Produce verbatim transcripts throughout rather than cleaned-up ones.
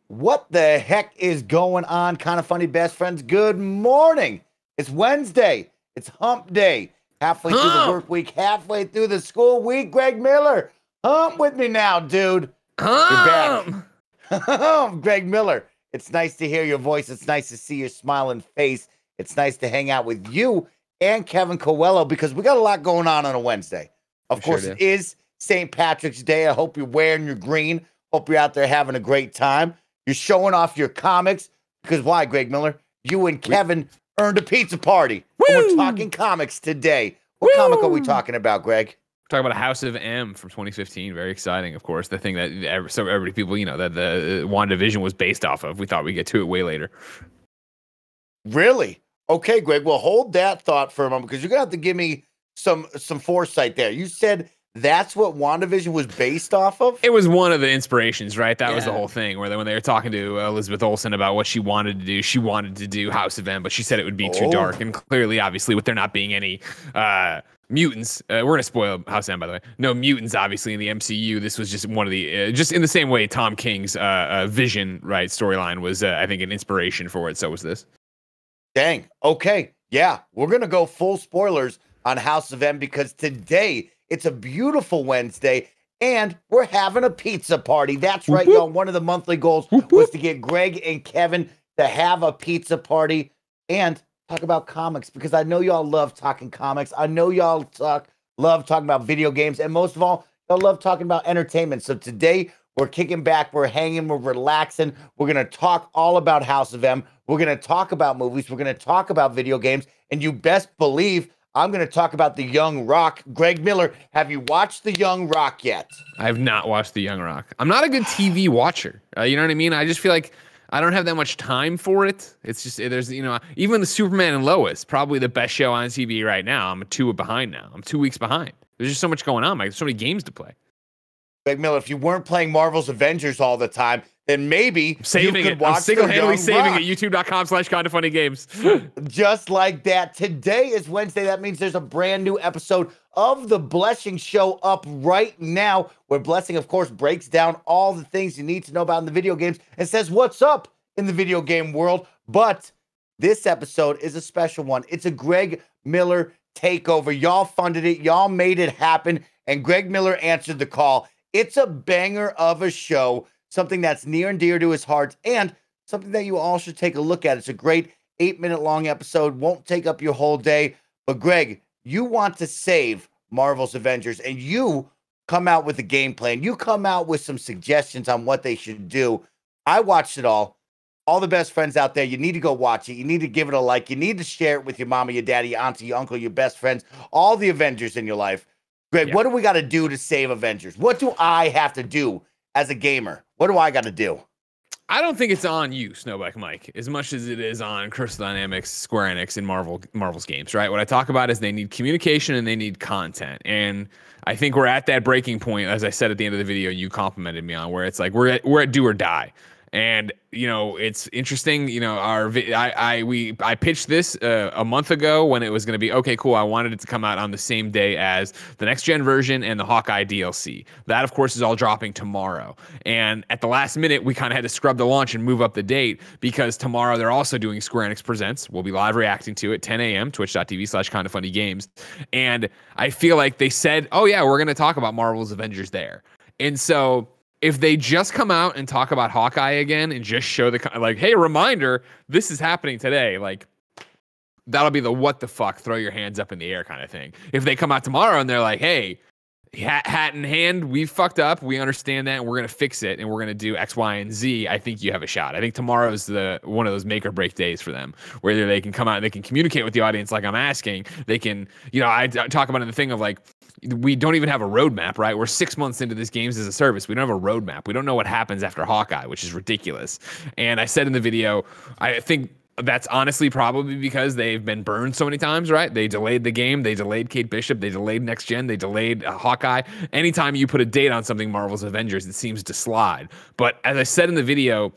What the heck is going on? Kind of funny, best friends. Good morning. It's Wednesday. It's hump day. Halfway through the work week, halfway through the school week. Greg Miller, hump with me now, dude. Hump. You're back. Greg Miller, it's nice to hear your voice. It's nice to see your smiling face. It's nice to hang out with you and Kevin Coelho because we got a lot going on on a Wednesday. Of We course, sure it is Saint Patrick's Day. I hope you're wearing your green. Hope you're out there having a great time. You're showing off your comics because why, Greg Miller? You and Kevin earned a pizza party. And we're talking comics today. What Woo! comic are we talking about, Greg? Talking about House of M from twenty fifteen. Very exciting, of course. The thing that ev- so everybody, people, you know, that the uh, WandaVision was based off of. We thought we'd get to it way later. Really? Okay, Greg. Well, hold that thought for a moment because you're gonna have to give me some some foresight there. You said that's what WandaVision was based off of? It was one of the inspirations, right? That was the Yeah. whole thing. Where they, when they were talking to Elizabeth Olsen about what she wanted to do, she wanted to do House of M, but she said it would be too Oh. dark. And clearly, obviously, with there not being any uh, mutants, uh, we're gonna spoil House of M, by the way. No mutants, obviously, in the M C U. This was just one of the, uh, just in the same way Tom King's uh, uh, Vision, right, storyline was, uh, I think, an inspiration for it. So was this. Dang. Okay. Yeah, we're gonna go full spoilers on House of M because today it's a beautiful Wednesday and we're having a pizza party. That's right, Whoop, y'all. One of the monthly goals Whoop, was whoop. to get Greg and Kevin to have a pizza party and talk about comics because I know y'all love talking comics. I know y'all talk love talking about video games, and most of all, y'all love talking about entertainment. So today we're kicking back, we're hanging, we're relaxing. We're gonna talk all about House of M. We're gonna talk about movies. We're gonna talk about video games, and you best believe I'm going to talk about The Young Rock. Greg Miller, have you watched The Young Rock yet? I have not watched The Young Rock. I'm not a good T V watcher. Uh, you know what I mean? I just feel like I don't have that much time for it. It's just, there's, you know, even the Superman and Lois, probably the best show on T V right now. I'm two behind now. I'm two weeks behind. There's just so much going on, Mike. There's so many games to play. Greg Miller, if you weren't playing Marvel's Avengers all the time, then maybe I'm saving you could it. watch I'm single-handedly The Young saving Rock. it. YouTube.com slash kind of funny games. Just like that. Today is Wednesday. That means there's a brand new episode of The Blessing Show up right now, where Blessing, of course, breaks down all the things you need to know about in the video games and says what's up in the video game world. But this episode is a special one. It's a Greg Miller takeover. Y'all funded it. Y'all made it happen. And Greg Miller answered the call. It's a banger of a show, something that's near and dear to his heart, and something that you all should take a look at. It's a great eight-minute long episode. Won't take up your whole day. But Greg, you want to save Marvel's Avengers, and you come out with a game plan. You come out with some suggestions on what they should do. I watched it all. All the best friends out there, you need to go watch it. You need to give it a like. You need to share it with your mama, your daddy, your auntie, your uncle, your best friends, all the Avengers in your life. Greg, Yeah. what do we got to do to save Avengers? What do I have to do as a gamer? What do I got to do? I don't think it's on you, Snowback Mike, as much as it is on Crystal Dynamics, Square Enix, and Marvel Marvel's games, right? What I talk about is they need communication and they need content. And I think we're at that breaking point, as I said at the end of the video, you complimented me on, where it's like we're at, we're at do or die. And you know, it's interesting. You know, our vi- I I we I pitched this uh, a month ago when it was going to be okay, cool. I wanted it to come out on the same day as the next gen version and the Hawkeye D L C. That, of course, is all dropping tomorrow. And at the last minute, we kind of had to scrub the launch and move up the date because tomorrow they're also doing Square Enix Presents. We'll be live reacting to it ten a.m. Twitch.tv slash kind of funny games. And I feel like they said, oh yeah, we're going to talk about Marvel's Avengers there. And so if they just come out and talk about Hawkeye again and just show the, like, hey, reminder, this is happening today, like, that'll be the what the fuck, throw your hands up in the air kind of thing. If they come out tomorrow and they're like, hey, hat, hat in hand, we fucked up, we understand that, and we're going to fix it, and we're going to do X, Y, and Z, I think you have a shot. I think tomorrow's the one of those make or break days for them, where they can come out and they can communicate with the audience like I'm asking. They can, you know, I, I talk about it in the thing of like, we don't even have a roadmap, right? We're six months into this games as a service. We don't have a roadmap. We don't know what happens after Hawkeye, which is ridiculous. And I said in the video, I think that's honestly probably because they've been burned so many times, right? They delayed the game. They delayed Kate Bishop. They delayed Next Gen. They delayed uh, Hawkeye. Anytime you put a date on something Marvel's Avengers, it seems to slide. But as I said in the video,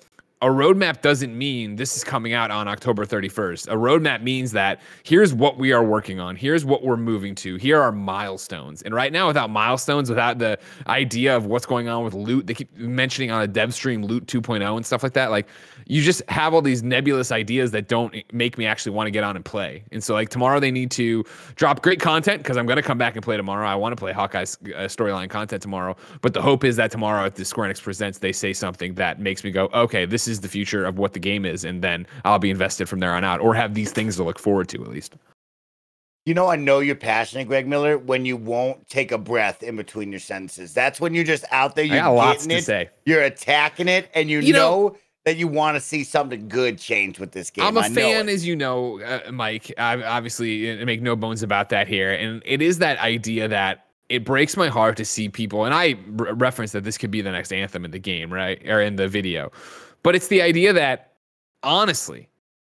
a roadmap doesn't mean this is coming out on October thirty-first. A roadmap means that here's what we are working on. Here's what we're moving to. Here are milestones. And right now, without milestones, without the idea of what's going on with loot, they keep mentioning on a dev stream loot two point oh and stuff like that. Like, you just have all these nebulous ideas that don't make me actually want to get on and play. And so, like, tomorrow they need to drop great content because I'm going to come back and play tomorrow. I want to play Hawkeye's uh, storyline content tomorrow. But the hope is that tomorrow at the Square Enix Presents, they say something that makes me go, okay, this is the future of what the game is, and then I'll be invested from there on out, or have these things to look forward to at least. You know, I know you're passionate, Greg Miller, when you won't take a breath in between your sentences. That's when you're just out there, you're I got lots getting to it, say. You're attacking it, and you, You know, know, that you want to see something good change with this game. I'm a I know fan, it. as you know, uh, Mike. I obviously uh, make no bones about that here, and it is that idea that it breaks my heart to see people, and I re- reference that this could be the next Anthem in the game, right, or in the video, but it's the idea that, honestly,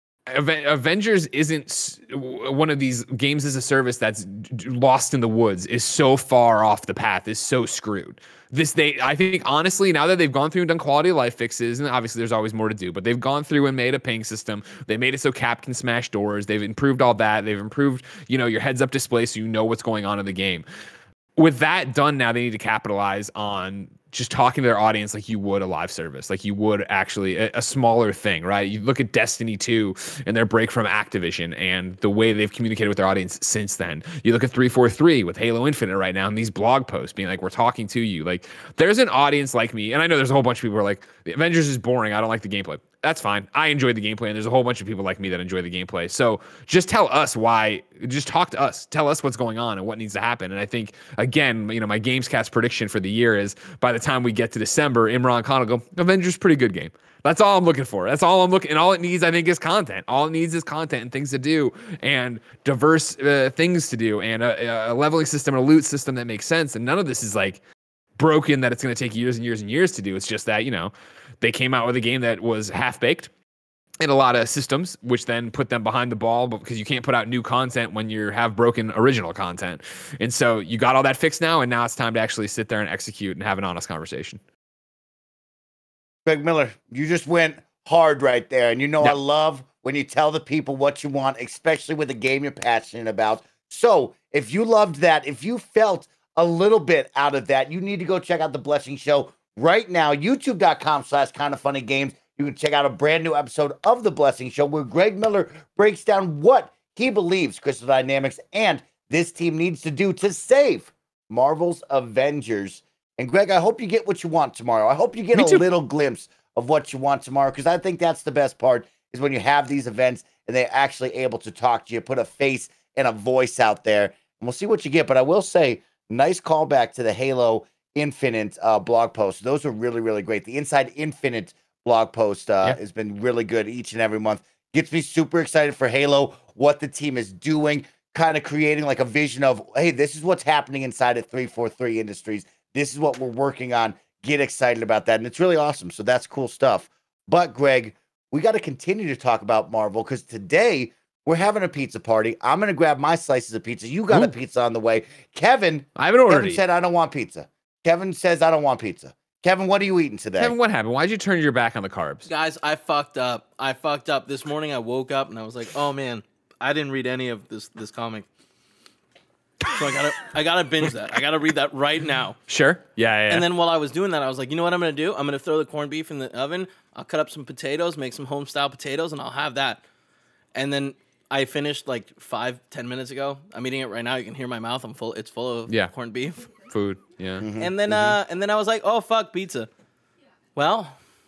Avengers isn't one of these games as a service that's lost in the woods, is so far off the path, is so screwed. This they, I think, honestly, now that they've gone through and done quality of life fixes, and obviously there's always more to do, but they've gone through and made a ping system. They made it so Cap can smash doors. They've improved all that. They've improved, you know, your heads up display so you know what's going on in the game. With that done now, they need to capitalize on just talking to their audience like you would a live service, like you would actually a, a smaller thing, right? You look at Destiny two and their break from Activision and the way they've communicated with their audience since then. You look at three forty-three with Halo Infinite right now and these blog posts being like, we're talking to you. Like, there's an audience like me, and I know there's a whole bunch of people who are like, the Avengers is boring, I don't like the gameplay. That's fine. I enjoy the gameplay, and there's a whole bunch of people like me that enjoy the gameplay. So just tell us why, just talk to us. Tell us what's going on and what needs to happen. And I think, again, you know, my Gamescast prediction for the year is by the time we get to December, Imran Khan will go, Avengers, pretty good game. That's all I'm looking for. That's all I'm looking, and all it needs, I think, is content. All it needs is content and things to do and diverse uh, things to do and a, a leveling system and a loot system that makes sense. And none of this is like broken that it's going to take years and years and years to do. It's just that, you know, they came out with a game that was half-baked in a lot of systems, which then put them behind the ball because you can't put out new content when you have broken original content. And so you got all that fixed now, and now it's time to actually sit there and execute and have an honest conversation. Greg Miller, you just went hard right there. And you know, Yep. I love when you tell the people what you want, especially with a game you're passionate about. So if you loved that, if you felt a little bit out of that, you need to go check out The Blessing Show right now, youtube.com slash kind of funny games. You can check out a brand new episode of The Blessing Show where Greg Miller breaks down what he believes Crystal Dynamics and this team needs to do to save Marvel's Avengers. And Greg, I hope you get what you want tomorrow. I hope you get Me a too. little glimpse of what you want tomorrow, because I think that's the best part, is when you have these events and they're actually able to talk to you, put a face and a voice out there, and we'll see what you get. But I will say, nice callback to the Halo Infinite uh, blog posts. Those are really, really great. The Inside Infinite blog post uh, Yeah. has been really good each and every month. Gets me super excited for Halo, what the team is doing, kind of creating like a vision of, hey, this is what's happening inside of three forty-three Industries. This is what we're working on. Get excited about that. And it's really awesome. So that's cool stuff. But Greg, we got to continue to talk about Marvel, because today we're having a pizza party. I'm going to grab my slices of pizza. You got Ooh. a pizza on the way. Kevin, I haven't ordered Kevin it. said, I don't want pizza. Kevin says, I don't want pizza. Kevin, what are you eating today? Kevin, what happened? Why'd you turn your back on the carbs? Guys, I fucked up. I fucked up. This morning I woke up and I was like, oh man, I didn't read any of this this comic. So I gotta I gotta binge that. I gotta read that right now. Sure. Yeah, yeah, yeah. And then while I was doing that, I was like, you know what I'm gonna do? I'm gonna throw the corned beef in the oven. I'll cut up some potatoes, make some home style potatoes, and I'll have that. And then I finished like five, ten minutes ago. I'm eating it right now. You can hear my mouth. I'm full. It's full of Yeah. corned beef. Food. Yeah. Mm-hmm. And then uh, and then I was like, oh fuck, pizza. Well,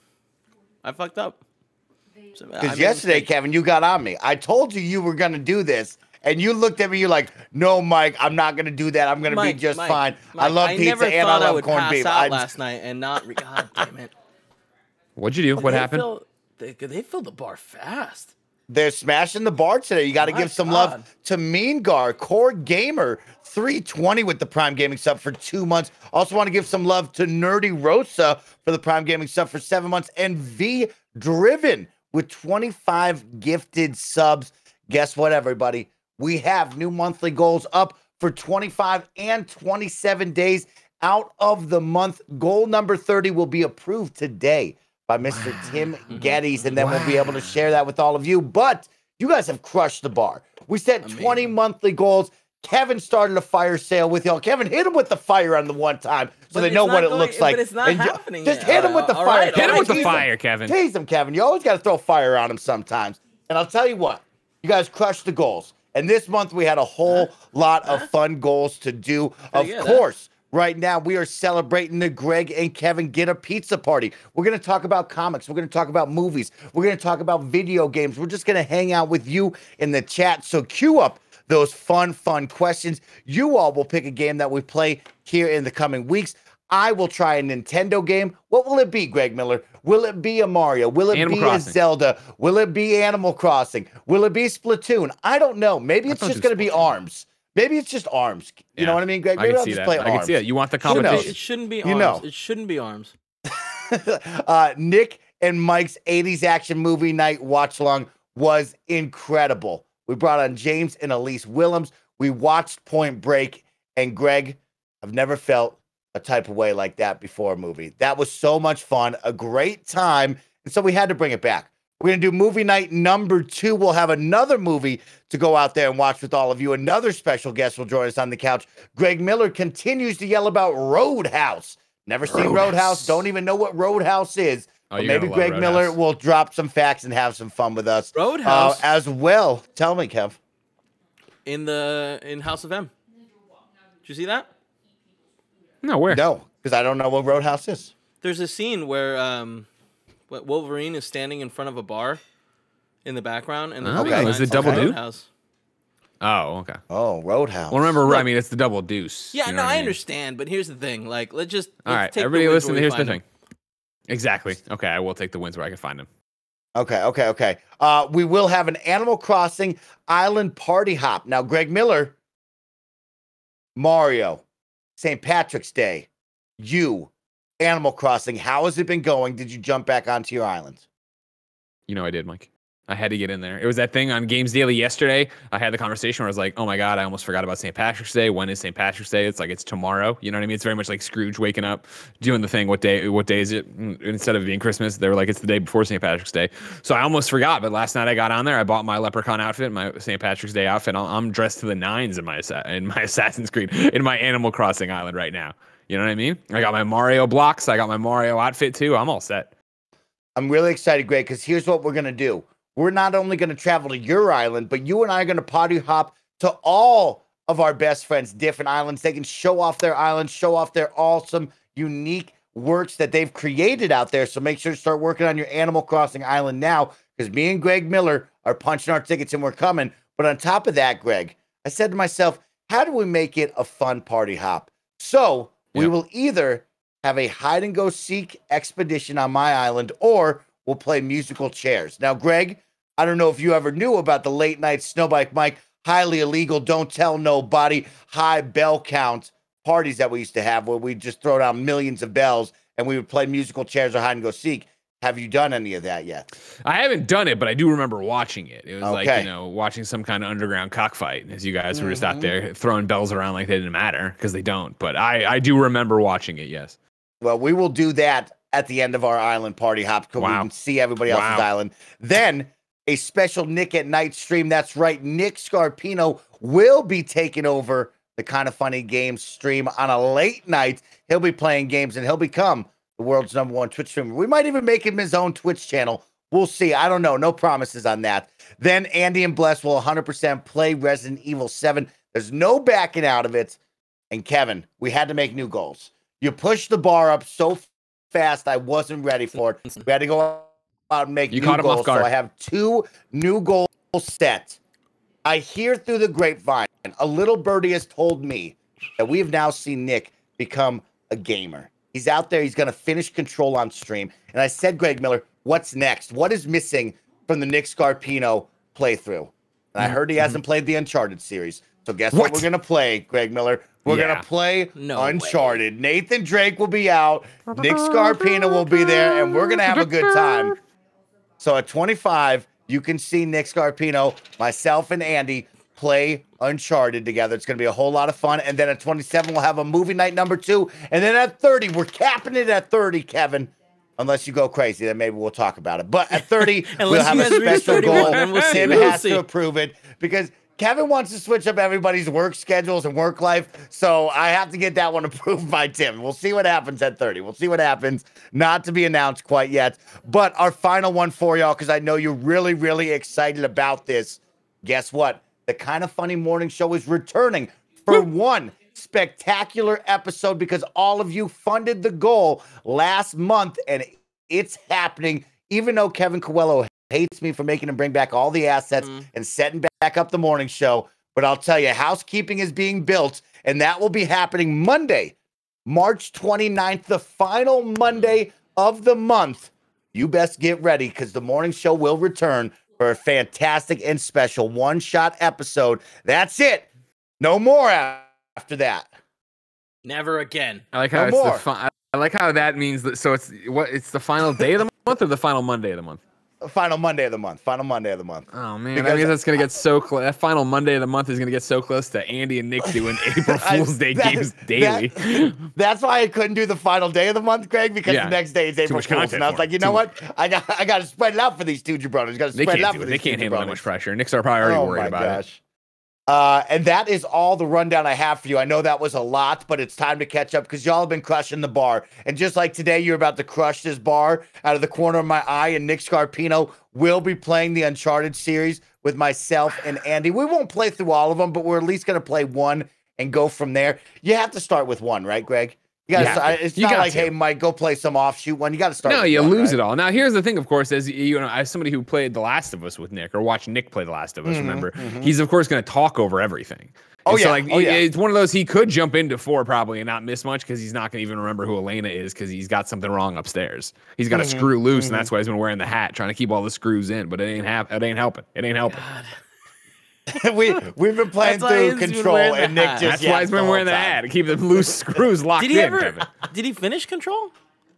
I fucked up. So, I Because made a yesterday, mistake. Kevin, you got on me. I told you you were going to do this, and you looked at me. You're like, "No, Mike, I'm not going to do that. I'm going to be Mike, just Mike, fine. I Mike, love I pizza never and I thought I love would corned pass beef." out I, last night and not. Re- God damn it! What'd you do? What They happened? Fill, they they filled the bar fast. they're smashing the bar today. You got to My give some God. love to Mean Gar, Core Gamer, three twenty with the Prime Gaming sub for two months. Also want to give some love to Nerdy Rosa for the Prime Gaming sub for seven months, and V Driven with twenty-five gifted subs. Guess what, everybody? We have new monthly goals up for twenty-five and twenty-seven days out of the month. Goal number thirty will be approved today by Mister Wow. Tim Geddes, and then wow. we'll be able to share that with all of you. But you guys have crushed the bar. We set Amazing. twenty monthly goals. Kevin started a fire sale with y'all. Kevin, hit him with the fire on the one time so but they know what it going, looks like. But it's not and happening Just yet. hit him with the all fire. Right, hit him with Tease the fire, him. Kevin. Tease him, Kevin. You always got to throw fire on him sometimes. And I'll tell you what, you guys crushed the goals. And this month we had a whole huh? lot of huh? fun goals to do. Pretty of good, course, huh? right now we are celebrating the Greg and Kevin Get a Pizza Party. We're going to talk about comics. We're going to talk about movies. We're going to talk about video games. We're just going to hang out with you in the chat. So cue up those fun, fun questions. You all will pick a game that we play here in the coming weeks. I will try a Nintendo game. What will it be, Greg Miller? Will it be a Mario? Will it Animal be Crossing. a Zelda? Will it be Animal Crossing? Will it be Splatoon? I don't know. Maybe it's just going to be ARMS. Maybe it's just ARMS. You yeah. know what I mean, Greg? Maybe I can I'll see just that. play I ARMS. can see it. You want the competition? It shouldn't be ARMS. You know. It shouldn't be ARMS. uh, Nick and Mike's eighties action movie night watch along was incredible. We brought on James and Elise Willems. We watched Point Break, and Greg, I've never felt a type of way like that before a movie. That was so much fun, a great time, and so we had to bring it back. We're going to do movie night number two. We'll have another movie to go out there and watch with all of you. Another special guest will join us on the couch. Greg Miller continues to yell about Roadhouse. Never seen Roadhouse. Roadhouse. Don't even know what Roadhouse is. Oh, but maybe Greg Roadhouse. Miller will drop some facts and have some fun with us. Roadhouse. Uh, as well. Tell me, Kev. In the in House of M. Did you see that? No, where? No, because I don't know what Roadhouse is. There's a scene where um, what Wolverine is standing in front of a bar in the background, and oh, okay. is it Double okay. Do? Roadhouse. Oh, okay. Oh, Roadhouse. Well, remember, Look, I mean, it's the Double Deuce. Yeah, you know no, I, mean? understand, but here's the thing. Like, let's just let's all right. take Everybody, the listen. Here's the thing. Them. Exactly. Okay, I will take the wins where I can find them. Okay, okay, okay. Uh, we will have an Animal Crossing Island Party Hop. Now, Greg Miller, Mario, Saint Patrick's Day, you, Animal Crossing. How has it been going? Did you jump back onto your island? You know I did, Mike. I had to get in there. It was that thing on Games Daily yesterday. I had the conversation where I was like, oh my God, I almost forgot about Saint Patrick's Day. When is Saint Patrick's Day? It's like, it's tomorrow. You know what I mean? It's very much like Scrooge waking up, doing the thing. What day, what day is it? Instead of being Christmas, they were like, it's the day before Saint Patrick's Day. So I almost forgot. But last night I got on there. I bought my leprechaun outfit, my Saint Patrick's Day outfit. I'm dressed to the nines in my, in my Assassin's Creed, in my Animal Crossing island right now. You know what I mean? I got my Mario blocks. I got my Mario outfit too. I'm all set. I'm really excited, Greg, because here's what we're going to do. We're not only going to travel to your island, but you and I are going to party hop to all of our best friends' different islands. They can show off their islands, show off their awesome, unique works that they've created out there. So make sure to start working on your Animal Crossing island now, because me and Greg Miller are punching our tickets and we're coming. But on top of that, Greg, I said to myself, how do we make it a fun party hop? So we Yep. will either have a hide and go seek expedition on my island, or we'll play musical chairs. Now, Greg, I don't know if you ever knew about the late night Snowbike Mike, highly illegal, don't tell nobody, high bell count parties that we used to have where we'd just throw down millions of bells and we would play musical chairs or hide and go seek. Have you done any of that yet? I haven't done it, but I do remember watching it. It was like, Okay. you know, watching some kind of underground cockfight as you guys were just out Mhm. there throwing bells around like they didn't matter, because they don't. But I, I do remember watching it, yes. Well, we will do that at the end of our island party hop because Wow. we can see everybody else's Wow. island. Then a special Nick at Night stream. That's right. Nick Scarpino will be taking over the Kind of Funny Games stream on a late night. He'll be playing games and he'll become the world's number one Twitch streamer. We might even make him his own Twitch channel. We'll see. I don't know. No promises on that. Then Andy and Bless will one hundred percent play Resident Evil seven. There's no backing out of it. And Kevin, we had to make new goals. You pushed the bar up so fast, I wasn't ready for it. We had to go out and make You new caught him off goals. So guard. I have two new goals set. I hear through the grapevine, a little birdie has told me that we have now seen Nick become a gamer. He's out there. He's going to finish Control on stream. And I said, Greg Miller, what's next? What is missing from the Nick Scarpino playthrough? And I heard he hasn't played the Uncharted series. So guess what, What? we're going to play, Greg Miller? We're Yeah. going to play No Uncharted. Nathan Drake will be out. Nick Scarpino will be there. And we're going to have a good time. So at twenty-five, you can see Nick Scarpino, myself, and Andy play Uncharted together. It's going to be a whole lot of fun. And then at twenty-seven, we'll have a movie night number two. And then at thirty, we're capping it at thirty, Kevin. Unless you go crazy, then maybe we'll talk about it. But at thirty, we'll Unless have you a guys reach special goal. thirty-one, then we'll see. Tim We'll has see. to approve it because Kevin wants to switch up everybody's work schedules and work life. So I have to get that one approved by Tim. We'll see what happens at thirty. We'll see what happens. Not to be announced quite yet. But our final one for y'all, because I know you're really, really excited about this. Guess what? The Kind of Funny Morning Show is returning for one spectacular episode because all of you funded the goal last month, and it's happening. Even though Kevin Coelho hates me for making him bring back all the assets mm. and setting back up the morning show, but I'll tell you, housekeeping is being built, and that will be happening Monday, March twenty-ninth, the final Monday of the month. You best get ready because the morning show will return for a fantastic and special one-shot episode. That's it. No more after that. Never again. I like how no it's more. the fi- I like how that means that. So it's what? It's the final day of the month or the final Monday of the month? Final Monday of the month. Final Monday of the month. Oh man, Because that means that's gonna get so close. That final Monday of the month is gonna get so close to Andy and Nick doing April Fool's Day that- games daily. that- that's why I couldn't do the final day of the month, Greg, because Yeah. the next day is April much Fool's, content and I was for like, you them. know Too what? I got I got to spread it out for these two jabronis. Got to They spread it out can't for do it. these They can't two handle that jabronis. much pressure. Nick's are probably already Oh worried my about it. gosh. Uh, and that is all the rundown I have for you. I know that was a lot, but it's time to catch up because y'all have been crushing the bar. And just like today, you're about to crush this bar out of the corner of my eye. And Nick Scarpino will be playing the Uncharted series with myself and Andy. We won't play through all of them, but we're at least going to play one and go from there. You have to start with one, right, Greg? You gotta You have start, to. it's You not got like, to. hey, Mike, go play some offshoot one. You got to start. No, with you one, lose right? it all. Now, here's the thing, of course, as you know, as somebody who played The Last of Us with Nick or watched Nick play The Last of Us, Mm-hmm, remember, mm-hmm. he's of course going to talk over everything. Oh, And so, yeah. like, Oh, it- yeah. it's one of those he could jump into four probably and not miss much because he's not going to even remember who Elena is because he's got something wrong upstairs. He's got Mm-hmm, a screw loose, and that's why he's been wearing the hat, trying to keep all the screws in. But it ain't hap- It ain't helping. It ain't helping. we we've been playing That's why through he's been Control, wearing the and Nick hat. just That's why yaps he's been the wearing the whole time. hat to keep the loose screws locked Did he in. ever? Kevin. Did he finish Control?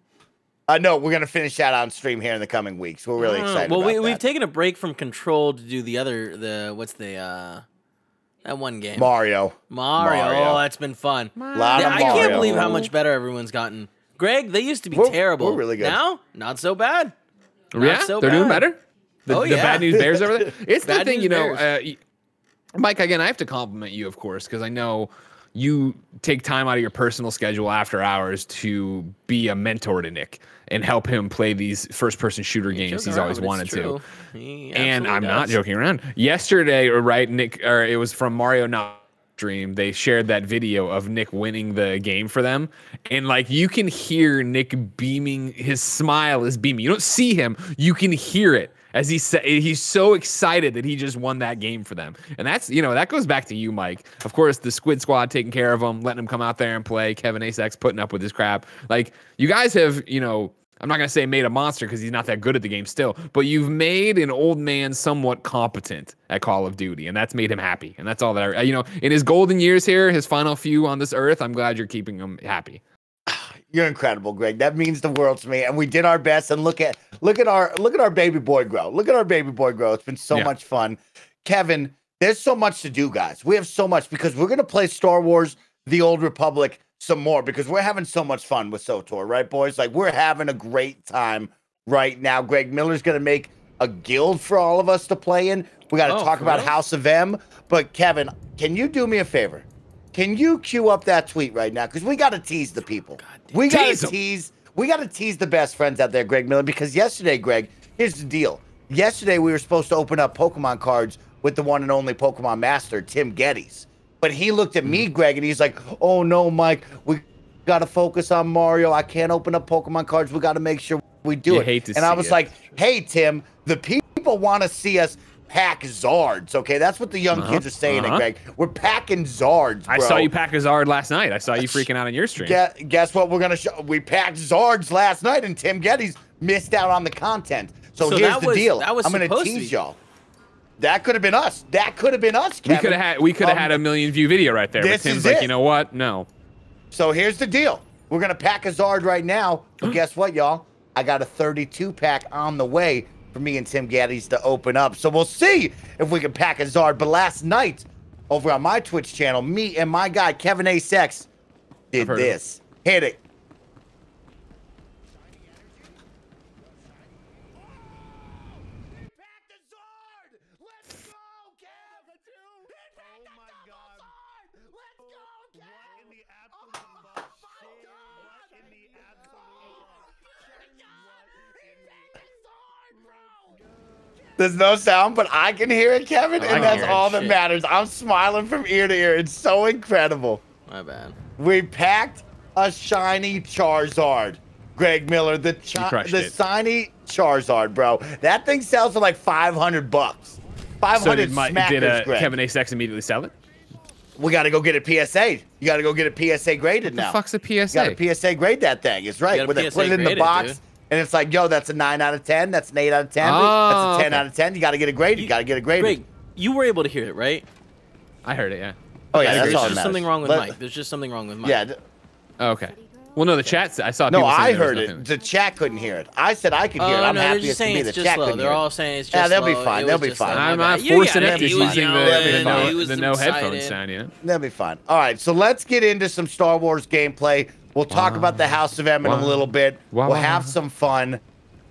Uh, no, we're gonna finish that on stream here in the coming weeks. We're really Oh, excited. well, about we that. we've taken a break from Control to do the other the what's the uh that one game Mario. Mario. Mario. Oh, that's been fun. Lot of I can't Mario. believe how much better everyone's gotten. Greg, they used to be We're- terrible. we're really good. Now, not so bad. Not Yeah, so they're doing bad. better. The, Oh, the yeah. bad news bears over there. It's the Bad thing, news you know, bears. uh, y- Mike. Again, I have to compliment you, of course, because I know you take time out of your personal schedule after hours to be a mentor to Nick and help him play these first-person shooter games Joke he's around, always but it's wanted to. true. He And absolutely I'm not does. joking around. Yesterday, or right, Nick, or it was from Mario Not Dream. They shared that video of Nick winning the game for them, and like you can hear Nick beaming. His smile is beaming. You don't see him, you can hear it as he said. He's so excited that he just won that game for them, and that's you know that goes back to you, Mike. Of course, the Squid Squad taking care of him, letting him come out there and play. Kevin Asex putting up with his crap. Like you guys have, you know. I'm not going to say made a monster because he's not that good at the game still, but you've made an old man somewhat competent at Call of Duty, and that's made him happy. And that's all that I, you know, in his golden years here, his final few on this earth, I'm glad you're keeping him happy. You're incredible, Greg. That means the world to me. And we did our best. And look at look at our look at our baby boy grow. Look at our baby boy grow. It's been so Yeah. much fun. Kevin, there's so much to do, guys. We have so much because we're gonna play Star Wars: The Old Republic some more because we're having so much fun with SWTOR, right, boys? Like we're having a great time right now. Greg Miller's gonna make a guild for all of us to play in. We got to Oh, talk for about real? House of M. But Kevin, can you do me a favor? Can you cue up that tweet right now? Because we got to tease the people. We got Tease to 'em. tease. We got to tease the best friends out there, Greg Miller. Because yesterday, Greg, here's the deal. Yesterday we were supposed to open up Pokemon cards with the one and only Pokemon Master, Tim Geddes. But he looked at me, Greg, and he's like, "Oh no, Mike, we got to focus on Mario. I can't open up Pokemon cards. We got to make sure we do You it." hate to and I see was it. like, "Hey, Tim, the people want to see us." Pack Zards, okay? That's what the young Uh-huh, kids are saying, uh-huh. Greg. We're packing Zards, bro. I saw you pack a Zard last night. I saw you freaking out on your stream. Guess, guess what we're gonna show? We packed Zards last night, and Tim Geddes missed out on the content. So, So here's that the was- deal. that was I'm gonna supposed to tease be- y'all. That could have been us. That could have been us, Kevin. we could have had we could have Um, had a million view video right there. But this Tim's is like, it. you know what? No. So here's the deal. We're gonna pack a Zard right now. But guess what, y'all? I got a thirty-two pack on the way for me and Tim Geddes to open up. So we'll see if we can pack a Zard. But last night, over on my Twitch channel, me and my guy Kevin A. Sex did I've heard of this. Hit it. There's no sound, but I can hear it, Kevin, I and can that's hear it. all that Shit. matters. I'm smiling from ear to ear. It's so incredible. My bad. We packed a shiny Charizard. Greg Miller, the chi- crushed the it. shiny Charizard, bro. That thing sells for like five hundred bucks. five So hundred did, my, smackers, did uh, Greg. Kevin A. Sex immediately sell it? We got to go get it P S A. You got to go get it P S A graded What now. the fuck's a P S You A? got to P S A grade that thing. It's right. gotta When they P S A put it in the grade it, box, dude. and it's like, yo, that's a nine out of ten. That's an eight out of ten. Oh, that's a ten okay. out of ten. You got to get it graded. You got to get it graded. Greg, you were able to hear it, right? I heard it, yeah. Oh yeah, There's that's all that just matters. something wrong with Let- Mike. There's just something wrong with Mike. Yeah. th- Oh, okay. Well, no, the chat, I saw No, people saying I there was heard it. nothing. The chat couldn't hear it. I said I could Oh, hear it. I'm no, they're happy just as can saying be. it's The just chat slow. couldn't They're hear it. all saying it's just Yeah, they'll be slow. fine. It They'll was be just fine. like, I'm my not bad. You forcing got it it. to He was using the, yelling, the, he was the no excited. headphones sound, you know? They'll be fine. All right, so let's get into some Star Wars gameplay. We'll talk about the House of M in a Wow. little bit. Wow. We'll have some fun.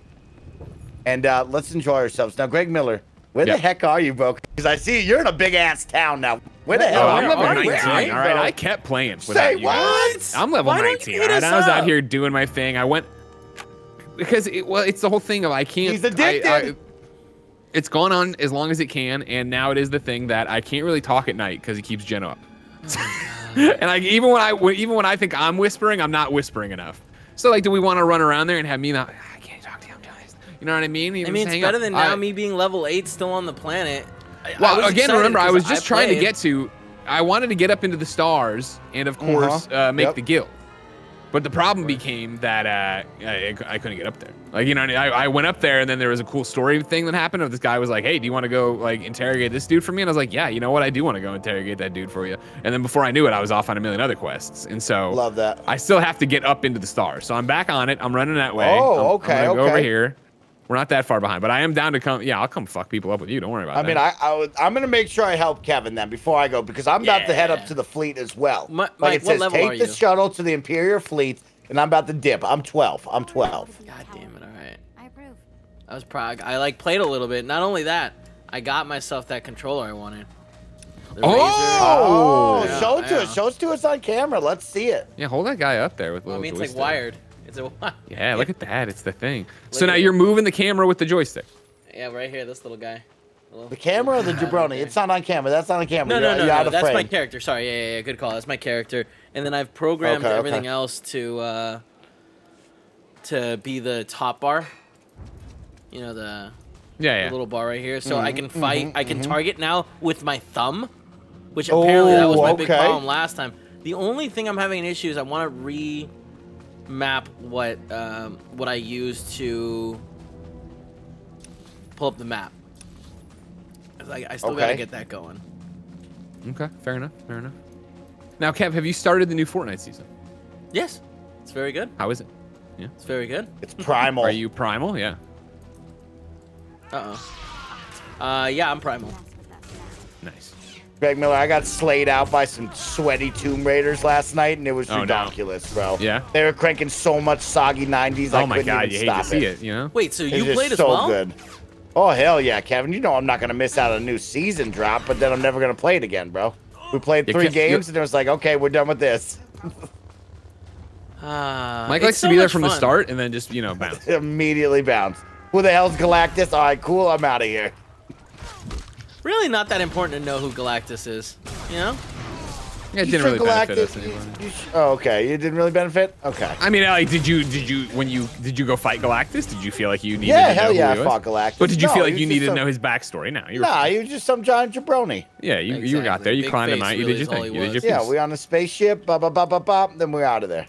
And uh, let's enjoy ourselves. Now, Greg Miller, where Yeah. the heck are you, bro? Because I see you're in a big-ass town now. Where the hell Oh, are I'm you? level Where nineteen, are you, all right? bro? I kept playing Say without you what? guys. I'm level Why don't you nineteen, hit all right? us I was out up? here doing my thing. I went because it, well, it's the whole thing of I can't. He's I- addicted. I- it's gone on as long as it can, and now it is the thing that I can't really talk at night because he keeps Jen up. and like even when I even when I think I'm whispering, I'm not whispering enough. So like, do we want to run around there and have me not? I can't talk to you. I'm just, you know what I mean? You I know, mean, just it's hang better out. than now I- me being level eight still on the planet. I- I Well, was again, excited remember, I because was just trying to played. get to. I wanted to get up into the stars, and of course, Uh-huh. uh, make Yep. the guild. But the problem became that uh, I, I couldn't get up there. Like, you know, I, I went up there, and then there was a cool story thing that happened. Of this guy was like, "Hey, do you want to go like interrogate this dude for me?" And I was like, "Yeah, you know what? I do want to go interrogate that dude for you." And then before I knew it, I was off on a million other quests. And so, Love that. I still have to get up into the stars. So I'm back on it. I'm running that way. Oh, I'm- okay, I'm gonna go over okay. here. We're not that far behind, but I am down to come. Yeah, I'll come fuck people up with you. Don't worry about I that. mean, I, I would, I'm going to make sure I help Kevin then before I go because I'm about to head up Yeah. to the fleet as well. Mi- like Mike, it what says, level take are the you? shuttle to the Imperial fleet, and I'm about to dip. I'm twelve. I'm twelve. God damn it! All right. I approve. I was proud. I like played a little bit. Not only that, I got myself that controller I wanted. The Oh! Oh, Yeah, show it to yeah. us. Show it to us on camera. Let's see it. yeah, hold that guy up there with Razer. little I mean, it's like joystick. wired. It's a wi- Yeah, look at that. It's the thing. So Look now at you're it. moving the camera with the joystick. Yeah, right here. This little guy. Little- The camera or the Ah, jabroni? okay. It's not on camera. That's not on camera. No, You're, no, no, you're out no. of That's my frame. character. Sorry. Yeah, yeah, yeah. Good call. That's my character. And then I've programmed Okay, okay. everything else to uh, to be the top bar. You know the, Yeah, the yeah. little bar right here, so I Mhm, can fight. mhm, I can mhm. target now with my thumb, which apparently that was Oh, my big okay. problem last time. The only thing I'm having an issue is I want to remap what um, what I use to pull up the map. 'Cause I, I still gotta Okay. get that going. Okay, fair enough. Fair enough. Now, Kev, have you started the new Fortnite season? Yes, it's very good. How is it? It's very good. It's primal. Are you primal? Yeah. Uh oh. Uh, yeah, I'm primal. Nice. Greg Miller, I got slayed out by some sweaty Tomb Raiders last night, and it was Oh, no. ridiculous, bro. Yeah? They were cranking so much soggy nineties. I Oh my couldn't God, even you hate stop to see it. You know? Wait, so It's you just played as so well? good. Oh hell yeah, Kevin! You know I'm not gonna miss out on a new season drop, but then I'm never gonna play it again, bro. We played You three can't- you- games, and it was like, okay, we're done with this. Uh, Mike it's likes so to be there much from the fun. start and then just you know bounce. Immediately bounce. Who the hell's Galactus? All right, cool. I'm out of here. Really, not that important to know who Galactus is. You know? Yeah, it You didn't really said benefit us Galactus- anyway. you- you sh- oh, okay. You didn't really benefit. Okay. I mean, like, did you did you when you did you go fight Galactus? Did you feel like you needed Yeah, to know hell who yeah, he I was? fought Galactus. But did you No, feel like he you was just needed to some- know his backstory? No, you were Nah, fine. he was just some giant jabroni. Yeah, you, you got Exactly. there. You Big climbed him face out. You really did your is all thing. he You did your was. Yeah, piece. we on the spaceship. Bop, bop, bop, bop, bop. Then we're out of there.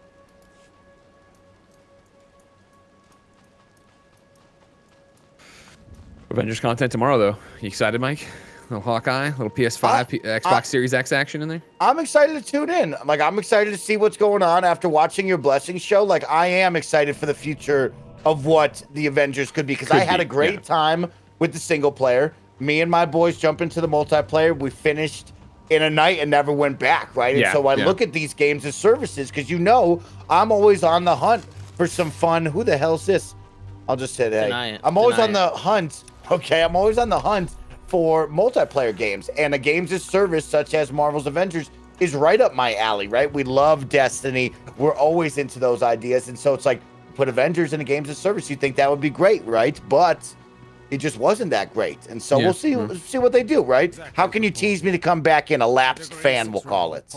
Avengers content tomorrow, though. You excited, Mike? Little Hawkeye, little P S five, I- P- Xbox I- Series X action in there. I'm excited to tune in. Like, I'm excited to see what's going on after watching your Blessing show. Like, I am excited for the future of what the Avengers could be because I Could had be, a great yeah. time with the single player. Me and my boys jump into the multiplayer. We finished in a night and never went back, right? Yeah, and so I yeah. look at these games as services because you know I'm always on the hunt for some fun. Who the hell's this? I'll just say that. Deny it. I'm always Deny on the hunt. Okay, I'm always on the hunt for multiplayer games, and a games as service such as Marvel's Avengers is right up my alley, right? We love Destiny. We're always into those ideas, and so it's like put Avengers in a games as service. You think that would be great, right? But he just wasn't that great. And so Yeah. we'll see Mm. see what they do, right? How can you tease me to come back in? A lapsed fan, we'll call it.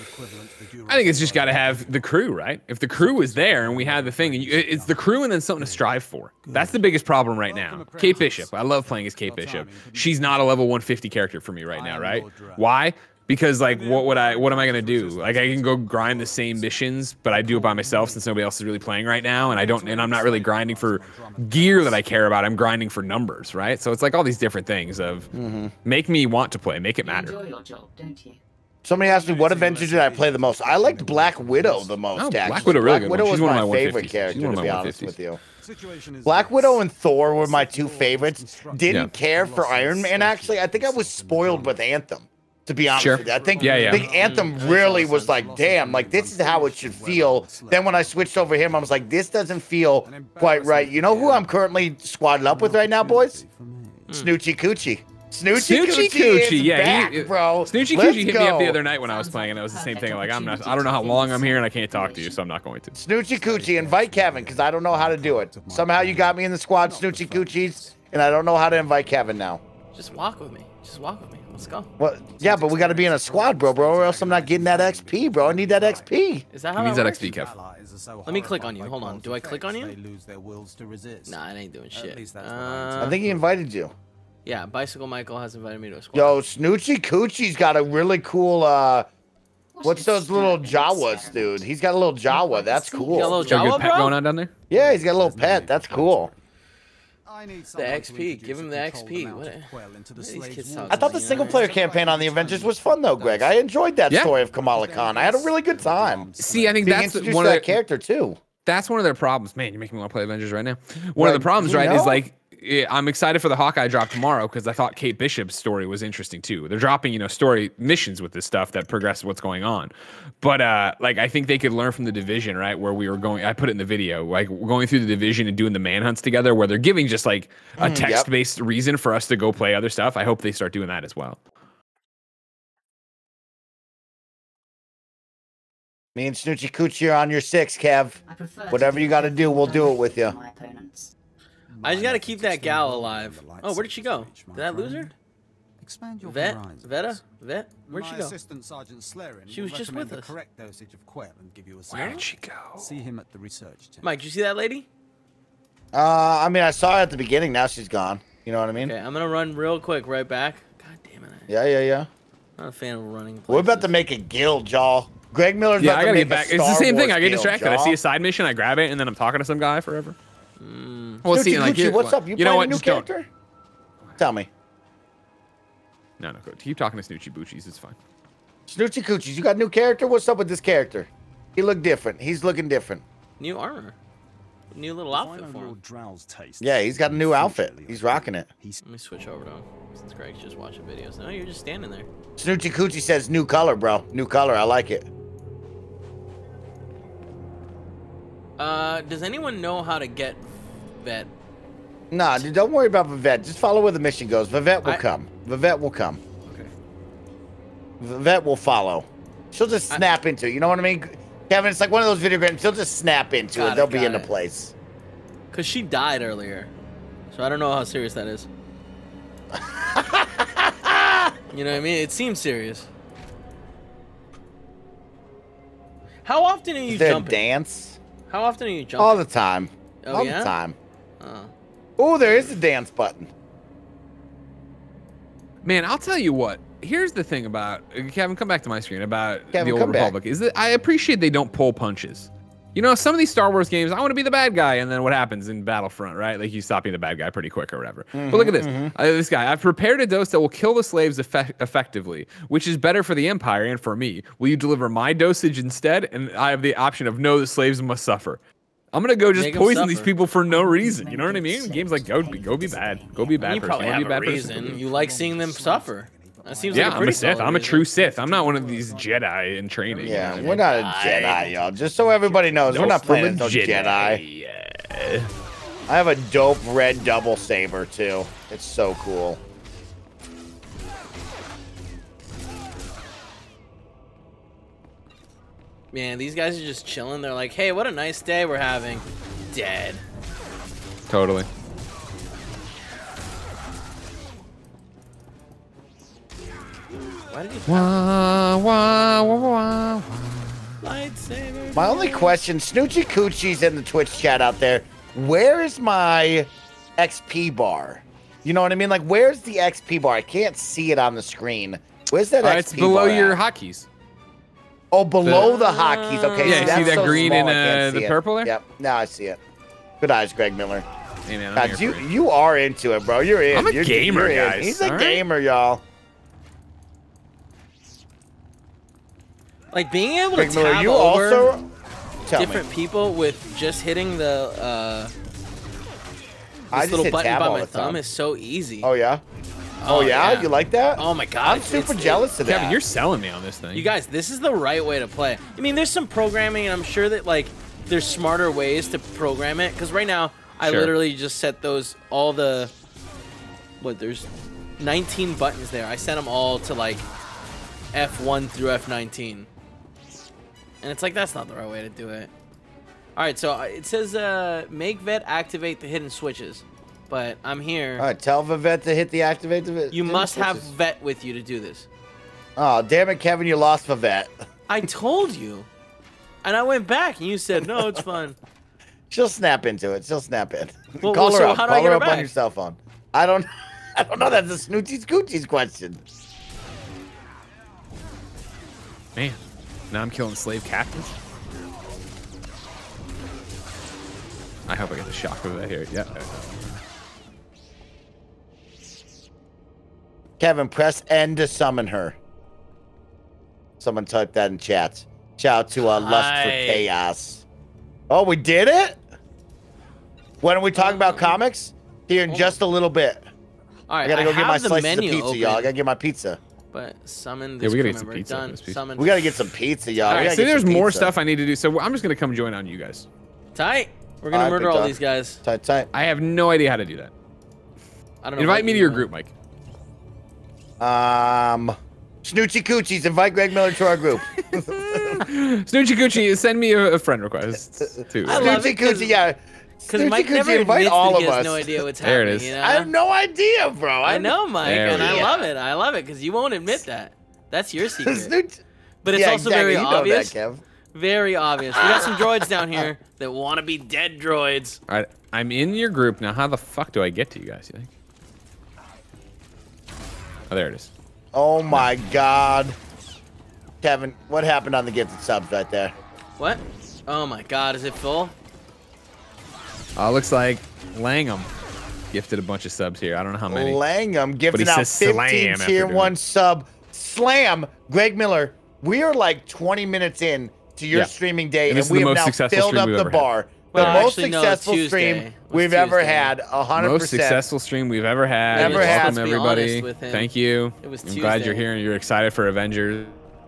I think it's just got to have the crew, right? If the crew is there and we have the thing, and you, it's the crew and then something to strive for. That's the biggest problem right now. Kate Bishop, I love playing as Kate Bishop. She's not a level one fifty character for me right now, right? Why? Because like, what would I? What am I gonna do? Like, I can go grind the same missions, but I do it by myself since nobody else is really playing right now, and I don't, and I'm not really grinding for gear that I care about. I'm grinding for numbers, right? So it's like all these different things of Mm-hmm. make me want to play, make it matter. Enjoy your job, don't you? Somebody asked me what Avenger did I play the most. I liked Black Widow the most. Oh, Black actually. Widow, really Black good Widow one. was She's one of my my favorite one fifties. character, She's one to of be my honest with one you. Black Widow and Thor were my two favorites. Didn't care for Iron Man, actually. I think I was spoiled with Anthem, to be honest Sure. with you. I think, Yeah, yeah. I think Anthem really was like, damn, like this is how it should feel. Then when I switched over him, I was like, this doesn't feel quite right. You know who I'm currently squadded up with right now, boys? Snoochie Coochie. Snoochie, Snoochie Coochie, is Coochie, yeah, back, he- bro. Snoochie Let's Coochie hit me up the go. other night when I was playing, and it was the same thing. Like, I'm not, I don't know how long I'm here, and I can't talk to you, so I'm not going to. Snoochie Coochie, invite Kevin, because I don't know how to do it. Somehow you got me in the squad, Snoochie Coochies, and I don't know how to invite Kevin now. Just walk with me. Just walk with me. Let's go. Well, yeah, but we got to be in a squad, bro, bro, or else I'm not getting that X P, bro. I need that X P. Is that He how needs that that works? X P, Kev. Let me click on you. Hold on. Do I click on you? Nah, I ain't doing shit. Uh, I think he invited you. yeah, Bicycle Michael has invited me to a squad. Yo, Snoochie Coochie's got a really cool, uh, what's those little Jawas, dude? He's got a little Jawa. That's You got a cool. little Got a good Jawa, pet bro? going on down there? Yeah, he's got a little pet. That's cool. The X P. Give him the X P. What? What are these kids talking I thought the about, you know? single player campaign on the Avengers was fun, though, Greg. I enjoyed that Yeah. story of Kamala Khan. I had a really good time. See, I think Being that's introduced one to of that the, character, too. that's one of their problems. Man, you're making me want to play Avengers right now. One of Like, the problems, you right, is know? like, yeah, I'm excited for the Hawkeye drop tomorrow because I thought Kate Bishop's story was interesting too. They're dropping, you know, story missions with this stuff that progress what's going on. But uh, like, I think they could learn from the Division, right, where we were going. I put it in the video, like we're going through the Division and doing the manhunts together, where they're giving just like a Mm, yep. text-based reason for us to go play other stuff. I hope they start doing that as well. Me and Snoochie Coochie are on your six, Kev. I prefer to Whatever you take gotta the do, we'll do it with direction you. of my opponents. I just gotta keep that gal alive. Oh, where did she go? Did I lose her? Expand your Vet? horizons. Veta? Vet? Where'd she My go? assistant Sergeant Slerin She will was just recommend with the us. correct dosage of Quell and give you a Where'd sample. she go? See him at the research tent. Mike, did you see that lady? Uh, I mean, I saw her at the beginning. Now she's gone. You know what I mean? Okay, I'm gonna run real quick right back. God damn it. I'm Yeah, yeah, yeah. not a fan of running. We're about to places. make a guild, y'all. Greg Miller's Yeah, about I to gotta make get back. a It's the Star same thing. Wars I get guild, distracted. I y'all. see a side mission, I grab it, and then I'm talking to some guy forever. Mm. Well, Snoochie see, like, Coochie, here- what's up? You, you know playing what? a new Just don't. character? Tell me. No, no, go. Keep talking to Snoochie Boochies. It's fine. Snoochie Coochies, you got a new character? What's up with this character? He look different. He's looking different. New armor. New little outfit for him. Yeah, he's got a new outfit. He's rocking it. Let me switch over to him since Greg's just watching videos. No, you're just standing there. Snoochie Coochie says new color, bro. New color. I like it. Uh, does anyone know how to get Vet? Nah, dude, don't worry about Vivette. Just follow where the mission goes. Vivette will I- come. Vivette will come. Okay. Vivette will follow. She'll just I- snap into it. You know what I mean? Kevin, it's like one of those video games. She'll just snap into Got it. it, They'll be got into it. place. Cause she died earlier, so I don't know how serious that is. You know what I mean? It seems serious. How often are you Is there a jumping? dance? How often are you jumping? All the time. Oh, All yeah? the time. Oh. Oh, there is a dance button. Man, I'll tell you what. Here's the thing about Kevin. Come back to my screen about Kevin, the Old come back. Republic. Is that I appreciate they don't pull punches. You know, some of these Star Wars games, I want to be the bad guy, and then what happens in Battlefront, right? Like you stop being the bad guy pretty quick or whatever. But look at this. Uh, this guy. I've prepared a dose that will kill the slaves effect- effectively, which is better for the Empire and for me. Will you deliver my dosage instead? And I have the option of no, the slaves must suffer. I'm gonna go just Make 'em poison these suffer. people for no reason. You know what I mean? Games like go, be- go be bad, go be a bad You person. probably Wanna have be a bad a person? reason. You like seeing them suffer. That seems Yeah, like a I'm a pretty Sith. solid I'm a reason. true Sith. I'm not one of these Jedi in training. you know Yeah, what I we're mean? not a Jedi, y'all. Just so everybody knows, we're not From playing a as no Jedi. Yeah. I have a dope red double saber too. It's so cool. Man, these guys are just chilling. They're like, hey, what a nice day we're having. Dead. Totally. Why did you Wah, wah, wah, wah, wah. lightsaber? My only question, Snoochie Coochie's in the Twitch chat out there. Where is my X P bar? You know what I mean? Like, where's the X P bar? I can't see it on the screen. Where's that Uh, X it's P below bar your at? hotkeys. Oh, below the, hotkeys. Okay, Yeah, see, see that's that so green small, and, I can't uh, see the it. purple there? Yep, now I see it. Good eyes, Greg Miller. Hey man, I'm God, here you for you. you are into it, bro. You're in. I'm a You're, gamer, you're in. guys, He's a all right? gamer, y'all. Like being able to Greg Miller, tab you over also tell different me. people with just hitting the uh, I this just little hit button tab by all my the thumb time. is so easy. Oh yeah. Oh, yeah? yeah. You like that? Oh my god, I'm it's- super it's- jealous of that. Kevin, you're selling me on this thing. You guys, this is the right way to play. I mean, there's some programming, and I'm sure that like there's smarter ways to program it. Because right now, I Sure. literally just set those all the what there's nineteen buttons there. I set them all to like F one through F nineteen, and it's like that's not the right way to do it. All right, so uh, it says uh, make vet activate the hidden switches, but I'm here. All right, tell Vivette to hit the activate. The, You hit must the have switches. vet with you to do this. Oh, damn it, Kevin, you lost Vivette. I told you, and I went back, and you said no, it's fine. She'll snap into it. She'll snap in. Well, Call well, her so up. how do Call I get her her up on back? your cell phone. I don't. I don't know. That's a Snoochie Scoochie's question. Man, now I'm killing slave captains. I hope I get the shock of that here. Yeah. Kevin, press N to summon her. Someone typed that in chat. Shout out to uh, Lust for Hi. Chaos. Oh, we did it? When are we talking about comics? Here in just a little bit. All right, I gotta go get have my the slices of menu pizza, open, y'all. I gotta get my pizza. But summon Yeah, this we gotta crew get some member. pizza Done. for this pizza. Summon. We gotta get some pizza, y'all. All We right, gotta so get there's some more pizza. stuff I need to do. So I'm just gonna come join on you guys. Tight. We're gonna All right, murder big all dog. these guys. Tight, tight. I have no idea how to do that. I don't know. Invite what me to you your know. group, Mike. Um, Snoochie Coochies, invite Greg Miller to our group. Snoochie Coochie, send me a, a friend request too. I love Snoochie it 'cause- Coochie, yeah. Because Snoochie Mike Coochie, never invite admits all that he of has us. no idea what's There it happening. is. You know? I have no idea, bro. I know, Mike, There and we I go. love it. I love it because you won't admit that. That's your secret. Snooch- But it's yeah, also exactly. very you know obvious. That, Kev. Very obvious. We got some droids down here that want to be dead droids. All right, I'm in your group now. How the fuck do I get to you guys? You think? Oh, there it is. Oh my God, Kevin, what happened on the gifted subs right there? What? Oh my God, is it full? Oh, looks like Langham gifted a bunch of subs here. I don't know how many. Langham But giving he out says fifteen slam after tier doing one it. sub. Slam, Greg Miller. We are like twenty minutes in to your Yeah. streaming day, And and, this is we the have most now successful filled stream up we've the ever had. bar. Well, the most actually, no, successful Tuesday stream was we've ever Tuesday. had. A hundred Most percent. successful stream we've ever had. Ever had. Welcome Let's be everybody. honest with him. Thank you. It was I'm glad you're Tuesday. here and you're excited for Avengers.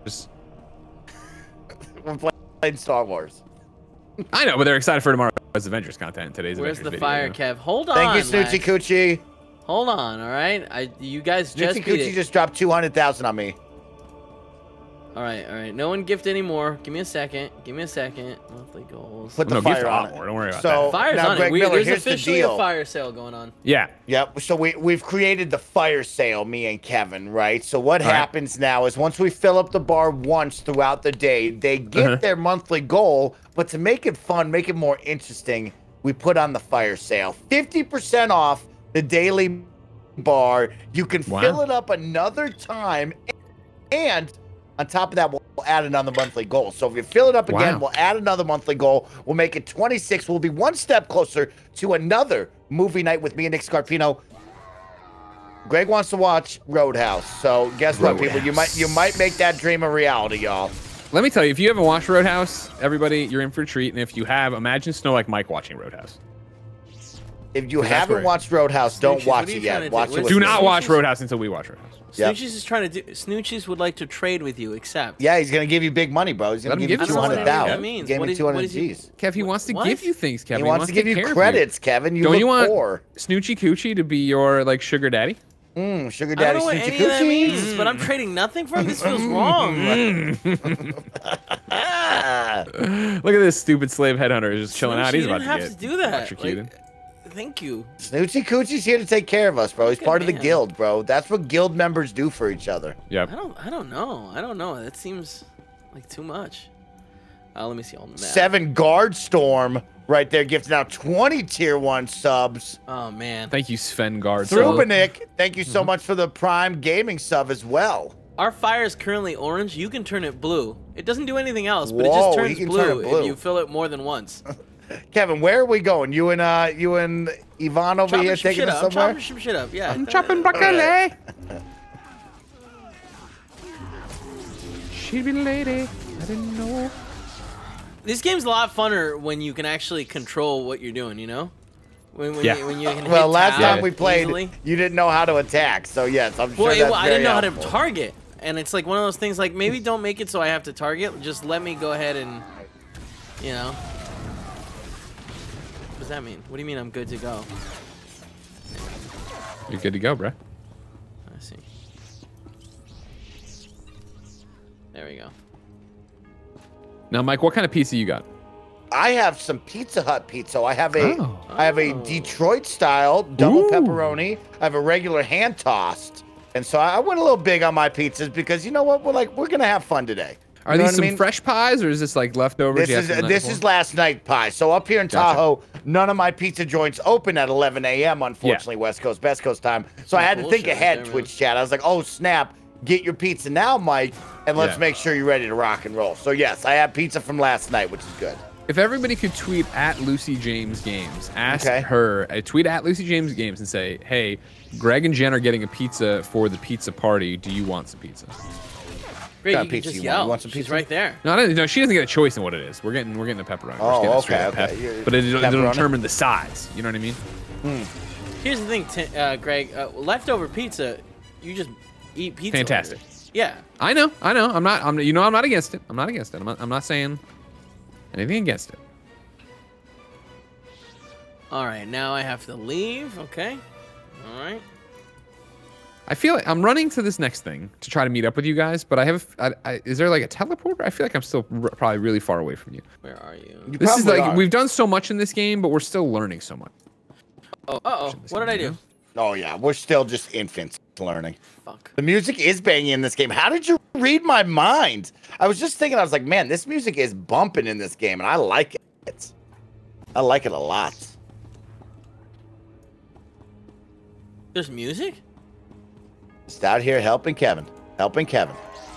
We're playing Star Wars. I know, but they're excited for tomorrow's Avengers content. in Today's Where's Avengers the video, fire, you know? Kev? Hold on. Thank you, Snoochie Lex. Coochie. Hold on, all right? I you guys just Snoochie beat Coochie it. just dropped two hundred thousand on me. All right, all right. No one gift anymore. Give me a second. Give me a second. Monthly goals. Put the No, gift fire a on lot it. more. Don't worry about so, that. Fire's now, on Greg it. We, Miller, there's here's the officially deal. a fire sale going on. Yeah. Yep. So we we've created the fire sale, me and Kevin, right? So what All right. happens now is once we fill up the bar once throughout the day, they get Uh-huh. their monthly goal, but to make it fun, make it more interesting, we put on the fire sale. fifty percent off the daily bar. You can Wow. fill it up another time, and on top of that, we'll add another monthly goal. So if you fill it up again, Wow. we'll add another monthly goal. We'll make it twenty-six. We'll be one step closer to another movie night with me and Nick Scarpino. Greg wants to watch Roadhouse. So guess what, people? You might you might make that dream a reality, y'all. Let me tell you, if you haven't watched Roadhouse, everybody, you're in for a treat. And if you have, imagine Snow Like Mike watching Roadhouse. If you that's haven't where- watched Roadhouse, don't Snooches, watch what are it you trying to yet. do? Watch it Where's with Do me. not watch Snooches? Roadhouse until we watch Roadhouse. Yep. Snooches is trying to do. Snooches would like to trade with you, except. Yeah, he's gonna give you big money, bro. He's Let gonna him give you give you two some hundred money. thousand. That means. Give What me is- two what hundred is he- G's. Kev, he wants to What? give you things, Kev. He wants to give you take care of credits, Kevin. You Don't look you want poor. Snoochie Coochie to be your like sugar daddy? Mm, sugar I daddy, don't know what Snoochie any of that Coochie. means, but I'm trading nothing for him. This feels wrong. Ah. Look at this stupid slave headhunter just chilling Snoochie, out. He's you about didn't to have get to do that. electrocuted. Like, Thank you. Snoochie Coochie's here to take care of us, bro. He's Good part of the man. guild, bro. That's what guild members do for each other. Yep. I don't. I don't know. I don't know. That seems like too much. Uh, let me see all the map. Seven Guard Storm right there, gifting out twenty tier one subs. Oh man. Thank you, Sven Guard. Thrubanik, thank you Mm-hmm. so much for the Prime Gaming sub as well. Our fire is currently orange. You can turn it blue. It doesn't do anything else, but Whoa, it just he turns can blue, turn it blue. if you fill it more than once. Kevin, where are we going? You and uh, you and Yvonne over Chopping here some taking shit us up. I'm somewhere? chopping some shit up. Yeah. I'm chopping broccoli. She be lady. I didn't know. This game's a lot funner when you can actually control what you're doing. You know, when, when Yeah. you, when you can Well, hit last tab time we played, easily. you didn't know how to attack, so yes, I'm sure Well, it- that's I didn't very know how to helpful. target, and it's like one of those things. Like maybe don't make it so I have to target. Just let me go ahead and, you know. What does that mean? What do you mean I'm good to go? You're good to go, bro. I see. There we go. Now, Mike, what kind of pizza you got? I have some Pizza Hut pizza. I have a, Oh. I have a Oh. Detroit style double Ooh. pepperoni. I have a regular hand tossed, and so I went a little big on my pizzas because you know what? We're like we're gonna have fun today. Are You know these what I some mean? fresh pies, or is this like leftovers? This you had is from the night this before? is last night pie. So up here in Gotcha. Tahoe, none of my pizza joints open at eleven a m Unfortunately, West Coast, Best Coast time. So I had to think bullshit right ahead. there, man. Twitch chat. I was like, oh snap, get your pizza now, Mike, and let's Yeah. make sure you're ready to rock and roll. So yes, I have pizza from last night, which is good. If everybody could tweet at Lucy James Games, ask Okay. her, uh, tweet at Lucy James Games and say, hey, Greg and Jen are getting a pizza for the pizza party. Do you want some pizza? Great, kind you of can pizza just you want? yell. You want some She's pizza? right there. No, I don't, no, she doesn't get a choice in what it is. We're getting we're getting the pepperoni. We're Oh, just getting the okay, straight up okay. pep. You're- But it, it'll pepperoni? determine the size. You know what I mean? Here's the thing, Ti- uh, Greg. Uh, leftover pizza, you just eat pizza. Fantastic. later. Yeah. I know, I know. I'm not. I'm. You know, I'm not against it. I'm not against it. I'm not. I'm not saying anything against it. All right, now I have to leave. Okay. All right. I feel like I'm running to this next thing to try to meet up with you guys, but I have. I, I, is there like a teleporter? I feel like I'm still r- probably really far away from you. Where are you? You This is probably like are. we've done so much in this game, but we're still learning so much. Oh, uh-oh. What did I do? Oh yeah, we're still just infants learning. Fuck. The music is banging in this game. How did you read my mind? I was just thinking, I was like, man, this music is bumping in this game, and I like it. I like it a lot. There's music? Just out here helping Kevin. Helping Kevin.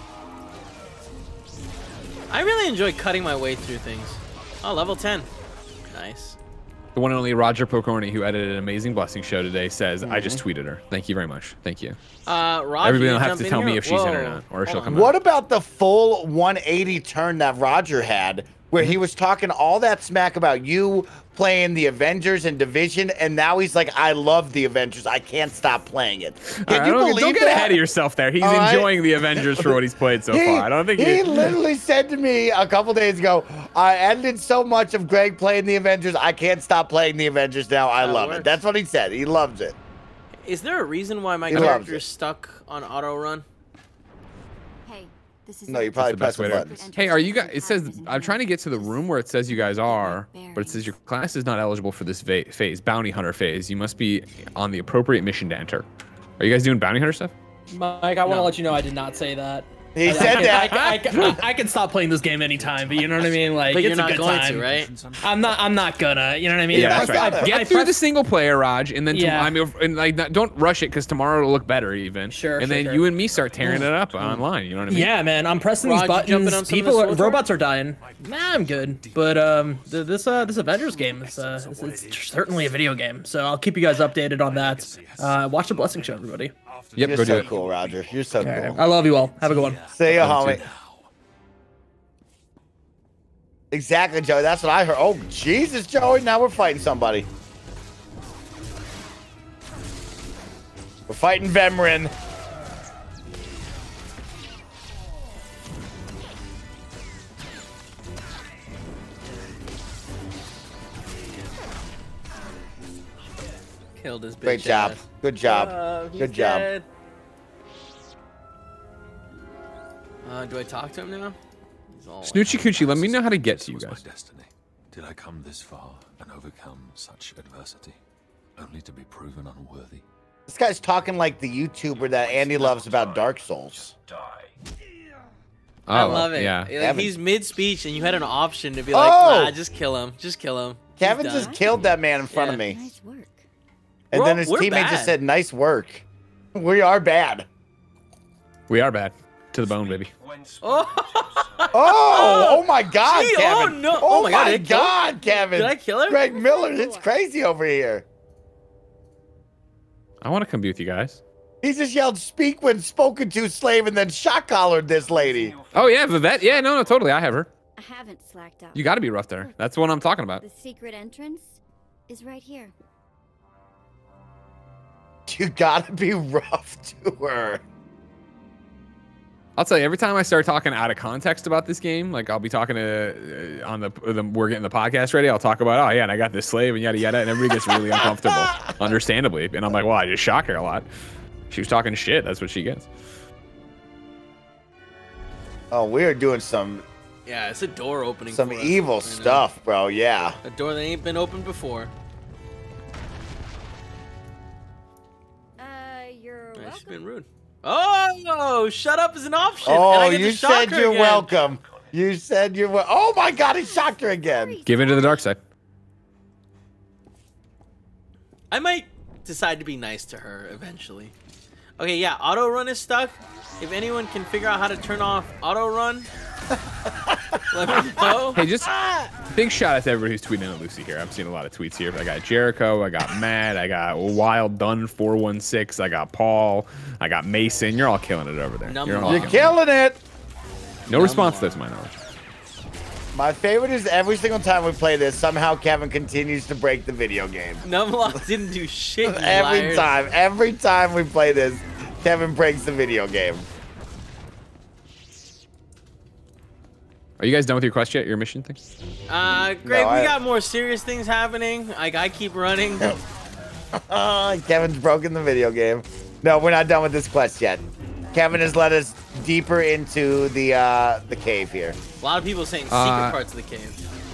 I really enjoy cutting my way through things. Oh, level ten. Nice. The one and only Roger Pocorni, who edited an amazing blessing show today, says, "I just Mm-hmm. tweeted her. Thank you very much. Thank you." Uh, Roger, Everybody you don't have jump to in tell me here? if she's in or Whoa. not, or Hold she'll on. come out. What about the full one eighty turn that Roger had, where he was talking all that smack about you playing the Avengers and Division, and now he's like, I love the Avengers. I can't stop playing it. Can All right, you don't, believe don't get that? ahead of yourself there. He's All right. enjoying the Avengers for what he's played so He, far. I don't think he he. literally said to me a couple days ago, I edited so much of Greg playing the Avengers, I can't stop playing the Avengers now. I That love works. it. That's what he said. He loves it. Is there a reason why my He loves character it. is stuck on auto run? Hey, this is No, you it. probably the best press way the to- buttons. Hey, are you guys? It says I'm trying to get to the room where it says you guys are, but it says your class is not eligible for this va- phase, bounty hunter phase. You must be on the appropriate mission to enter. Are you guys doing bounty hunter stuff? Mike, I want to No. let you know I did not say that. He I, said I, that. I, I, I, I can stop playing this game anytime, but you know what I mean? Like, But it's you're not a good going time. to, right? I'm not. I'm not gonna. You know what I mean? Yeah, that's I right. got it. Get I through the press- single player, Raj, and then to- Yeah. I mean, and like, not- don't rush it because tomorrow it'll look better even. Sure, And sure, then sure. you and me start tearing it up online. You know what I mean? Yeah, man. I'm pressing Raj, these you jumping buttons. on some of People, the are, swords, Raj? robots are dying. Nah, I'm good. But um, th- this uh, this Avengers game is uh, it's, it's certainly a video game. So I'll keep you guys updated on that. Uh, watch the blessing show, everybody. Yep. You're Go do so it. cool, Roger. You're so cool. I love you all. Have a good one. See ya, Love you homie. Exactly, Joey. That's what I heard. Oh, Jesus, Joey. Now we're fighting somebody. We're fighting Vemrin. Killed his bitch Great job. ass. Good job. Uh, he's Good job. dead. Uh, do I talk to him now? He's all like- Snoochie Coochie, let me know how to get to you Was my guys. destiny. Did I come this far and overcome such adversity? only to be proven unworthy. This guy's talking like the YouTuber that Andy loves about Dark Souls. Oh, I love it. Yeah. Like, Kevin. he's mid-speech, and you had an option to be like, Oh! nah, just kill him. Just kill him. He's Kevin done. just killed that man in front Yeah. of me. Nice work. And We're- then his we're teammate bad. just said, nice work. We are bad. We are bad. To the bone, baby. Oh, Oh, oh my God, Gee, oh, Kevin. no. Oh, Oh my God, my did I kill him? God, Kevin. Did I kill him? Greg Miller, it's crazy over here. I want to come be with you guys. He just yelled, speak when spoken to, slave, and then shot collared this lady. Oh yeah, Vivette. Yeah, no, no, totally. I have her. I haven't slacked off. You got to be rough there. That's what I'm talking about. The secret entrance is right here. You gotta be rough to her. I'll tell you, every time I start talking out of context about this game, like I'll be talking to uh, on the, the we're getting the podcast ready. I'll talk about, oh yeah, and I got this slave and yada yada, and everybody gets really uncomfortable, understandably. And I'm like, well, I just shock her a lot. She was talking shit. That's what she gets. Oh, we're doing some yeah, it's a door opening. some for us. evil I know. stuff, bro. Yeah. A door that ain't been opened before. Uh, you're Nah, she's welcome. been rude. Oh, shut up is an option. and Oh, I get you to shock said her you're again. welcome. You said you're wel- Oh my God, he shocked her again. Give in to the dark side. I might decide to be nice to her eventually. Okay, yeah, auto run is stuck. If anyone can figure out how to turn off auto run, let me know. Hey, just big shout out to everybody who's tweeting at Lucy here. I'm seeing a lot of tweets here. I got Jericho, I got Matt, I got Wild Dunn four one six, I got Paul, I got Mason. You're all killing it over there. Number You're all one. You're killing killing it. it. No response to that, to my knowledge. My favorite is every single time we play this, somehow Kevin continues to break the video game. Numlock didn't do shit. you Every liars. time, every time we play this, Kevin breaks the video game. Are you guys done with your quest yet? Your mission thing? Uh, Greg, No, we I- got more serious things happening. Like, I keep running. Oh, Kevin's broken the video game. No, we're not done with this quest yet. Kevin has led us deeper into the uh, the cave here. A lot of people saying secret Uh, parts of the cave.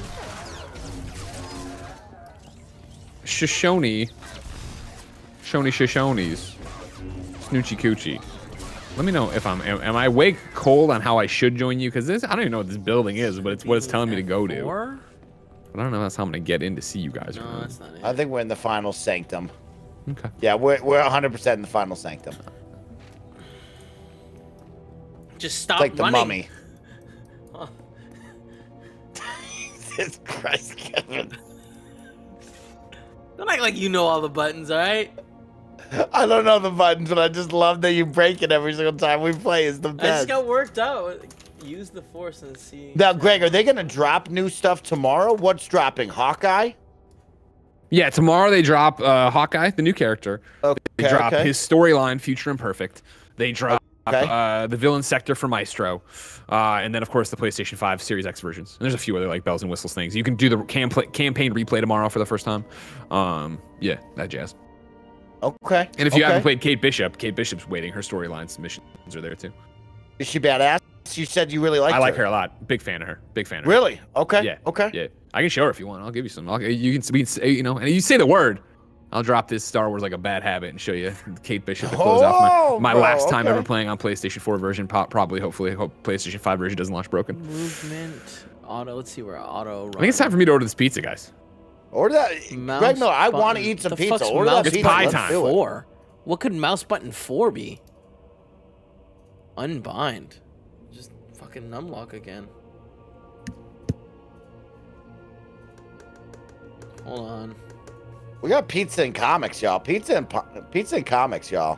Shoshone. Shoney Shoshones. Snoochie Coochie. Let me know if I'm am, am I way cold on how I should join you, because this I don't even know what this building is, but it's what it's telling me to go to. Four? But I don't know if that's how I'm gonna get in to see you guys. or No, not. that's not it. I think we're in the final sanctum. Okay. Yeah, we're we're one hundred percent in the final sanctum. Just stop Like the running. mummy. Jesus Christ, Kevin. Don't act like you know all the buttons, all right? I don't know the buttons, but I just love that you break it every single time we play. It's the I just best. got worked out. Use the force and see. Now, Greg, are they gonna drop new stuff tomorrow? What's dropping? Hawkeye? Yeah, tomorrow they drop uh, Hawkeye, the new character. Okay. They drop okay. his storyline, Future Imperfect. They drop Okay. uh, the villain sector for Maestro, uh, and then of course the PlayStation five Series X versions. And there's a few other like bells and whistles things. You can do the cam- campaign replay tomorrow for the first time. Um, yeah, that jazz. Okay. And if you okay. haven't played Kate Bishop, Kate Bishop's waiting. Her storyline submissions are there too. Is she badass? You said you really liked I like her. her a lot. Big fan of her. Big fan of her. Really? Okay. Yeah. Okay. Yeah. I can show her if you want. I'll give you some. I'll, you can, we can say, you know, and you say the word. I'll drop this Star Wars like a bad habit and show you Kate Bishop to close off Oh, my, my bro, last time okay. ever playing on PlayStation four version. po- Probably, hopefully, hope PlayStation five version doesn't launch broken. Movement, auto. Let's see where auto. Run. I think it's time for me to order this pizza, guys. Order that. Mouse Greg, no, I want to button. eat some The pizza. fuck's Order that mouse It's pizza. pie Let's time. do it. Four. What could mouse button four be? Unbind. Just fucking numlock again. Hold on. We got pizza and comics, y'all. Pizza and po- pizza and comics, y'all.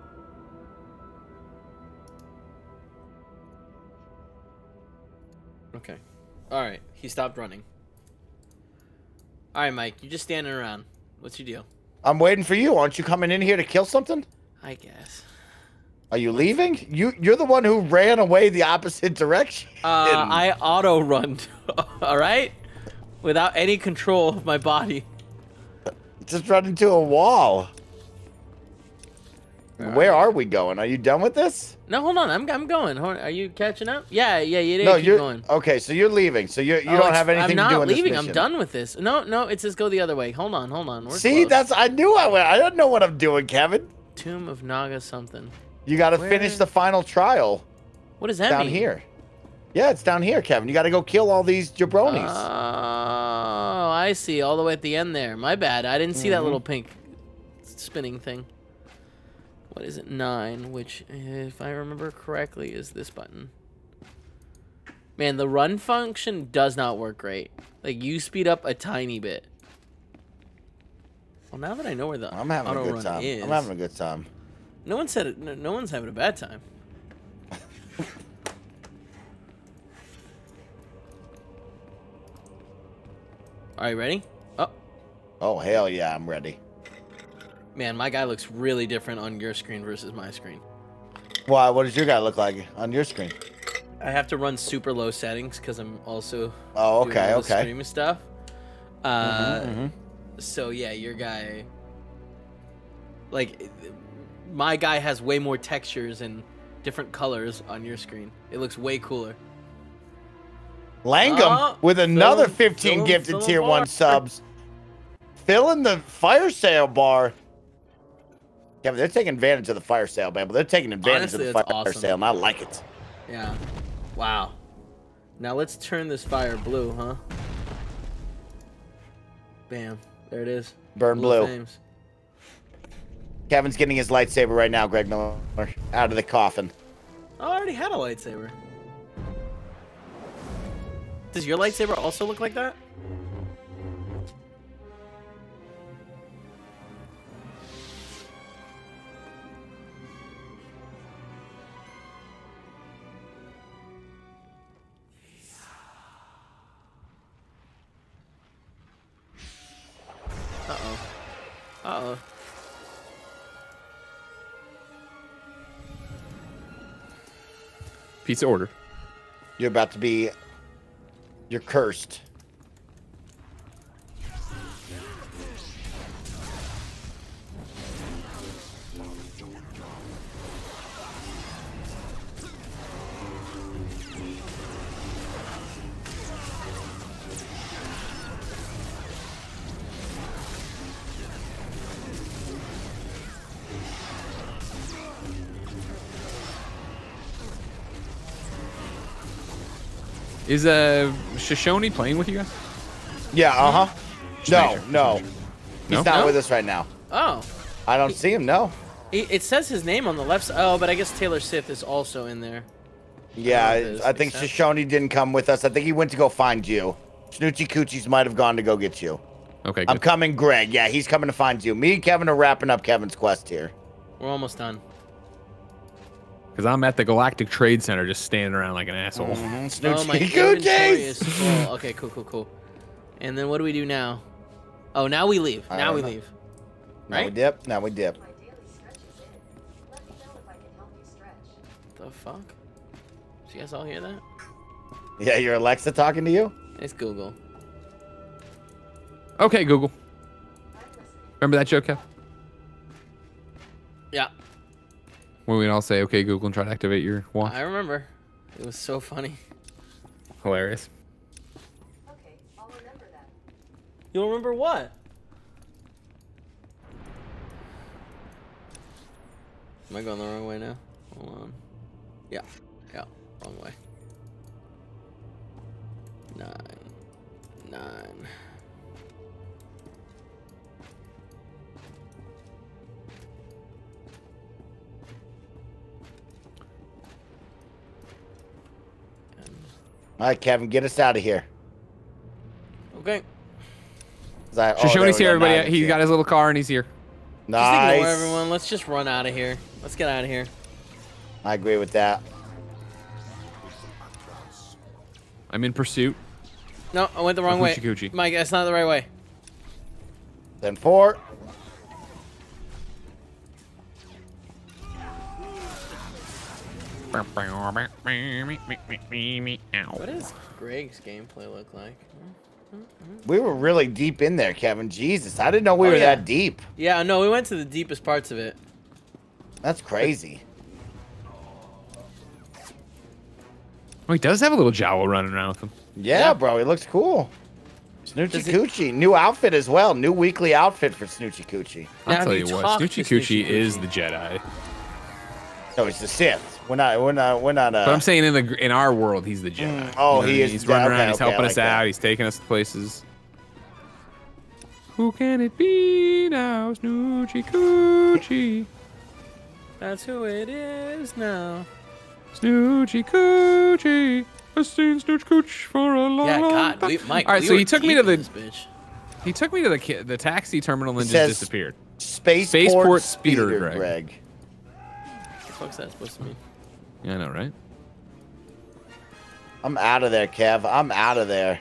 Okay. All right. He stopped running. All right, Mike. You're just standing around. What's your deal? I'm waiting for you. Aren't you coming in here to kill something? I guess. Are you leaving? You you're the one who ran away the opposite direction. Uh, I auto run. All right. Without any control of my body. Just run into a wall. Where are we going? Are you done with this? No, hold on. I'm I'm going. Hold on. Are you catching up? Yeah, yeah, you did. No, keep you're going. okay. So you're leaving. So you you Oh, don't it's- have anything I'm not to do in leaving. this I'm mission. done with this. No, no. It says go the other way. Hold on, hold on. We're See, close. that's I knew I went. I don't know what I'm doing, Kevin. Tomb of Naga something. You got to Where- finish the final trial What does that down mean? here. Yeah, it's down here, Kevin. You got to go kill all these jabronis. Oh, I see. All the way at the end there. My bad. I didn't see that Mm-hmm. little pink spinning thing. What is it? Nine, which, if I remember correctly, is this button. Man, the run function does not work great. Like, you speed up a tiny bit. Well, now that I know where the I'm having a auto good run time. is, I'm having a good time. no one said it. No, no one's having a bad time. All right, ready? Oh, Oh hell yeah, I'm ready. man, my guy looks really different on your screen versus my screen. Why? What does your guy look like on your screen? I have to run super low settings because I'm also Oh, doing okay, all the okay. streaming stuff. Uh, mhm. So yeah, your guy, like, my guy has way more textures and different colors on your screen. It looks way cooler. Langum Oh, with another fill- fifteen fill- gifted fill tier bar. one subs. Filling the fire sale bar. Yeah, but they're taking advantage of the fire sale, man. But they're taking advantage Honestly, of the that's fire awesome. sale, and I like it. Yeah. Wow. Now let's turn this fire blue, huh? Bam. There it is. Burn blue. flames. Kevin's getting his lightsaber right now, Greg Miller, out of the coffin. Oh, I already had a lightsaber. Does your lightsaber also look like that? Uh-oh. Uh-oh. Pizza order. You're about to be. You're cursed. Is uh Shoshone playing with you guys? Yeah, uh huh. Just No, make sure, just no. make sure. He's No? not No? with us right now. Oh. I don't see him, no. It it says his name on the left side. Oh, but I guess Taylor Sith is also in there. Yeah, Oh, this I think makes sense. Shoshone didn't come with us. I think he went to go find you. Snoochie Coochies might have gone to go get you. Okay, I'm good. coming, Greg. Yeah, he's coming to find you. Me and Kevin are wrapping up Kevin's quest here. We're almost done. Because I'm at the Galactic Trade Center just standing around like an asshole. Mhm, Oh, my Snoochie inventory is Coochies! full. Okay, cool, cool, cool. And then what do we do now? Oh, now we leave. I Now don't we know. leave. Now we Right? dip. Now we dip. The fuck? Did you guys all hear that? Yeah, your Alexa talking to you? It's Google. Okay, Google. Remember that joke, Kev? Yeah, When we'd all say, okay, Google, and try to activate your watch. I remember. It was so funny. Hilarious. You'll remember what? Am I going the wrong way now? Hold on. Yeah. Yeah. Wrong way. Nine. Nine. All right, Kevin, get us out of here. Okay. Is that- oh, there Shoshone's we here, go. Now I everybody. can He's see got it. his little car and he's here. Just Nice. ignore everyone. Let's just run out of here. Let's get out of here. I agree with that. I'm in pursuit. No, I went the wrong Oh, way. Hoochie Coochie. Mike, that's not the right way. Then four. What does Greg's gameplay look like? We were really deep in there, Kevin. Jesus, I didn't know we Oh, were yeah. that deep. Yeah, no, we went to the deepest parts of it. That's crazy. Oh, he does have a little Jawa running around with him. Yeah, Yeah. bro, he looks cool. Snoochie Does he- Coochie, new outfit as well. New weekly outfit for Snoochie Coochie. I'll Now, tell have you you what, talked Snoochie to Coochie Snoochie is Coochie? the Jedi. No, it's the Sith. We're not. We're not. We're not. Uh, But I'm saying in the in our world, he's the Jedi. Mm, oh, what he I mean? is He's the- running okay, around. He's okay, I helping like us that. out. He's taking us to places. Who can it be now? Snoochie Coochie. That's who it is now. Snoochie Coochie. I've seen Snooch Cooch for a long, Yeah, long God, time. we, Mike. All right, we so were he took me deep to in the this bitch. he took me to the ki- the taxi terminal and It just says- disappeared. Spaceport, Spaceport Speeder, Speeder, Greg. Greg. What the fuck's that supposed to mean? Yeah, I know, right? I'm out of there, Kev. I'm out of there.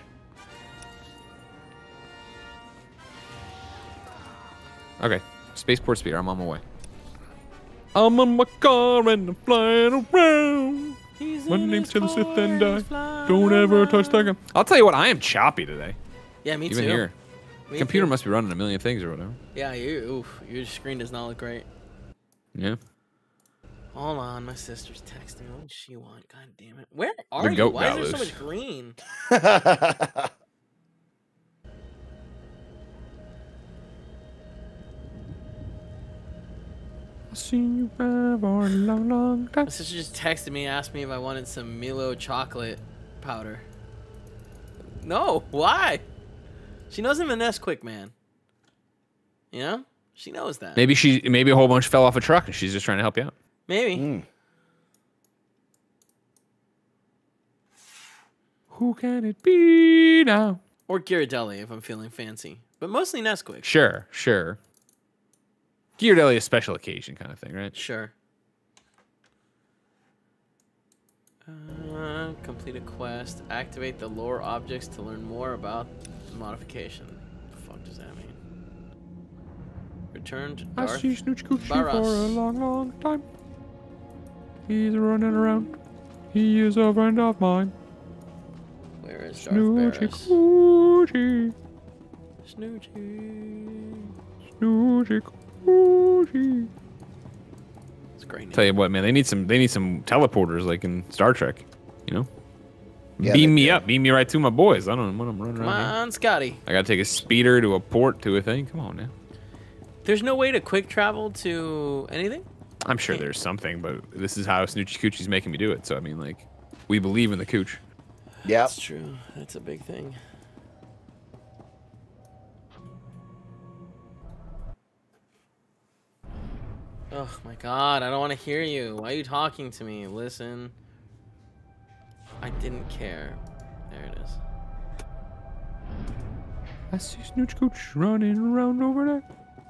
Okay, Spaceport Speeder. I'm on my way. I'm on my car and I'm flying around. My name's to the Sith and I don't ever touch that gun. I'll tell you what, I am choppy today. Yeah, me Even too. here. Me Computer too. must be running a million things or whatever. Yeah, you. Oof, your screen does not look great. Yeah. Hold on, my sister's texting. What does she want? God damn it. Where are The you? goat Why got is there so loose. much green? I've seen you for a long, long time. My sister just texted me, asked me if I wanted some Milo chocolate powder. No, why? She knows I'm a Nesquik man. You know? She knows that. Maybe she, maybe a whole bunch fell off a truck and she's just trying to help you out. Maybe. Mm. Who can it be now? Or Ghirardelli if I'm feeling fancy. But mostly Nesquik. Sure, sure. Ghirardelli is a special occasion kind of thing, right? Sure. Uh, complete a quest. Activate the lore objects to learn more about the modification. What the fuck does that mean? Return to I Darth see Snooch Coochie for a Barras. long, long time. He's running around. He is a friend of mine. Where is Darth Snoochie Barras? Coochie. Snoochie. Snoochie Coochie. It's a great name. Tell you what, man, they need some they need some teleporters like in Star Trek, you know? Yeah, beam they me do. up, beam me right to my boys. I don't know when I'm running Come around here. on, Scotty. I gotta take a speeder to a port to a thing. Come on now. There's no way to quick travel to anything? I'm sure there's something, but this is how Snoochie Coochie's making me do it. So I mean, like, we believe in the cooch. Yep. That's true. That's a big thing. Oh my god, I don't want to hear you. Why are you talking to me? Listen. I didn't care. There it is. I see Snooch Cooch running around over there.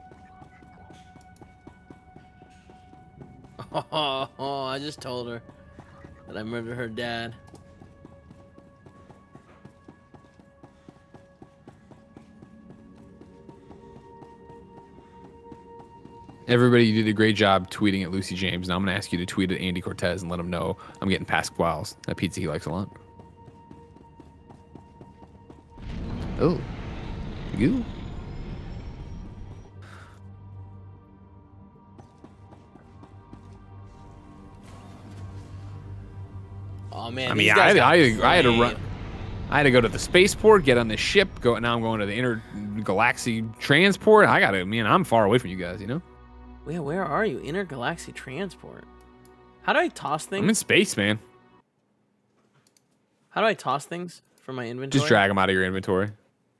Oh, oh, I just told her that I murdered her dad. Everybody, you did a great job tweeting at Lucy James. Now I'm gonna ask you to tweet at Andy Cortez and let him know I'm getting Pasquale's. That pizza he likes a lot. Oh, you. Oh man, I these mean, guys I, got I, I had to played. run. I had to go to the spaceport, get on the ship, go. Now I'm going to the intergalaxy transport. I gotta. Man, I'm far away from you guys. You know, Wait, where are you? Intergalaxy transport. How do I toss things? I'm in space, man. How do I toss things from my inventory? Just drag them out of your inventory.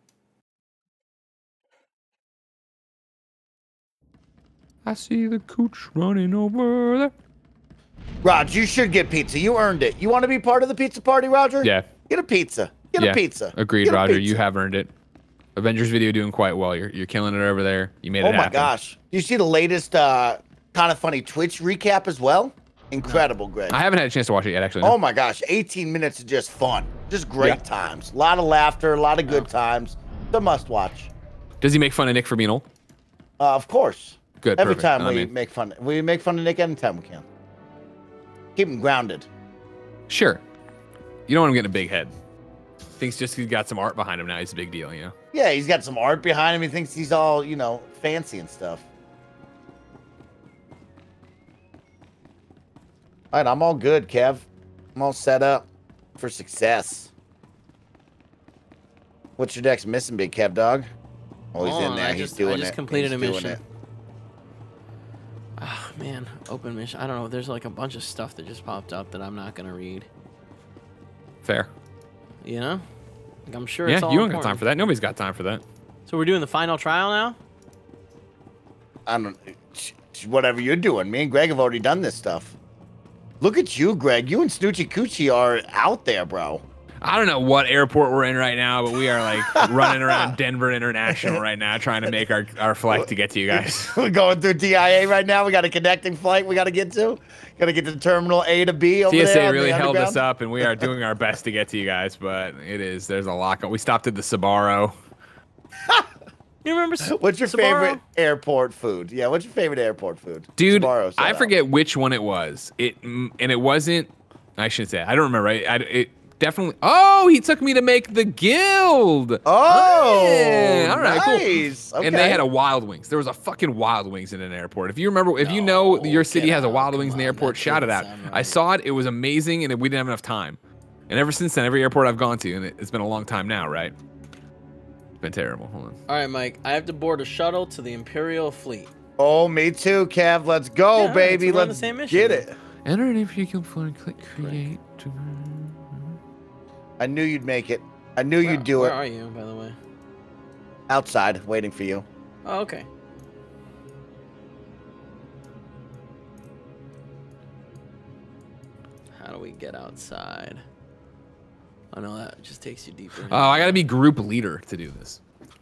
I see the cooch running over there. Raj, you should get pizza. You earned it. You want to be part of the pizza party, Roger? Yeah. Get a pizza. Get yeah. a pizza. Agreed, Get a Roger. pizza. You have earned it. Avengers video doing quite well. You're you're killing it over there. You made it Oh my happen. gosh. Do you see the latest uh, kind of funny Twitch recap as well? Incredible, Greg. I haven't had a chance to watch it yet, actually. no. Oh my gosh. eighteen minutes of just fun. Just great Yeah. times. A lot of laughter, a lot of good times. It's a must watch. Does he make fun of Nick for being old? Uh, of course. Good. Every perfect. time I we mean, make fun. We make fun of Nick anytime we can. Keep him grounded. sure. You don't want him getting a big head. Thinks just 'cause he's got some art behind him now, he's a big deal, you know? Yeah, he's got some art behind him. He thinks he's all, you know, fancy and stuff. All right, I'm all good, Kev. I'm all set up for success. What's your next missing, big Kev dog? Oh, he's Hold in on, there. I He's just, doing I just it. completed He's a doing mission. it. Ah, man, open mission. I don't know. There's like a bunch of stuff that just popped up that I'm not gonna read. Fair. You know? Like, I'm sure. Yeah, it's all you don't got important. time for that. Nobody's got time for that. So we're doing the final trial now. I don't. Whatever you're doing. Me and Greg have already done this stuff. Look at you, Greg. You and Snoochie Coochie are out there, bro. I don't know what airport we're in right now, but we are like running around Denver International right now, trying to make our, our flight to get to you guys. We're going through D I A right now. We got a connecting flight we got to get to. Got to get to terminal A to B over T S there. A on really the held us underground. up, and we are doing our best to get to you guys, but it is, there's a lot. We stopped at the Sbarro. You remember? S- What's your Sbarro? favorite airport food? Yeah, what's your favorite airport food? Dude, Sbarro, shout I out. forget which one it was. It mm, and it wasn't. I shouldn't say. I don't remember. I, I it definitely. Oh, he took me to make the guild. Oh, Yeah, all right, cool. nice. Okay. And they had a Wild Wings. There was a fucking Wild Wings in an airport. If you remember, if you know No, your city get has a out, Wild come Wings in the on, airport, that shout it out. doesn't sound I right. saw it. It was amazing, and we didn't have enough time. And ever since then, every airport I've gone to, and it, it's been a long time now, right? It's been terrible. Hold on. All right, Mike. I have to board a shuttle to the Imperial Fleet. Oh, me too, Kev. Let's go, Yeah, baby. it's around the Let's same mission. get it. Enter an Imperial Flight. Click create. I knew you'd make it. I knew Where, you'd do where it. are you, by the way? Outside, waiting for you. Oh, okay. How do we get outside? Oh no, that just takes you deeper. in. Oh, I gotta be group leader to do this.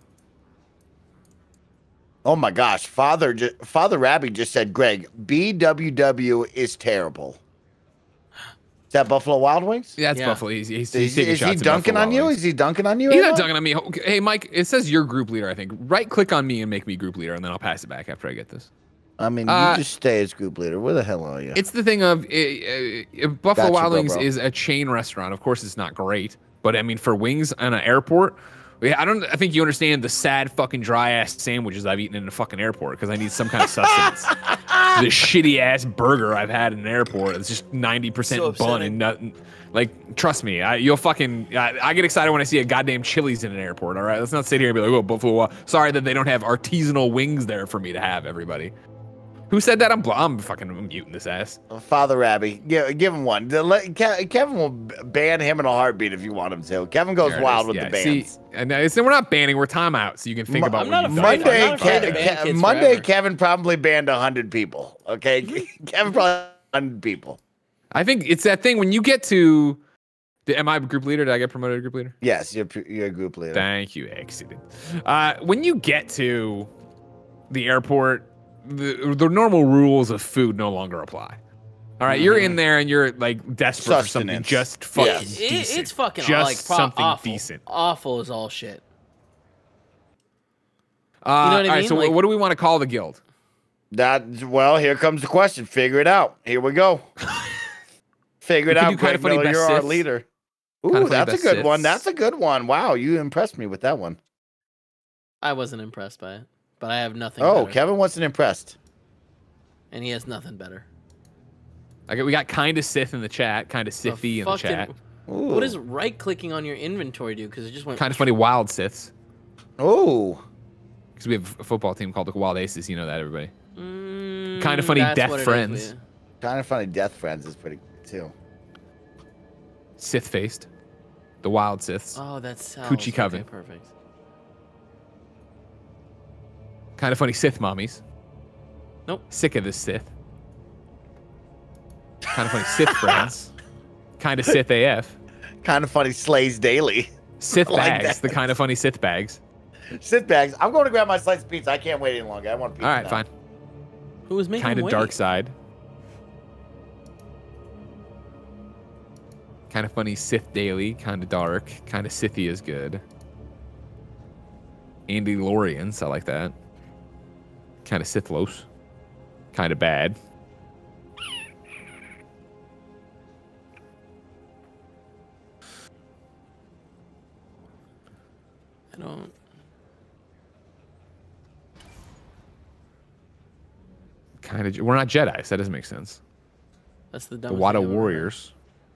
Oh my gosh, Father, ju- Father Rabbi just said, Greg, B W W is terrible. Is that Buffalo Wild Wings? Yeah, it's Yeah. Buffalo. He's, he's, Is, he's taking is he shots at dunking Buffalo on you? Wild Wings. Is he dunking on you? He's at not all? dunking on me. Okay, Hey, Mike, it says you're group leader, I think. Right click on me and make me group leader, and then I'll pass it back after I get this. I mean, Uh, you just stay as group leader. Where the hell are you? It's the thing of uh, uh, Buffalo Gotcha, Wild bro, Wings bro. is a chain restaurant. Of course, it's not great, but I mean, for wings in an airport, yeah, I don't. I think you understand the sad fucking dry ass sandwiches I've eaten in a fucking airport because I need some kind of sustenance. The shitty ass burger I've had in an airport. It's just ninety percent So bun upsetting. and nothing. Like, trust me, I, you'll fucking. I, I get excited when I see a goddamn Chili's in an airport. All right, let's not sit here and be like, oh, Buffalo. Wild- Sorry that they don't have artisanal wings there for me to have. Everybody. Who said that? I'm bl- I'm fucking muting this ass. Father Rabbi, give, give him one. The- let- Ke- Kevin will b- ban him in a heartbeat if you want him to. Kevin goes There it wild is. with Yeah, the bans. See, and I said we're not banning, we're timeout, so you can think Mo- about I'm what not you've afraid- done. I'm Monday, not afraid to Ke- ban Ke- kids Monday, forever. Kevin probably banned one hundred people. Okay? Kevin probably one hundred people. I think it's that thing when you get to. Did- Am I group leader? Did I get promoted to group leader? Yes, you're, p- you're a group leader. Thank you, excellent. Uh, when you get to the airport, the, the normal rules of food no longer apply. All right, you're in there and you're like desperate for something Sustenance. just fucking Yes. It- decent. it's fucking just like pro- something awful. decent. Awful is all shit. Uh, know what I all right, mean? so Like- what do we want to call the guild? That well, here comes the question. Figure it out. Here we go. Figure it We can out, do Kinda Greg Funny Miller. Best You're our Siths. leader. Kinda Ooh, Funny that's a Best good one. Siths. That's a good one. Wow, you impressed me with that one. I wasn't impressed by it, but I have nothing. Oh, better. Kevin wasn't impressed. And he has nothing better. Okay, we got kind of Sith in the chat, kind of The Sithy in the fucking- chat. Ooh. What does right clicking on your inventory do? Because it just went. Kind of funny wild Siths. Ooh. Because we have a football team called the Wild Aces. You know that, everybody. Mm, Kinda Funny that's Death what it is Friends. with you. Kind of funny. Death Friends is pretty good too. Sith faced. The Wild Siths. Oh, that's Coochie Coven. Okay, perfect. Kind of funny Sith mommies. Nope. Sick of this Sith. Kind of funny Sith friends. Kind of Sith A F. Kind of funny. Slays daily. Sith I like bags. that. The kind of funny Sith bags. Sit bags. I'm going to grab my slice of pizza. I can't wait any longer. I want pizza. All right, now. fine. Who was making Kind of wait? dark side. Kind of funny Sith daily. Kind of dark. Kind of Sithy is good. Andy Lorians. I like that. Kind of Sithlos. Kind of bad. I don't. Kind of. We're not Jedi's. That doesn't make sense. That's the The dumbest Wada thing I've ever heard. Warriors.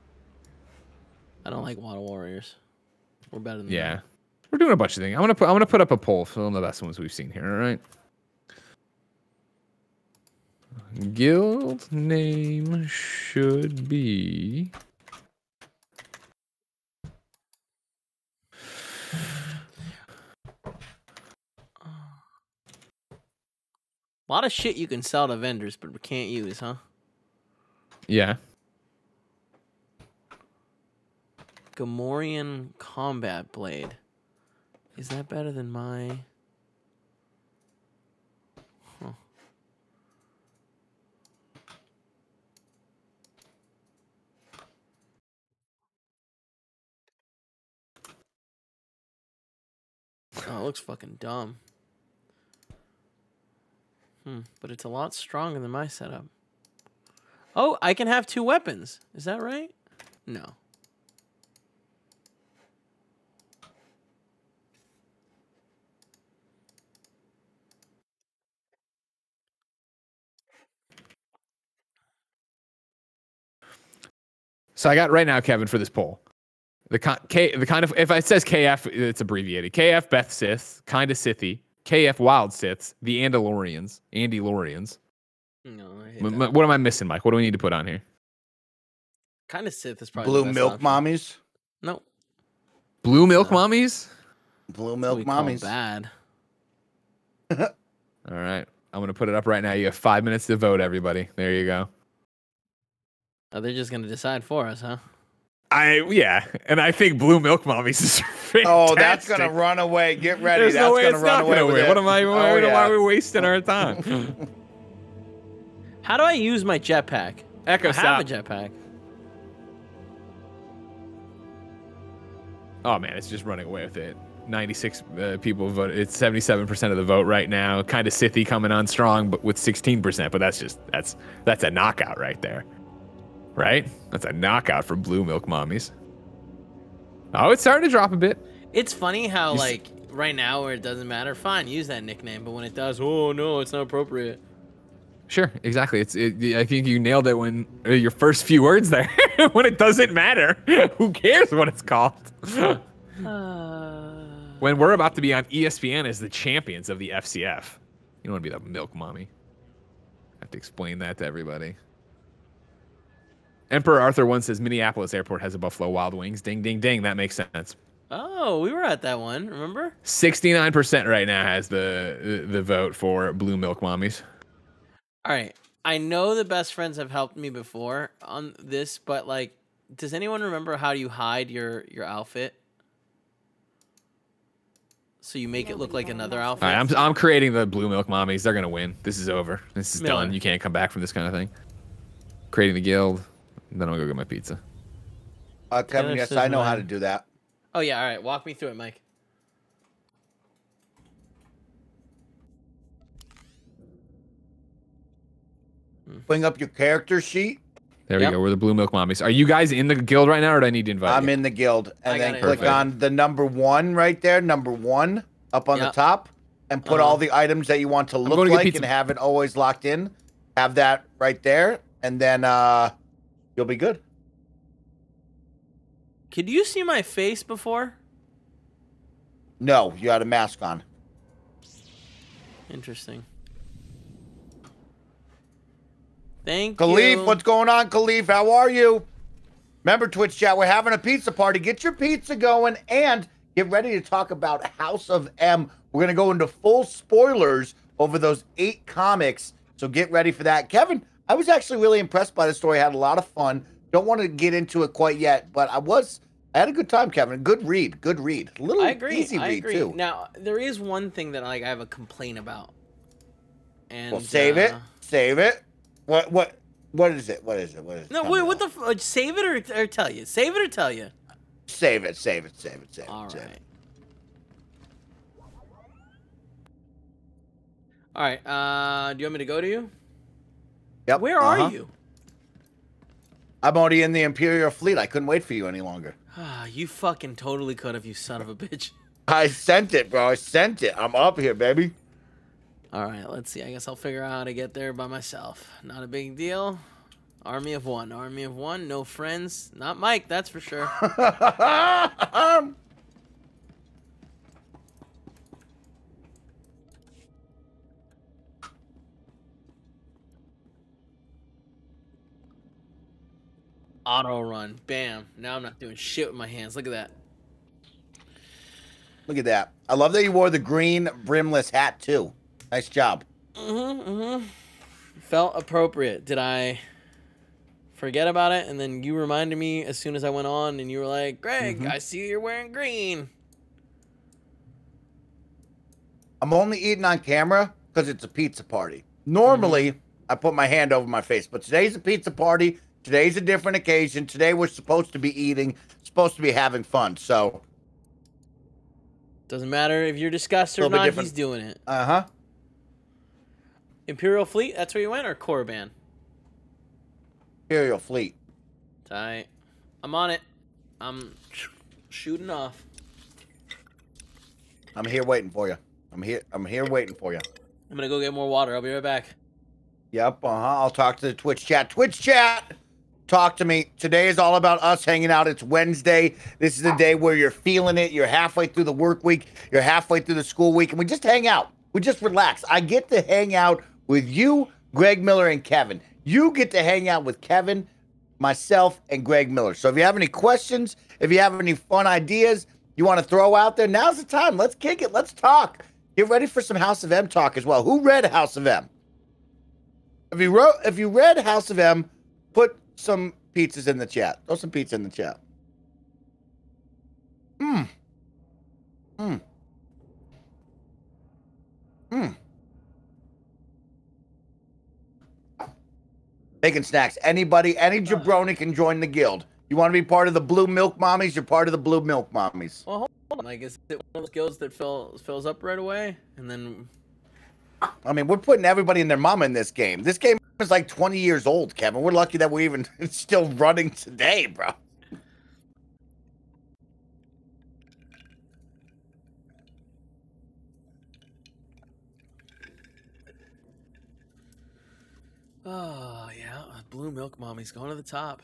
I don't like Wada Warriors. We're better than Yeah. them. We're doing a bunch of things. I'm gonna put I'm gonna put up a poll for some of the best ones we've seen here, all right? Guild name should be A lot of shit you can sell to vendors, but we can't use, huh? yeah. Gamorrean Combat Blade. Is that better than my... Huh. Oh, it looks fucking dumb. Hmm, but it's a lot stronger than my setup. Oh, I can have two weapons. Is that right? No. So I got right now, Kevin, for this poll. The con- K, the kind of if it says K F, it's abbreviated. K F Beth Sith, kind of Sithy. K F Wild Siths, the Andalorians, Andalorians. No, I hate M- that. m- what am I missing, Mike? What do we need to put on here? Kind of Sith is probably Blue the best milk option. mommies. No. Blue milk No. mommies. Blue That's what milk we call mommies. bad. All right, I'm gonna put it up right now. You have five minutes to vote, everybody. There you go. Oh, they're just gonna decide for us, huh? I yeah, and I think blue milk mommies is fantastic. Oh, that's gonna run away. Get ready. There's that's no way gonna it's run not away. gonna with win. it. What am I? Why, Oh, why yeah. are we wasting our time? How do I use my jetpack? Echo I stop. have a jetpack. Oh man, it's just running away with it. ninety-six uh, people voted. It's seventy-seven percent of the vote right now. Kind of Sithy coming on strong, but with sixteen percent. But that's just that's that's a knockout right there, right? That's a knockout for blue milk mommies. Oh, it's starting to drop a bit. It's funny how, You s- like, right now where it doesn't matter, fine, use that nickname. But when it does, oh no, it's not appropriate. Sure, exactly. It's. It, I think you nailed it when uh, your first few words there. When it doesn't matter, who cares what it's called? Uh... When we're about to be on E S P N as the champions of the F C F, you don't want to be the milk mommy. I have to explain that to everybody. Emperor Arthur one says Minneapolis Airport has a Buffalo Wild Wings. Ding, ding, ding. That makes sense. Oh, we were at that one. Remember? sixty-nine percent right now has the, the the vote for blue milk mommies. All right. I know the best friends have helped me before on this, but like, does anyone remember how you hide your your outfit? So you make it look like another outfit. All right, I'm I'm creating the blue milk mommies. They're gonna win. This is over. This is Miller. done. You can't come back from this kind of thing. Creating the guild. Then I'll go get my pizza. Uh, Kevin, Taylor yes, says I know how mine. to do that. Oh yeah. All right. Walk me through it, Mike. Bring up your character sheet. There we Yep. go. We're the blue milk mommies. Are you guys in the guild right now, or do I need to invite I'm you? in the guild, I and got then it. click Perfect. on the number one right there, number one up on Yep. the top, and put Uh-huh. all the items that you want to look going to get like pizza. and have it always locked in. Have that right there, and then uh, you'll be good. Could you see my face before? No, you had a mask on. Interesting. Thank Khalif, you. what's going on, Khalif? How are you? Remember, Twitch chat, we're having a pizza party. Get your pizza going and get ready to talk about House of M. We're going to go into full spoilers over those eight comics, so get ready for that. Kevin, I was actually really impressed by the story. I had a lot of fun. Don't want to get into it quite yet, but I was. I had a good time, Kevin. Good read. Good read. A little I agree. easy I read, agree. too. Now there is one thing that like I have a complaint about. And Well, save it. uh, Save it. What? What? What is it? What is it? What is it? No, Tell wait. me What now. the? F- uh, save it or, or tell you? Save it or tell you? Save it. Save it. Save it. Save it. All save right. it. All right. Uh, do you want me to go to you? Yep. Where uh-huh. are you? I'm already in the Imperial fleet. I couldn't wait for you any longer. Ah, you fucking totally could have, you son of a bitch. I sent it, bro. I sent it. I'm up here, baby. All right. Let's see. I guess I'll figure out how to get there by myself. Not a big deal. Army of one. Army of one. No friends. Not Mike, that's for sure. Auto run. Bam. Now I'm not doing shit with my hands. Look at that. Look at that. I love that you wore the green brimless hat too. Nice job. Mm-hmm, mm-hmm. Felt appropriate. Did I forget about it? And then you reminded me as soon as I went on and you were like, Greg, mm-hmm. I see you're wearing green. I'm only eating on camera because it's a pizza party. Normally, mm-hmm. I put my hand over my face, but today's a pizza party. Today's a different occasion. Today we're supposed to be eating, supposed to be having fun. So doesn't matter if you're disgusted or not, different. He's doing it. Uh-huh. Imperial Fleet, that's where you went, or Korriban? Imperial Fleet. Tight. I'm on it. I'm shooting off. I'm here waiting for you. I'm here. I'm here waiting for you. I'm gonna go get more water. I'll be right back. Yep. Uh-huh. I'll talk to the Twitch chat. Twitch chat! Talk to me. Today is all about us hanging out. It's Wednesday. This is the day where you're feeling it. You're halfway through the work week. You're halfway through the school week. And we just hang out. We just relax. I get to hang out with you, Greg Miller, and Kevin. You get to hang out with Kevin, myself, and Greg Miller. So if you have any questions, if you have any fun ideas you want to throw out there, now's the time. Let's kick it. Let's talk. Get ready for some House of M talk as well. Who read House of M? If you wrote, if you read House of M, put some pizzas in the chat. Throw some pizza in the chat. Mmm. Mmm. Mmm. Making snacks. Anybody, any jabroni can join the guild. You want to be part of the Blue Milk Mommies? You're part of the Blue Milk Mommies. Well, hold on. Like, is it one of those guilds that fill, fills up right away? And then... I mean, we're putting everybody and their mama in this game. This game is like twenty years old, Kevin. We're lucky that we're even still running today, bro. Oh, yeah. Blue Milk Mommy's going to the top.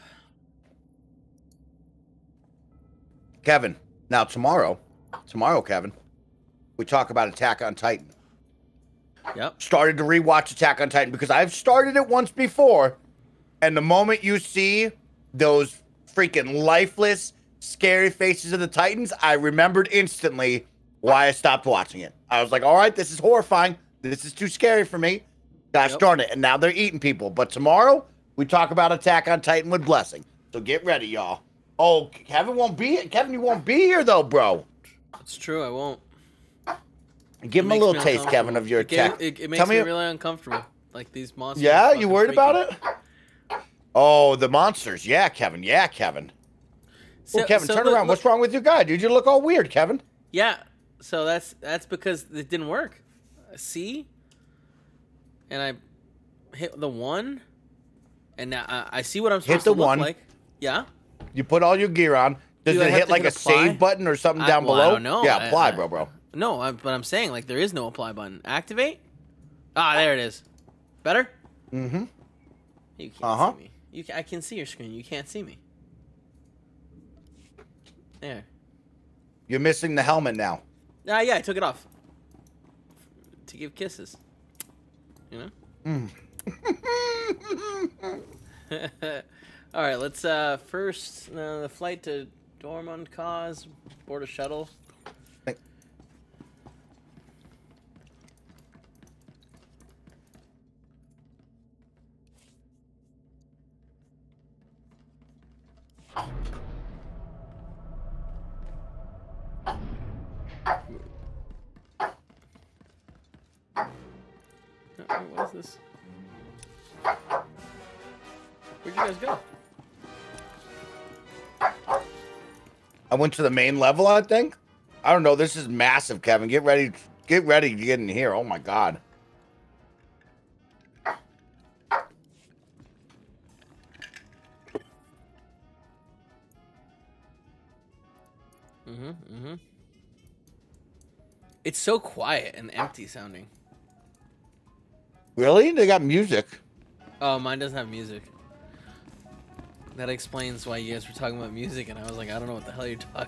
Kevin, now tomorrow, tomorrow, Kevin, we talk about Attack on Titan. Yep. Started to rewatch Attack on Titan because I've started it once before, and the moment you see those freaking lifeless, scary faces of the Titans, I remembered instantly why I stopped watching it. I was like, all right, this is horrifying. This is too scary for me. Gosh yep. darn it. And now they're eating people. But tomorrow, we talk about Attack on Titan with Blessing. So get ready, y'all. Oh, Kevin won't be Kevin, you won't be here, though, bro. It's true, I won't. Give him a little taste, Kevin, of your attack. It, it, it makes Tell me, me really uncomfortable. Like these monsters. Yeah, you worried freaky. about it? Oh, the monsters. Yeah, Kevin. Yeah, Kevin. So, oh, Kevin, so turn look, around. Look. What's wrong with your guy, dude? You look all weird, Kevin. Yeah, so that's that's because it didn't work. See? And I hit the one, and now I, I see what I'm supposed hit the to look one. like. Yeah. You put all your gear on. Does Do it hit like hit a apply? save button or something I, down well, below? I don't know. Yeah, apply, I, I, bro, bro. No, I, but I'm saying like there is no apply button. Activate. Ah, there it is. Better? Mm-hmm. You can't uh-huh. see me. You can, I can see your screen. You can't see me. There. You're missing the helmet now. Ah, yeah, I took it off to give kisses. You know. Mm. All right, let's uh first uh, the flight to Dormund Cause board a shuttle. What is this? Where'd you guys go? I went to the main level, I think. I don't know. This is massive, Kevin. Get ready. Get ready to get in here. Oh, my God. Mm-hmm, mm-hmm. It's so quiet and empty sounding. Really? They got music. Oh, mine doesn't have music. That explains why you guys were talking about music, and I was like, I don't know what the hell you're talking.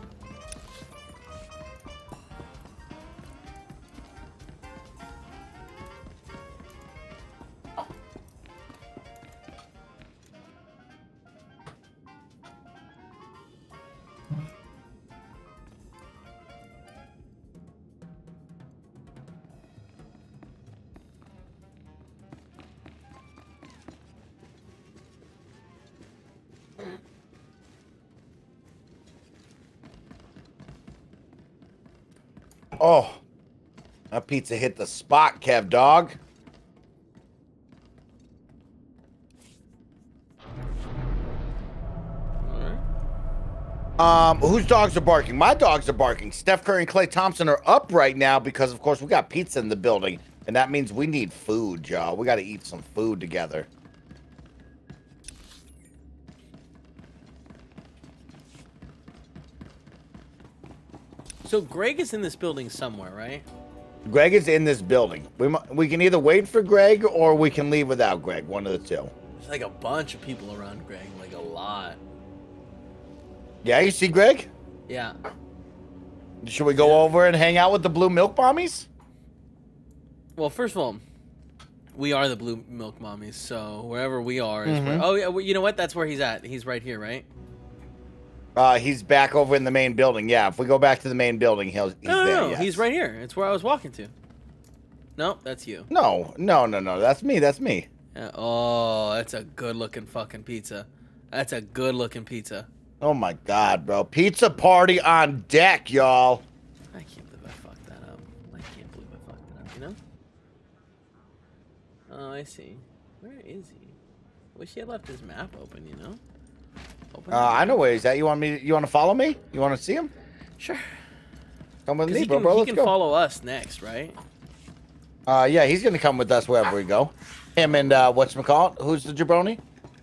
Oh, that pizza hit the spot, Kev dog. Um, whose dogs are barking? My dogs are barking. Steph Curry and Clay Thompson are up right now because, of course, we got pizza in the building, and that means we need food, y'all. We got to eat some food together. So Greg is in this building somewhere, right? Greg is in this building. We mu- we can either wait for Greg or we can leave without Greg. One of the two. There's like a bunch of people around Greg, like a lot. Yeah, you see Greg? Yeah. Should we go over and hang out with the Blue Milk Mommies? Well, first of all, we are the Blue Milk Mommies, so wherever we are is Mhm. where. Oh yeah, well, you know what? That's where he's at. He's right here, right? Uh, he's back over in the main building. Yeah, if we go back to the main building, he'll, he's no, no, there. no. Yes. He's right here. It's where I was walking to. No, that's you. No, no, no, no. That's me. That's me. Yeah. Oh, that's a good-looking fucking pizza. That's a good-looking pizza. Oh my God, bro! Pizza party on deck, y'all. I can't believe I fucked that up. I can't believe I fucked that up. You know? Oh, I see. Where is he? Wish he had left his map open. You know? Open Uh, I know where he's at. You want me? You want to follow me? You want to see him? Sure. Come with me, He bro. can, bro. he Let's can go. follow us next, right? Uh, yeah, he's gonna come with us wherever we go. Him and uh, whatchamacallit? Who's the jabroni?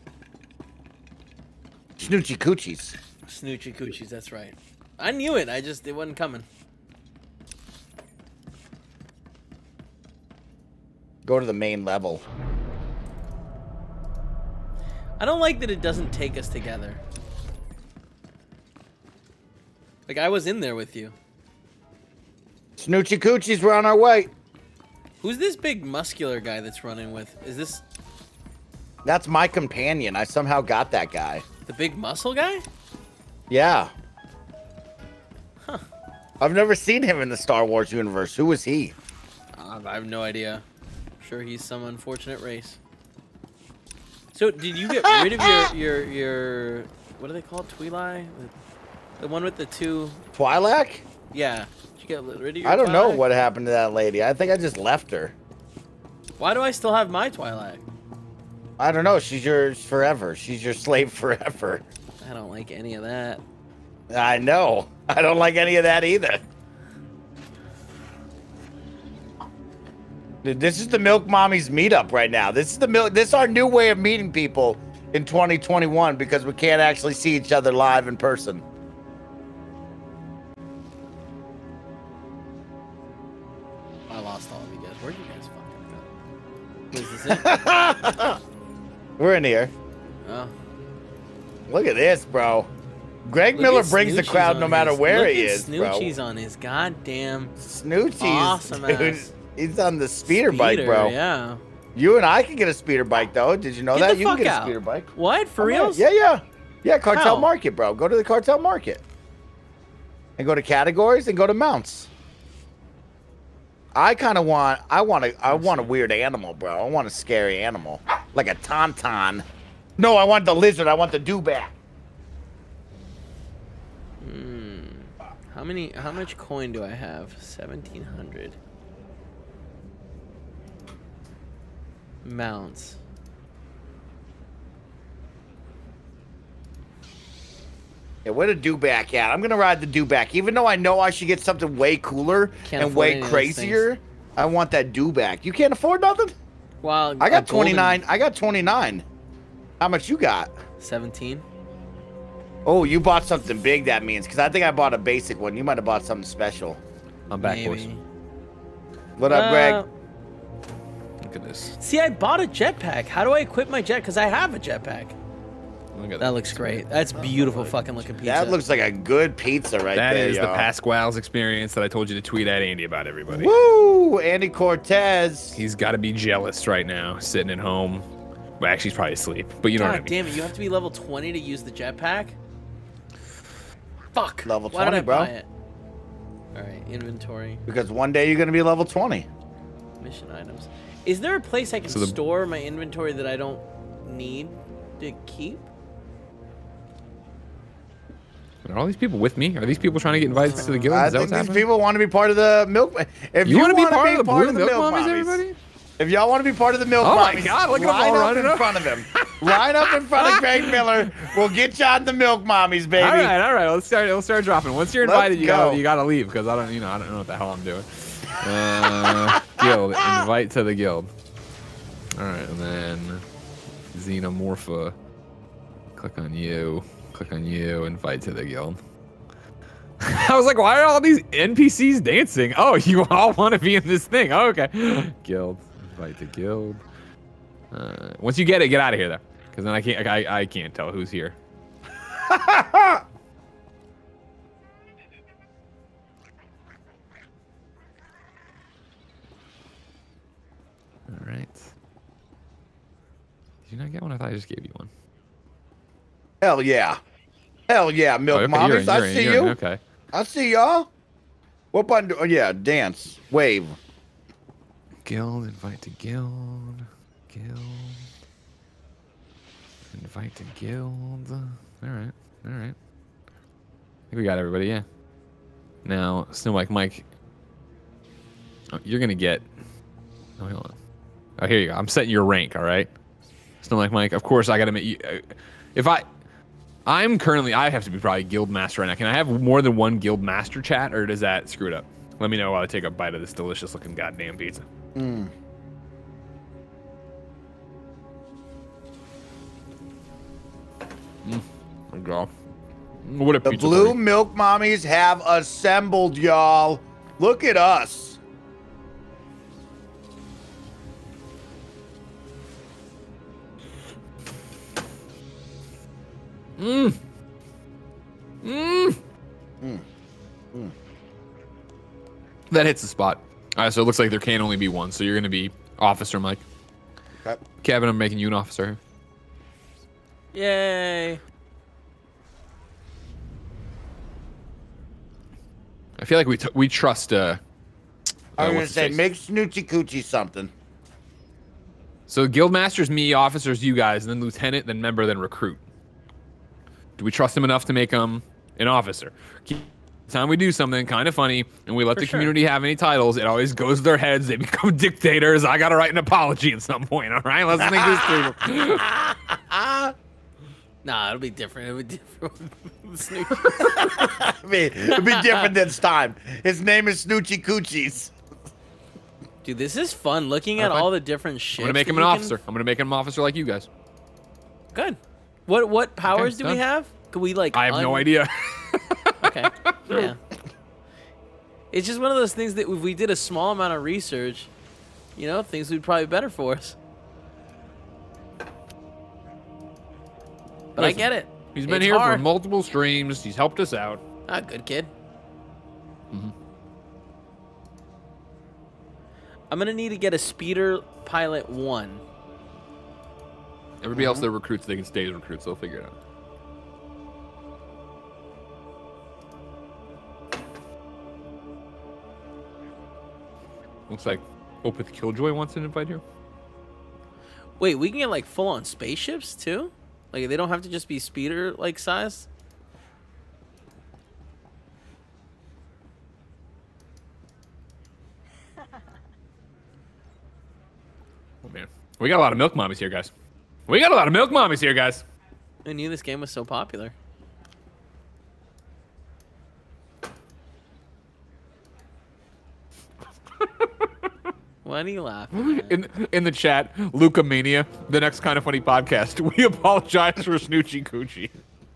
Snoochie Coochies. Snoochie Coochies, that's right. I knew it. I just it wasn't coming. Go to the main level. I don't like that it doesn't take us together. Like I was in there with you. Snoochie Coochies, we're on our way. Who's this big muscular guy that's running with? Is this That's my companion. I somehow got that guy. the big muscle guy? Yeah. Huh. I've never seen him in the Star Wars universe. Who is he? Uh, I have no idea. I'm sure he's some unfortunate race. So did you get rid of your your your what are they called? Twi'lek? The, the one with the two. Twi'lek? Yeah. Did you get rid of your? I don't know Twi'lek? what happened to that lady. I think I just left her. Why do I still have my Twi'lek? I don't know. She's yours forever. She's your slave forever. I don't like any of that. I know. I don't like any of that either. Dude, this is the Milk Mommies meetup right now. This is the milk. This is our new way of meeting people in twenty twenty-one because we can't actually see each other live in person. I lost all of you guys. Where'd you guys fucking go? Is this it? We're in here. Oh. Look at this, bro. Greg Look Miller at brings the Snoochie's crowd on no matter his- where look he at is, bro. Snoochie's on his goddamn Snoochie's, awesome dude. ass He's on the speeder, bike, speeder, bro. Yeah. You and I can get a speeder bike, though. Did you know Get that? the You can fuck get out. a speeder bike. What? For Oh, yeah. reals? Yeah, yeah. Yeah, Cartel How? Market, bro. Go to the Cartel Market. And go to categories and go to mounts. I kind of want, I want a, I want a weird animal, bro. I want a scary animal. Like a tauntaun. No, I want the lizard. I want the dewback. Hmm. How many? How much coin do I have? Seventeen hundred. Mounts. Yeah, where the dewback at? I'm gonna ride the dewback, even though I know I should get something way cooler Can't and afford way any of those crazier. I want that dewback. You can't afford nothing? Well, I a got golden- twenty-nine. I got twenty-nine. How much you got? Seventeen. Oh, you bought something big, that means, because I think I bought a basic one. You might have bought something special. I'm back, boys. Maybe. What up, Uh, Greg? Look at this. See, I bought a jetpack. How do I equip my jet? Because I have a jetpack. Look at That looks great. That's beautiful fucking looking pizza. That looks like a good pizza right That there. is the y'all. Pasquale's experience that I told you to tweet at Andy about, everybody. Woo! Andy Cortez. He's got to be jealous right now, sitting at home. Well, actually, he's probably asleep, but you know God what I mean. damn it! You have to be level twenty to use the jetpack. Fuck. Level Why did twenty, I bro. buy it? All right, inventory, Because one day you're gonna be level twenty. mission items. Is there a place I can So the- store my inventory that I don't need to keep? Are all these people with me? Are these people trying to get invited to the guild? I Is that think what's these happening? people want to be part of the milk. If You you, wanna be wanna part of the part blue of the milk milk mommies, mommies, everybody? if y'all want to be part of the milk Oh my mommies, God, look at them line all up running in up. front of him. Line up in front of Greg Miller. We'll get you on the milk mommies, baby. All right, all right. Let's start. Let's start dropping. Once you're Let's invited, you go. gotta, you gotta leave because I don't, you know, I don't know what the hell I'm doing. Uh, guild. Invite to the guild. All right, and then Xenomorpha. Click on you. Click on you. Invite to the guild. I was like, why are all these N P Cs dancing? Oh, you all want to be in this thing? Oh, okay. Guild. Invite to guild. Uh, once you get it, get out of here though, because then I can't. I, I can't tell who's here. All right. Did you not get one? I thought I just gave you one. Hell yeah. Hell yeah, milk Oh, okay, you're mommies. in, I you're in, see you're you. in, Okay. I see y'all. What button? Do, oh yeah, dance, wave. Guild. Invite to guild. Guild. Invite to guild. All right. All right. I think we got everybody. Yeah. Now, Snow Mike, Mike. Oh, you're gonna get. Oh, hold on. Oh, here you go. I'm setting your rank. All right. Snow Mike, Mike. Of course, I gotta make you. Uh, if I. I'm currently, I have to be probably guild master right now. Can I have more than one guild master, chat, or does that screw it up? Let me know while I take a bite of this delicious looking goddamn pizza. Mm. Mm. There we go. What a The pizza blue party. milk mommies have assembled, y'all. Look at us. Mmm. Mmm. Mm. Mm. That hits the spot. All right, so it looks like there can only be one. So you're going to be Officer Mike. Okay. Kevin, I'm making you an officer. Yay! I feel like we t we trust. Uh, I uh, was gonna what's his say, face? make Snoochie Coochie something. So Guildmaster's me, officers you guys, and then lieutenant, then member, then recruit. Do we trust him enough to make him an officer? Keep time we do something kind of funny and we let For the sure. community have any titles, it always goes to their heads. They become dictators. I gotta write an apology at some point. All right, let's think this through. Nah, it'll be different. It'll be different with Snoop. I mean, it'll be different this time. His name is Snoochie Coochies. Dude, this is fun looking at Alright, all the different shit. I'm gonna make him an officer. I'm gonna make him an officer like you guys. Good. What what powers Okay, do we done. have? Could we like? I have no un- idea. Okay. Yeah. It's just one of those things that if we did a small amount of research, you know, things would probably be better for us. But I Listen, get it. He's been It's here hard. for multiple streams. He's helped us out. Ah, good kid. Mhm. I'm gonna need to get a speeder pilot one. Everybody else, they're recruits. They can stay as recruits. They'll figure it out. Looks like Opeth Killjoy wants an invite here. Wait, we can get like full on spaceships too? Like they don't have to just be speeder like size? Oh man, we got a lot of milk mommies here, guys. We got a lot of milk mommies here, guys. I knew this game was so popular. Why do you laugh? In in the chat, Luca Mania, the next Kind of Funny podcast. We apologize for Snoochie Coochie.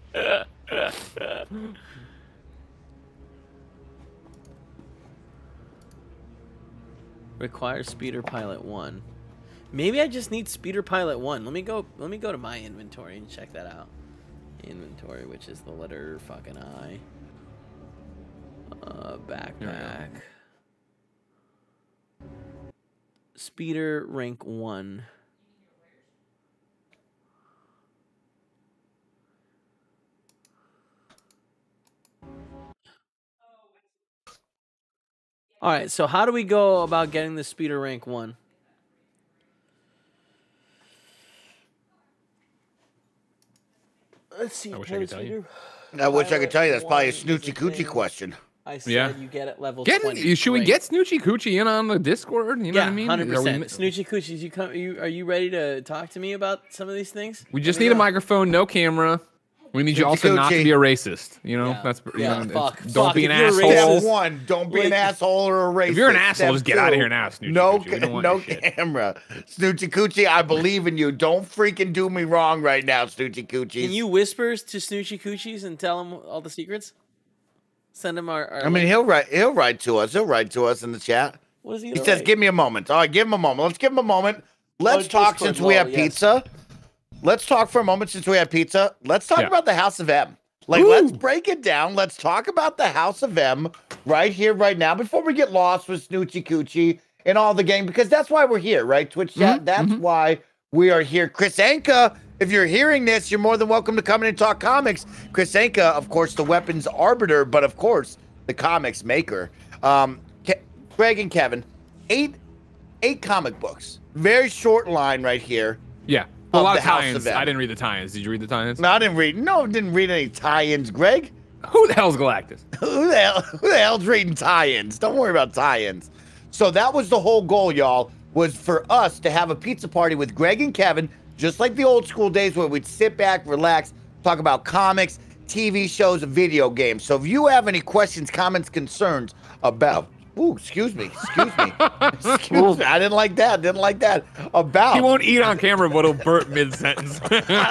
Requires speeder pilot one. Maybe I just need speeder pilot one. Let me go. Let me go to my inventory and check that out. Inventory, which is the letter fucking I. Uh, backpack. Speeder rank one. All right, so how do we go about getting the speeder rank one? Let's see. I wish I could tell you. I wish I could tell you. That's probably a snoochie coochie question. I said Yeah. you get it level Get, twenty. should we Great. get Snoochie Coochie in on the Discord? You know Yeah, what I mean? hundred Are we- percent. Snoochie Coochies, you come. You are you ready to talk to me about some of these things? We just Let me need a know. microphone, no camera. We need you Snoochie also not to Coochie. be a racist. You know, Yeah. that's you Yeah, know, it's- fuck, don't fuck, be an if you're a asshole. racist- Step one, don't be an Like- asshole or a racist. If you're an asshole, Step just get outta two, here now, Snoochie No, Coochie. We don't want no your shit. camera. Snoochie Coochie, I believe in you. Don't freaking do me wrong right now, Snoochie Coochie. Can you whisper to Snoochie Coochies and tell him all the secrets? Send him our. our I mean, he'll write. He'll write to us. He'll write to us in the chat. what is he? He gonna says, write? "Give me a moment." All right, give him a moment. Let's give him a moment. Let's Oh, talk Discord since we have lol, yes. pizza. Let's talk for a moment since we have pizza. Let's talk Yeah. about the House of M. Like, let's break it down. Let's talk about the House of M right here, right now, before we get lost with Snoochie Coochie and all the game, because that's why we're here, right? Twitch chat. That's why we are here. Chris Anka, if you're hearing this, you're more than welcome to come in and talk comics. Chris Anka, of course, the weapons arbiter, but of course, the comics maker. Um, Ke- Greg and Kevin, eight eight comic books. Very short line right here. Yeah, a Of lot the of House tie-ins. of M. I didn't read the tie-ins. Did you read the tie-ins? No, I didn't read. No, didn't read any tie-ins, Greg. Who the hell's Galactus? Who the hell? Who the hell's reading tie-ins? Don't worry about tie-ins. So that was the whole goal, y'all. Was for us to have a pizza party with Greg and Kevin, just like the old school days where we'd sit back, relax, talk about comics, T V shows, and video games. So if you have any questions, comments, concerns about, ooh, excuse me, excuse me, excuse me, I didn't like that, didn't like that. About, He won't eat on camera, but he'll burp mid-sentence.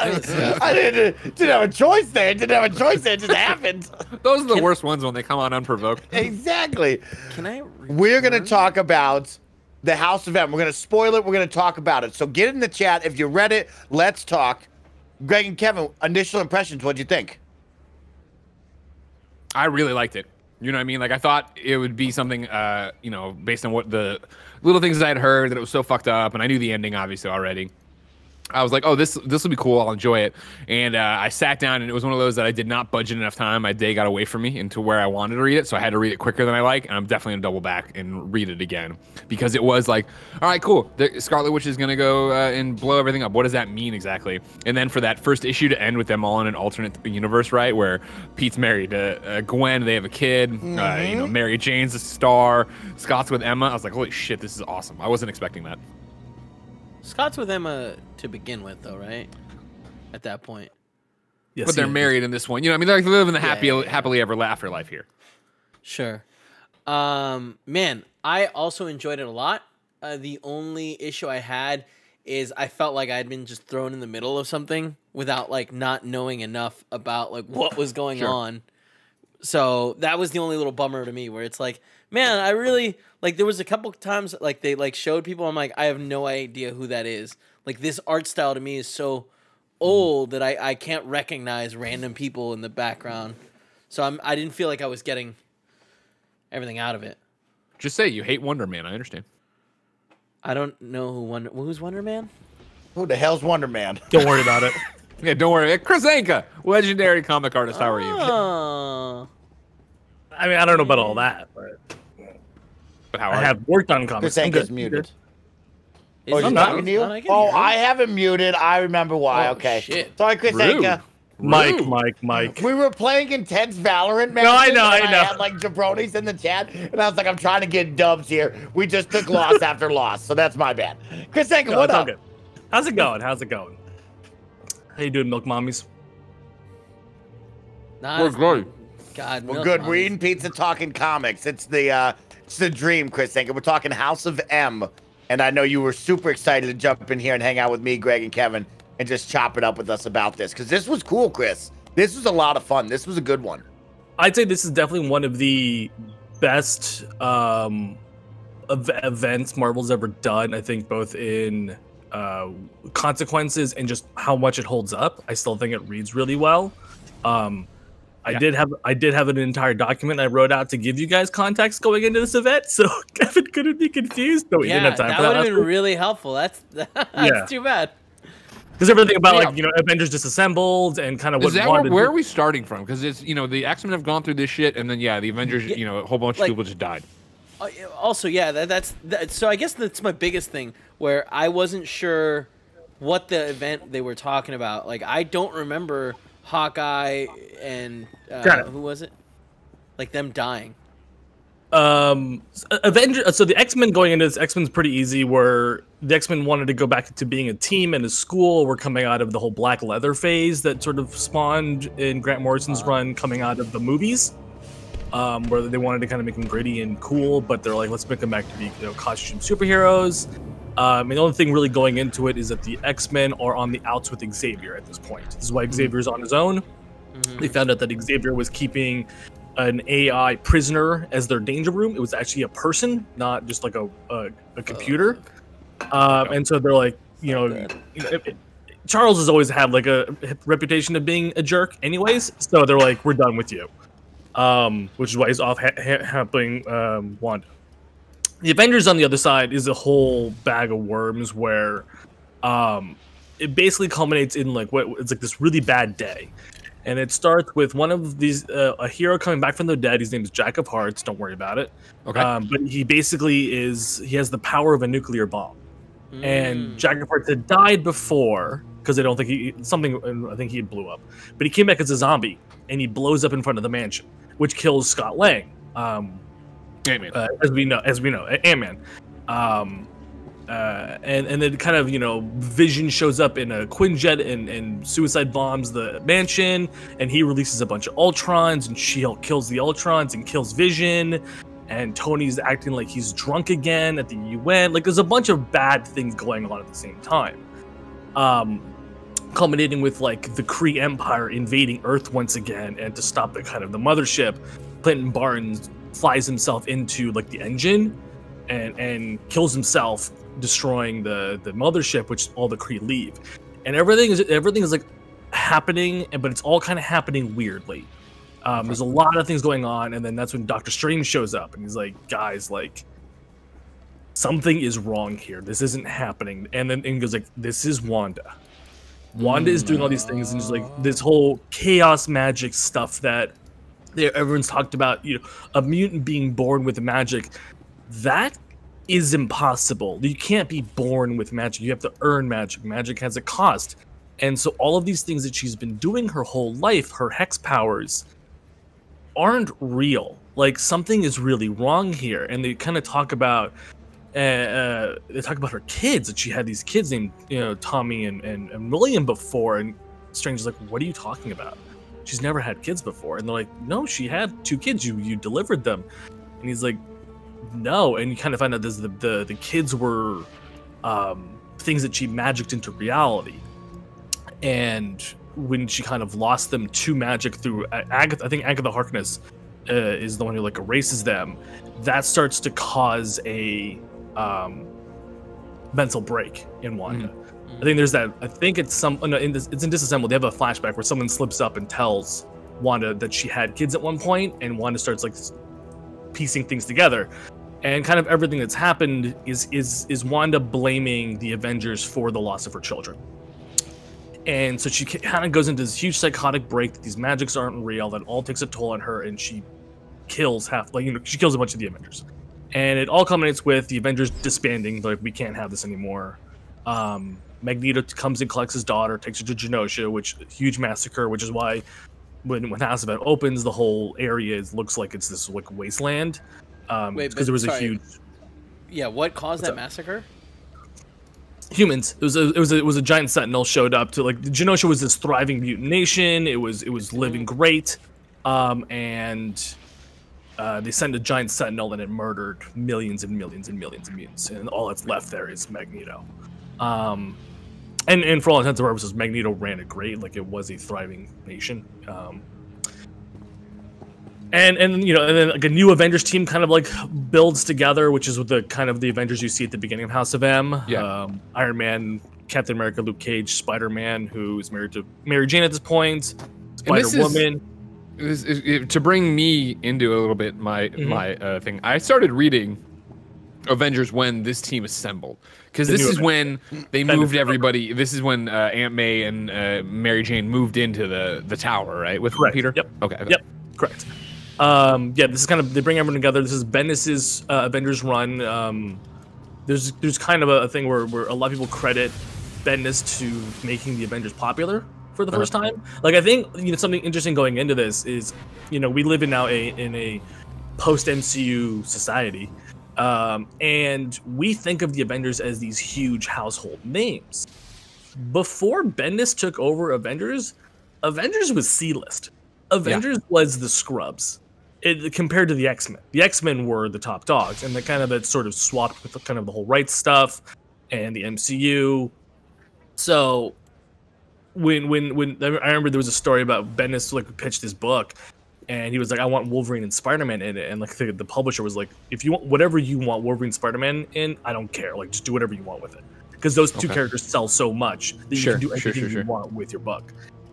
I didn't, didn't have a choice there. Didn't have a choice there. It just happened. Those are the worst ones when they come on unprovoked. Exactly. Can I? We're going to return? talk about the House of M. We're going to spoil it. We're going to talk about it. So get in the chat. If you read it, let's talk. Greg and Kevin, initial impressions. What'd you think? I really liked it. You know what I mean? Like, I thought it would be something, uh, you know, based on what the little things I had heard, that it was so fucked up, and I knew the ending, obviously, already. I was like, oh, this this will be cool. I'll enjoy it. And uh, I sat down, and it was one of those that I did not budget enough time. My day got away from me into where I wanted to read it, so I had to read it quicker than I like, and I'm definitely going to double back and read it again. Because it was like, all right, cool. The Scarlet Witch is going to go uh, and blow everything up. What does that mean exactly? And then for that first issue to end with them all in an alternate universe, right, where Pete's married to uh, Gwen, they have a kid, mm-hmm. uh, you know, Mary Jane's a star, Scott's with Emma. I was like, holy shit, this is awesome. I wasn't expecting that. Scott's with Emma to begin with, though, right? At that point. Yes, But they're he is. married in this one. You know, I mean, they're like living the happy, Yeah, yeah, yeah. happily ever after life here. Sure. Um, man, I also enjoyed it a lot. Uh, the only issue I had is I felt like I'd been just thrown in the middle of something without like not knowing enough about like what was going Sure. on. So that was the only little bummer to me, where it's like, man, I really like. There was a couple times like they like showed people. I'm like, I have no idea who that is. Like this art style to me is so old that I I can't recognize random people in the background. So I'm I didn't feel like I was getting everything out of it. Just say you hate Wonder Man. I understand. I don't know who Wonder who's Wonder Man. Who the hell's Wonder Man? Don't worry about it. Yeah, don't worry. Chris Anka, legendary comic artist. How are you? Oh. I mean, I don't know about all that, but But how are I have worked on comics. Chris I'm Anka's good. muted. Is Oh, he you're not- talking to you? not- I can Oh, hear him. I have him muted. I remember why. Oh, okay. shit. Sorry, Chris Rude. Anka. Mike, Rude. Mike, Mike. We were playing intense Valorant, man. No, I know, I know. had like jabronis in the chat, and I was like, I'm trying to get dubs here. We just took loss after loss, so that's my bad. Chris Anka, No, what it's all up? good. How's it going? How's it going? How you doing, Milk Mommies? Nah, We're good. God, We're milk good. mommies. We're eating pizza, talking comics. It's the uh, it's the dream, Chris Anka. We're talking House of M, and I know you were super excited to jump in here and hang out with me, Greg, and Kevin, and just chop it up with us about this because this was cool, Chris. This was a lot of fun. This was a good one. I'd say this is definitely one of the best um, ev- events Marvel's ever done. I think both in uh, consequences and just how much it holds up, I still think it reads really well. Um, I Yeah. did have I did have an entire document I wrote out to give you guys context going into this event, so Kevin couldn't be confused. No, we Yeah, didn't have time that for would that. have last been really helpul. That's that's Yeah. too bad. Because everything about Yeah. like you know Avengers disassembled and kind of what Is that where, Wanda where did- are we starting from? Because it's you know the X-Men have gone through this shit, and then yeah, the Avengers, Yeah, you know, a whole bunch like- of people just died. Uh, Also, yeah, that, that's that, so. I guess that's my biggest thing where I wasn't sure what the event they were talking about. Like, I don't remember Hawkeye and uh, Got it. who was it? Like them dying. um Avenger so the X-Men going into this X-Men's pretty easy where the X-Men wanted to go back to being a team and a school. We're coming out of the whole black leather phase that sort of spawned in Grant Morrison's run coming out of the movies. Um, where they wanted to kind of make them gritty and cool, but they're like, let's make them back to be, you know, costume superheroes. Um, and the only thing really going into it is that the X-Men are on the outs with Xavier at this point. This is why Xavier's on his own. They found out that Xavier was keeping an A I prisoner as their danger room. It was actually a person, not just like a a, a computer. Um, and so they're like, you know, you know, it- it- Charles has always had like a reputation of being a jerk, anyways. So they're like, we're done with you. Um, which is why he's off ha- ha- helping um, Wanda. The Avengers on the other side is a whole bag of worms where um, it basically culminates in like what it's like this really bad day. And it starts with one of these uh, a hero coming back from the dead. His name is Jack of Hearts. Don't worry about it. Okay. Um, but he basically is he has the power of a nuclear bomb. And Jack of Hearts had died before because I don't think he something I think he blew up. But he came back as a zombie and he blows up in front of the mansion, which kills Scott Lang. Um, Ant-Man. uh, as we know, as we know, Ant-Man. Um, uh, and and then kind of you know, Vision shows up in a Quinjet and, and suicide bombs the mansion, and he releases a bunch of Ultrons, and She-Hulk kills the Ultrons and kills Vision, and Tony's acting like he's drunk again at the U N. Like there's a bunch of bad things going on at the same time. Um, culminating with like the Kree Empire invading Earth once again, and to stop the kind of the mothership, Clinton Barnes flies himself into like the engine and and kills himself, destroying the the mothership, which all the Kree leave, and everything is everything is like happening, but it's all kind of happening weirdly. Um, there's a lot of things going on, and then that's when Doctor Strange shows up, and he's like, "Guys, like something is wrong here. This isn't happening." And then and he goes like, "This is Wanda. Wanda is doing all these things, and just like this whole chaos magic stuff that there everyone's talked about. You know, a mutant being born with magic, that is impossible. You can't be born with magic. You have to earn magic. Magic has a cost." And so all of these things that she's been doing her whole life, her hex powers, aren't real. Like something is really wrong here. And they kind of talk about uh, uh, they talk about her kids, that she had these kids named, you know, Tommy and, and, and William before. And Strange is like, what are you talking about? She's never had kids before. And they're like, no, she had two kids. You you delivered them. And he's like, no. And you kind of find out this, the, the, the kids were um, things that she magicked into reality. And when she kind of lost them to magic through Agatha, I think Agatha Harkness uh, is the one who like erases them. That starts to cause a um, mental break in Wanda. Mm-hmm. I think there's that. I think it's some. No, in this, it's in Disassembled. They have a flashback where someone slips up and tells Wanda that she had kids at one point, and Wanda starts like piecing things together. And kind of everything that's happened is is is Wanda blaming the Avengers for the loss of her children. And so she kind of goes into this huge psychotic break that these magics aren't real, that all takes a toll on her, and she kills half, like, you know, she kills a bunch of the Avengers. And it all culminates with the Avengers disbanding, like, we can't have this anymore. Um, Magneto comes and collects his daughter, takes her to Genosha, which huge massacre, which is why when when House of M opens, the whole area is, looks like it's this like wasteland. Um, Wait, because there was sorry. a huge Yeah, what caused What's that up? massacre? humans. It was a, it was a, it was a giant sentinel showed up to like Genosha was this thriving mutant nation. It was it was living great, um, and uh, they sent a giant sentinel and it murdered millions and millions and millions of mutants, and all that's left there is Magneto. Um, and and for all intents and purposes, Magneto ran it great. Like it was a thriving nation. Um, and and you know, and then like a new Avengers team kind of like builds together, which is with the kind of the Avengers you see at the beginning of House of M. Yeah. Um, Iron Man, Captain America, Luke Cage, Spider Man, who is married to Mary Jane at this point, Spider Woman. This is, it, to bring me into a little bit my Mhm. my uh, thing, I started reading Avengers when this team assembled, because The this new is when they Bendis moved took everybody. This is when uh, Aunt May and uh, Mary Jane moved into the the tower, right? With Correct. Peter. Yep. Okay. okay. Yep. Correct. Um, yeah, this is kind of they bring everyone together. This is Bendis's uh, Avengers run. Um, there's there's kind of a, a thing where, where a lot of people credit Bendis to making the Avengers popular for the first time. Like I think you know something interesting going into this is you know we live in now a in a post M C U society, um, and we think of the Avengers as these huge household names. Before Bendis took over Avengers, Avengers was C-list. Avengers yeah. was the scrubs. It, compared to the X-Men. The X-Men were the top dogs, and they kind of it sort of swapped with the, kind of the whole rights stuff and the M C U. So when when when I remember there was a story about Bendis like pitched his book, and he was like, "I want Wolverine and Spider-Man in it," and like the, the publisher was like, "If you want whatever you want Wolverine and Spider-Man in, I don't care. Like just do whatever you want with it," because those two okay. characters sell so much that sure, you can do sure, anything sure, you sure. want with your book.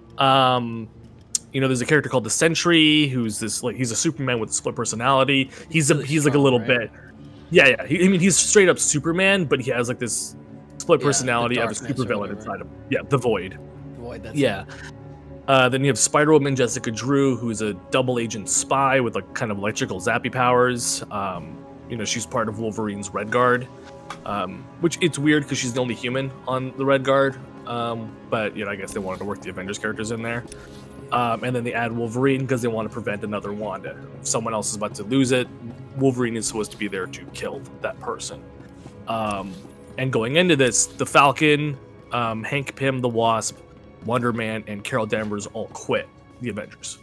Um. You know, there's a character called the Sentry, who's this like he's a Superman with a split personality. He's Really a he's strong, like a little right? bit, yeah, yeah. He, I mean, he's straight up Superman, but he has like this split Yeah, personality the of a darkness or supervillain whatever. inside him. Yeah, the Void. Void, that's Yeah. Uh, then you have Spider Woman, Jessica Drew, who's a double agent spy with like kind of electrical zappy powers. Um, you know, she's part of Wolverine's Red Guard, um, which it's weird because she's the only human on the Red Guard. Um, but you know, I guess they wanted to work the Avengers characters in there. Um, and then they add Wolverine because they want to prevent another Wanda. If someone else is about to lose it, Wolverine is supposed to be there to kill that person. Um, and going into this, the Falcon, um, Hank Pym, the Wasp, Wonder Man, and Carol Danvers all quit the Avengers.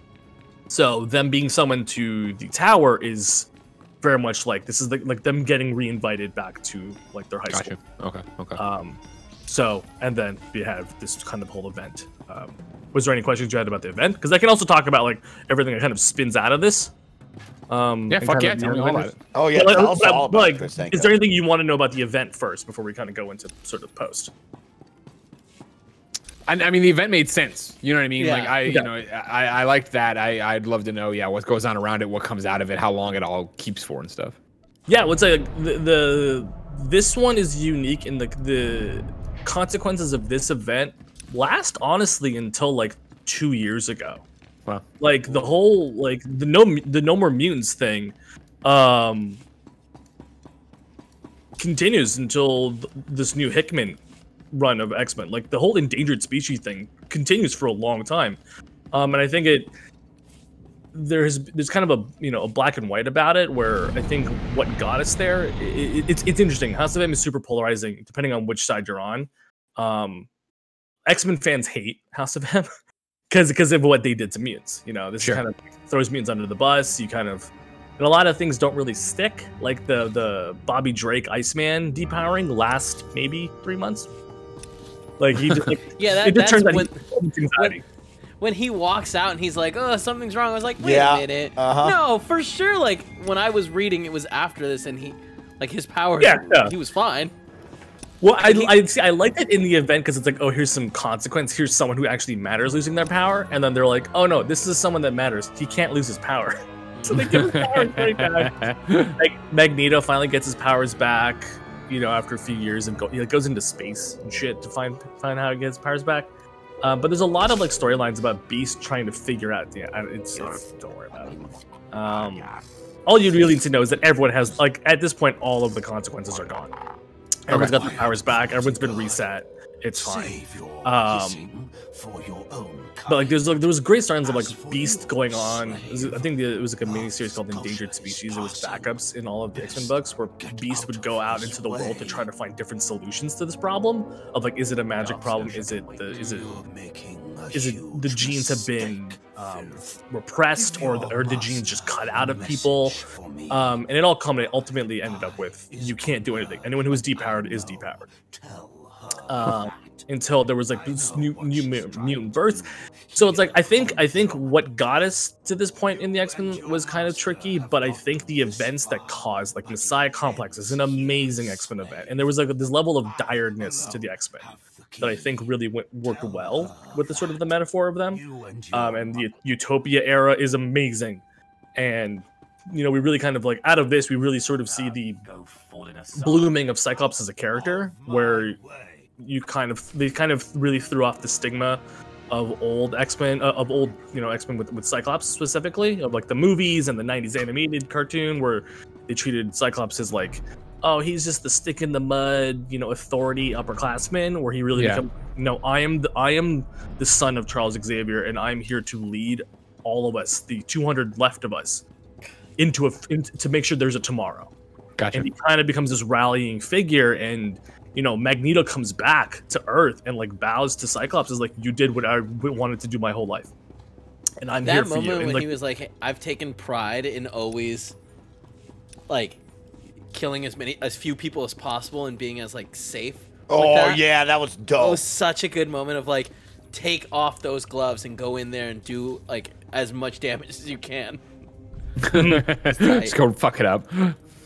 So them being summoned to the tower is very much like this is like, like them getting reinvited back to like their high Gotcha. school. Okay. Okay. Um, so and then we have this kind of whole event. Um, was there any questions you had about the event? Because I can also talk about like everything that kind of spins out of this. Um, yeah. and Fuck kind yeah. of Tell the me all about Avengers. it. Oh yeah, But, tell us but, all about like, it, Chris. Thank is you. there anything you want to know about the event first before we kind of go into sort of post? I, I mean, the event made sense. You know what I mean? Yeah. Like I, Yeah. you know, I, I liked that. I, I'd love to know, yeah, what goes on around it, what comes out of it, how long it all keeps for, and stuff. Yeah, I would say like, the, the this one is unique in the the consequences of this event last honestly until like two years ago. Wow. Like the whole like the no the no more mutants thing, um, continues until th- this new Hickman run of X-Men. Like the whole endangered species thing continues for a long time, um, and I think it there's there's kind of a you know a black and white about it where I think what got us there it, it, it's it's interesting. House of M is super polarizing depending on which side you're on. Um, X-Men fans hate House of M because because of what they did to mutants. You know, this Sure. kind of throws mutants under the bus. You kind of and a lot of things don't really stick. Like the the Bobby Drake Iceman depowering lasts maybe three months. Like he just like, Yeah, that, it just that's turns out when, he's anxiety. when he walks out and he's like, "Oh, something's wrong." I was like, "Wait Yeah, a minute, uh-huh. no, for sure." Like when I was reading, it was after this, and he, like his powers, Yeah, yeah. he was fine. Well, I, I see. I liked it in the event because it's like, oh, here's some consequence. Here's someone who actually matters losing their power, and then they're like, oh no, this is someone that matters. He can't lose his power, so they give his powers right back. Like Magneto finally gets his powers back, you know, after a few years, and go, he like, goes into space and shit to find find how he gets his powers back. Um, but there's a lot of like storylines about Beast trying to figure out. Yeah, I- it's, it's don't worry about it. Um, all you really need to know is that everyone has like at this point, all of the consequences are gone. Everyone's got their powers back. Everyone's been reset. It's fine. Um, but like, there's like there was great stories of like Beast going on. It was- I think it was like a mini series called Endangered Species. It was backups in all of the X-Men books where Beast would go out into the world to try to find different solutions to this problem of like, is it a magic problem? Is it the is it is it the genes have been um, repressed or the, or the genes just cut out of people? Um, and it all culminated, ultimately ended up with you can't do anything. Anyone who is depowered is depowered. uh, until there was like this new new mutant, mutant births. So it's like I think I think what got us to this point in the X-Men was kind of tricky, but I think the events that caused like Messiah Complex is an amazing X-Men event, and there was like this level of direness to the X-Men that I think really went, worked well with the sort of the metaphor of them. Um, and the Utopia era is amazing, and you know we really kind of like out of this we really sort of see the blooming of Cyclops as a character, where you kind of they kind of really threw off the stigma of old X-Men, uh, of old, you know, X-Men with, with Cyclops specifically, of like the movies and the nineties animated cartoon where they treated Cyclops as like, oh, he's just the stick in the mud, you know, authority upperclassman, where he really Yeah. become, no, I am the, I am the son of Charles Xavier, and I'm here to lead all of us, the two hundred left of us, into a, in, to make sure there's a tomorrow. Gotcha. And he kind of becomes this rallying figure, and you know, Magneto comes back to Earth and like bows to Cyclops, is like, you did what I wanted to do my whole life, and I'm here That for you. moment And, when like, he was like, I've taken pride in always like killing as many as few people as possible and being as like safe. with Oh that. yeah, that was It dope. was such a good moment of like, take off those gloves and go in there and do like as much damage as you can. Just go fuck it up.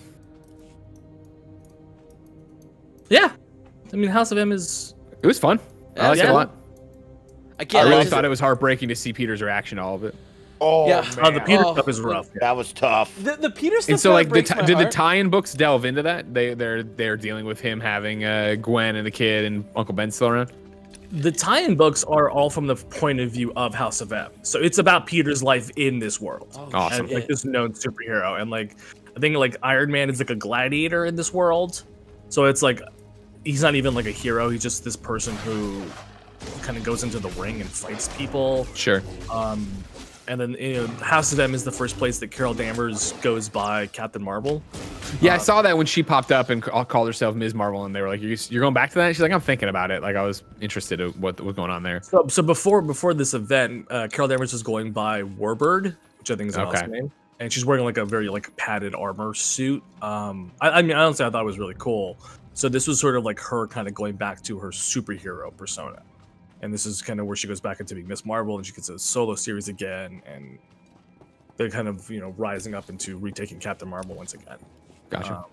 yeah, I mean, House of M is It was fun. I liked it Yeah. a lot. Again, I really just- thought it was heartbreaking to see Peter's reaction to all of it. Oh Yeah. man, oh, the Peter Oh. stuff is rough. that was tough. the, the Peter stuff And so, kinda like, the breaks ti- my did the heart. tie-in books delve into that? They they're they're dealing with him having uh, Gwen and the kid and Uncle Ben still around. The tie-in books are all from the point of view of House of M, so it's about Peter's life in this world. Awesome. And, like this known superhero, and like I think like Iron Man is like a gladiator in this world, so it's like he's not even like a hero. He's just this person who kind of goes into the ring and fights people. Sure. Um, and then you know, House of M is the first place that Carol Danvers goes by Captain Marvel. Yeah, I saw that when she popped up and ca- called herself Miz Marvel, and they were like, "You're, you're going back to that?" And she's like, "I'm thinking about it." Like, I was interested in what was going on there. So, so before before this event, uh, Carol Danvers was going by Warbird, which I think is an Okay. awesome name, and she's wearing like a very like padded armor suit. Um, I, I mean, honestly, I thought it was really cool. So this was sort of like her kind of going back to her superhero persona, and this is kind of where she goes back into being Miss Marvel, and she gets a solo series again, and they're kind of you know rising up into retaking Captain Marvel once again. Gotcha. Um,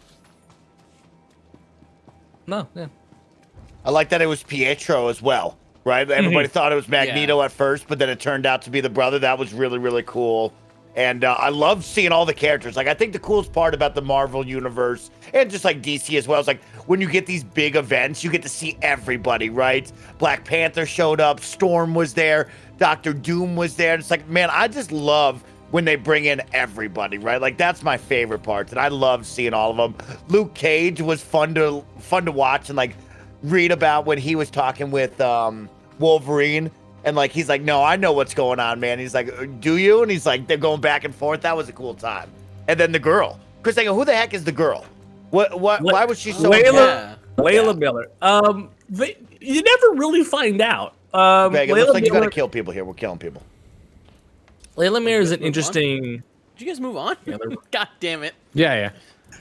no, yeah. I like that it was Pietro as well, right? Everybody thought it was Magneto at first, but then it turned out to be the brother. That was really, really cool. And uh, I love seeing all the characters. Like, I think the coolest part about the Marvel universe, and just like D C as well, is like when you get these big events, you get to see everybody, right? Black Panther showed up, Storm was there, Doctor Doom was there. It's like, man, I just love when they bring in everybody, right? Like, that's my favorite part, and I love seeing all of them. Luke Cage was fun to fun to watch and like read about when he was talking with um, Wolverine, and like he's like, no, I know what's going on, man. He's like, do you? And he's like, they're going back and forth. That was a cool time. And then the girl, Chris, like, who the heck is the girl? What? What? Le- Why was she so? Layla- important? Yeah. Layla Miller. Um, they, you never really find out. Um, Greg, it Layla looks like you're Miller, gonna kill people here. We're killing people. Layla Miller is an Move on. interesting. Did you guys move on? Yeah, they're- God damn it. Yeah, yeah.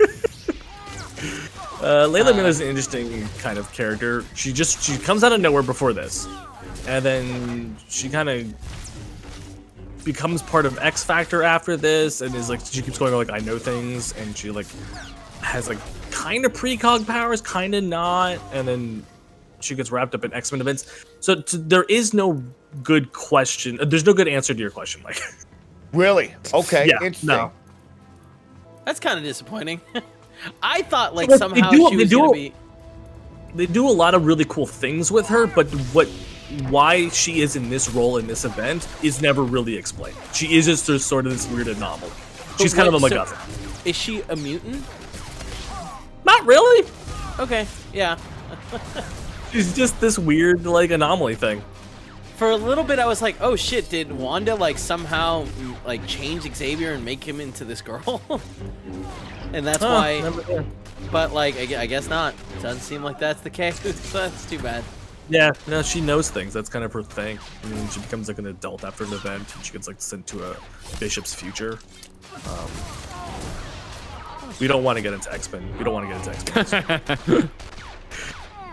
Uh, Layla Miller is an interesting kind of character. She just she comes out of nowhere before this, and then she kind of becomes part of X Factor after this, and is like she keeps going like I know things, and she like has like kind of precog powers, kind of not, and then she gets wrapped up in X-Men events. So t- there is no good question. uh, There's no good answer to your question, Mike. Really? Okay. Yeah, Interesting. no. That's kind of disappointing. I thought like Well, they somehow do- she they was do- gonna be. They do a lot of really cool things with her, but what why she is in this role in this event is never really explained. She is just there's sort of this weird anomaly. She's kind of a wait, so- MacGuffin. Is she a mutant? Not really. Okay, yeah. She's just this weird like anomaly thing. For a little bit, I was like, "Oh shit! Did Wanda like somehow mm, like change Xavier and make him into this girl?" And that's Huh, why. never- yeah. But like, I, gue- I guess not. Doesn't seem like that's the case. So that's too bad. Yeah, no, she knows things. That's kind of her thing. I mean, she becomes like an adult after an event, and she gets like sent to a bishop's future. Um, we don't want to get into X-Men. We don't want to get into X-Men.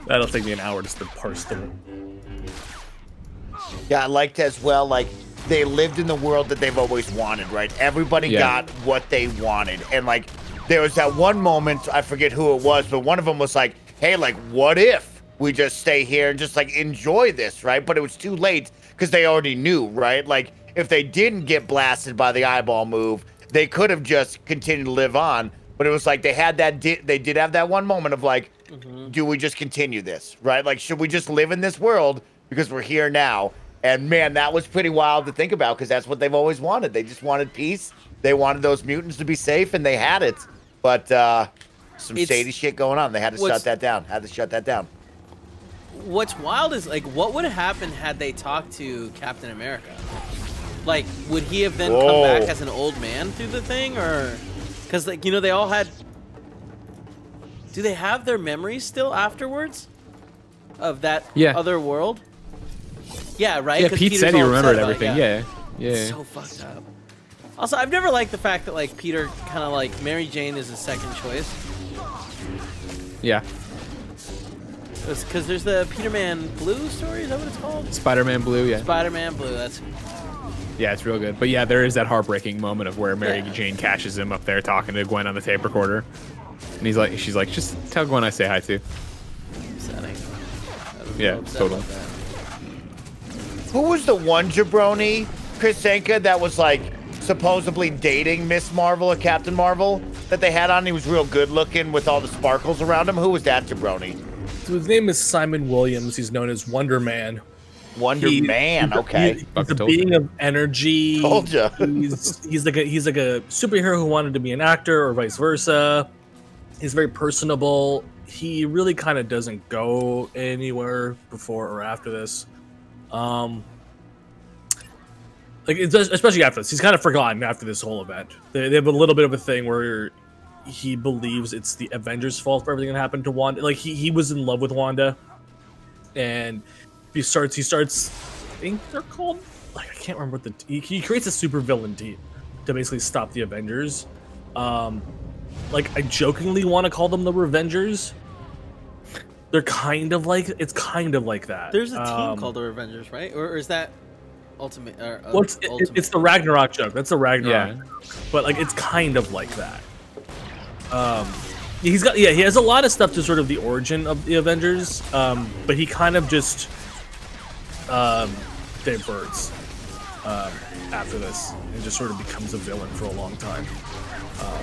That'll take me an hour just to parse through. Yeah, I liked as well, like, they lived in the world that they've always wanted, right? Everybody Yeah. got what they wanted. And, like, there was that one moment, I forget who it was, but one of them was like, hey, like, what if we just stay here and just, like, enjoy this, right? But it was too late because they already knew, right? Like, if they didn't get blasted by the eyeball move, they could have just continued to live on. But it was like they had that, di- they did have that one moment of, like, mm-hmm. do we just continue this, right? Like, should we just live in this world because we're here now? And man, that was pretty wild to think about because that's what they've always wanted. They just wanted peace. They wanted those mutants to be safe, and they had it. But uh, some It's- shady shit going on. They had to what's- shut that down. Had to shut that down. What's wild is like, what would have happened had they talked to Captain America? Like, would he have then Whoa. come back as an old man through the thing, or because like you know they all had? Do they have their memories still afterwards of that Yeah. other world? Yeah, right. Yeah, 'Cause Pete Peter's said he all remembered upset about it, everything. Yeah, yeah. It's so fucked up. Also, I've never liked the fact that like Peter kind of like Mary Jane is his second choice. Yeah. Because there's the Peter-Man Blue story. Is that what it's called? Spider-Man Blue. Yeah. Spider-Man Blue. That's Yeah, it's real good. But yeah, there is that heartbreaking moment of where Mary Yeah. Jane catches him up there talking to Gwen on the tape recorder, and he's like, she's like, just tell Gwen I say hi to. upsetting. I was Yeah, real upset totally. about that. Who was the one jabroni, Chris Senka, that was like supposedly dating Miss Marvel or Captain Marvel that they had on? He was real good looking with all the sparkles around him. Who was that jabroni? So his name is Simon Williams. He's known as Wonder Man. Wonder He- Man. he's a- Okay. He's Fucking a told you. being of energy. Told ya. He's he's like a he's like a superhero who wanted to be an actor or vice versa. He's very personable. He really kind of doesn't go anywhere before or after this. Um, like it's, especially after this, he's kind of forgotten after this whole event. They, they have a little bit of a thing where he believes it's the Avengers' fault for everything that happened to Wanda. Like he, he was in love with Wanda, and he starts he starts. I think they're called. Like I can't remember what the he, he creates a super villain team to basically stop the Avengers. Um, like I jokingly want to call them the Revengers. They're kind of like it's kind of like that. There's a team Um, called the Avengers, right? Or, or is that Ultimate? Or, uh, Well, it's, it- Ultimate? it's the Ragnarok joke. That's the Ragnarok. Yeah. But like it's kind of like that. Um, he's got yeah he has a lot of stuff to sort of the origin of the Avengers. Um, but he kind of just um, diverts um, after this and just sort of becomes a villain for a long time. Um,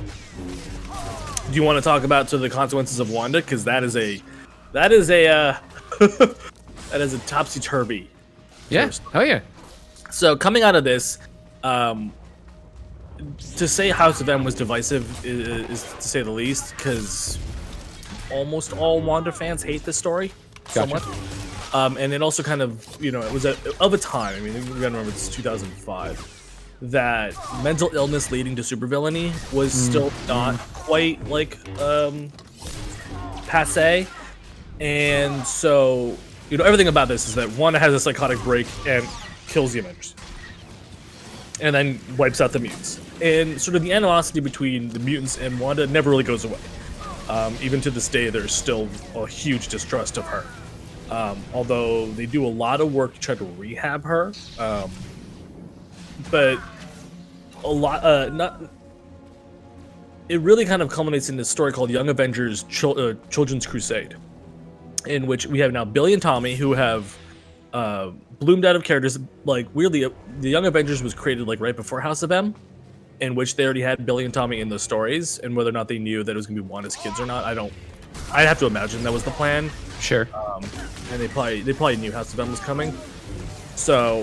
do you want to talk about to the consequences of Wanda? Because that is a that is a uh, that is a topsy turvy. Yeah. Oh yeah. So coming out of this, um, to say House of M was divisive is, is to say the least, because almost all Wanda fans hate this story so Gotcha. much. Um, and it also kind of, you know, it was a, of a time. I mean, we gotta remember this is two thousand five. That mental illness leading to supervillainy was still not quite like um, passe, and so you know everything about this is that Wanda has a psychotic break and kills the Avengers, and then wipes out the mutants, and sort of the animosity between the mutants and Wanda never really goes away. Um, even to this day, there's still a huge distrust of her. Um, although they do a lot of work to try to rehab her. Um, but a lot uh not it really kind of culminates in this story called Young Avengers Chil- uh, Children's Crusade, in which we have now Billy and Tommy who have uh bloomed out of characters. Like weirdly, uh, the Young Avengers was created like right before House of M, in which they already had Billy and Tommy in the stories, and whether or not they knew that it was gonna be Wanda's kids or not, I don't I'd have to imagine that was the plan. Sure. Um, and they probably they probably knew House of M was coming. So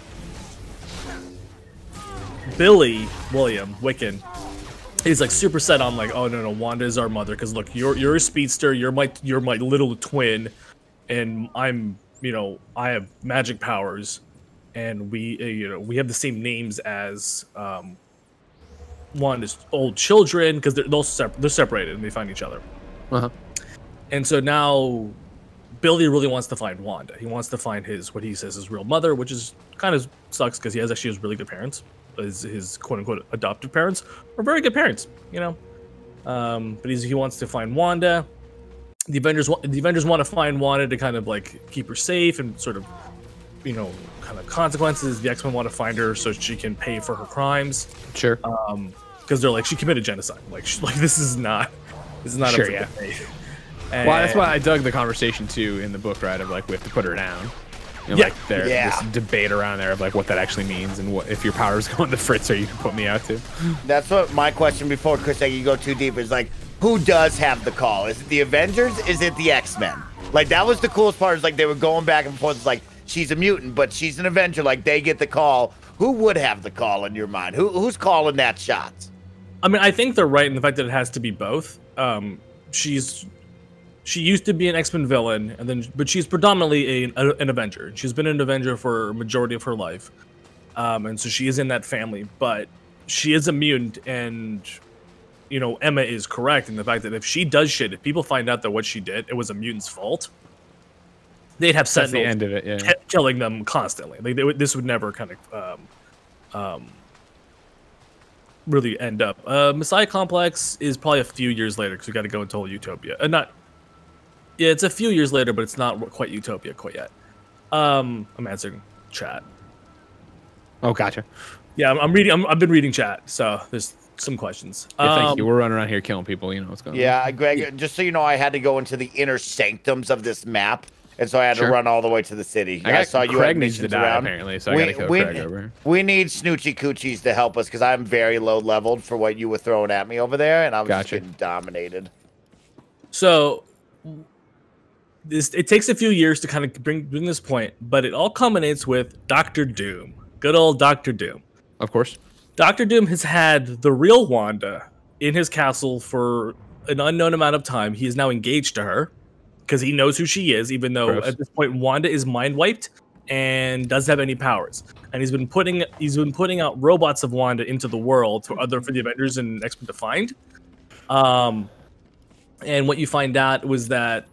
Billy William Wiccan, he's like super set on like, oh no no, Wanda is our mother, because look, you're you're a speedster, you're my you're my little twin, and I'm you know I have magic powers, and we uh, you know we have the same names as um, Wanda's old children, because they're they're, sep- they're separated and they find each other. Uh-huh. And so now Billy really wants to find Wanda. He wants to find his, what he says, his real mother, which is kind of sucks because he has actually has really good parents. His, his quote unquote adoptive parents are very good parents, you know. Um, but he's, he wants to find Wanda. the Avengers wa- the Avengers want to find Wanda to kind of like keep her safe and sort of, you know, kind of consequences. The X-Men want to find her so she can pay for her crimes. Sure. Um, because they're like, she committed genocide. Like, she, like this is not, this is not Sure, up yeah. for debate. Well, that's why I dug the conversation too in the book, right? Of like we have to put her down. You know, Yeah. like there, Yeah. this debate around there of like what that actually means and what if your powers going to Fritz, or you can put me out too. That's what my question before, Chris, like you go too deep, is like, who does have the call? Is it the Avengers? Is it the X-Men? Like, that was the coolest part, is like they were going back and forth. It's like, she's a mutant, but she's an Avenger. Like, they get the call. Who would have the call in your mind? Who Who's calling that shot? I mean, I think they're right in the fact that it has to be both. Um, she's she used to be an X-Men villain, and then but she's predominantly a, a, an Avenger. She's been an Avenger for a majority of her life, um, and so she is in that family. But she is a mutant, and you know Emma is correct in the fact that if she does shit, if people find out that what she did, it was a mutant's fault, they'd have That's the Sentinels end of it. Yeah. ki- killing them constantly. Like they would, this would never kind of um, um, really end up. Uh, Messiah Complex is probably a few years later because we got to go until Utopia. Uh, not, yeah, it's a few years later, but it's not quite Utopia quite yet. Um, I'm answering chat. Oh, gotcha. Yeah, I'm, I'm reading. I'm, I've been reading chat, so there's some questions. Yeah, thank Um, you. We're running around here killing people. You know what's going on. Yeah, Greg, just so you know, I had to go into the inner sanctums of this map, and so I had Sure. to run all the way to the city. I got saw you Craig had needs to missions die around. apparently, so I we, gotta kill we, Craig over. we need Snoochie Coochies to help us because I'm very low leveled for what you were throwing at me over there, and I was just Gotcha. getting dominated. So this it takes a few years to kind of bring bring this point, but it all culminates with Doctor Doom. Good old Doctor Doom. Of course. Doctor Doom has had the real Wanda in his castle for an unknown amount of time. He is now engaged to her because he knows who she is, even though Gross. at this point Wanda is mind wiped and doesn't have any powers. And he's been putting he's been putting out robots of Wanda into the world for other for the Avengers and X-Men to find. Um, and what you find out was that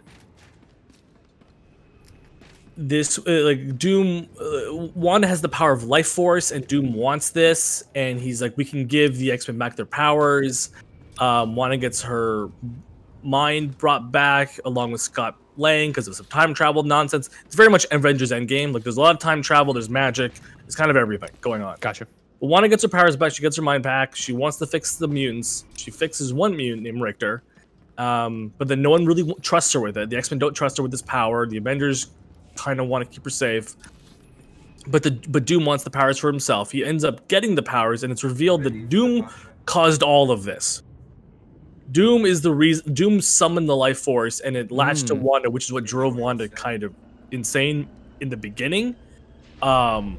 this uh, like Doom uh, Wanda has the power of life force, and Doom wants this, and he's like, we can give the X-Men back their powers. um Wanda gets her mind brought back along with Scott Lang because of some time travel nonsense. It's very much Avengers Endgame. Like, there's a lot of time travel, there's magic, it's kind of everything going on. Gotcha. But Wanda gets her powers back, she gets her mind back, she wants to fix the mutants, she fixes one mutant named Richter, um but then no one really w- trusts her with it. The X-Men don't trust her with this power. The Avengers kind of want to keep her safe, but the but Doom wants the powers for himself. He ends up getting the powers, and it's revealed that Doom caused all of this. Doom is the reason. Doom summoned the life force, and it latched to Mm. Wanda, which is what drove Wanda kind of insane in the beginning. Um,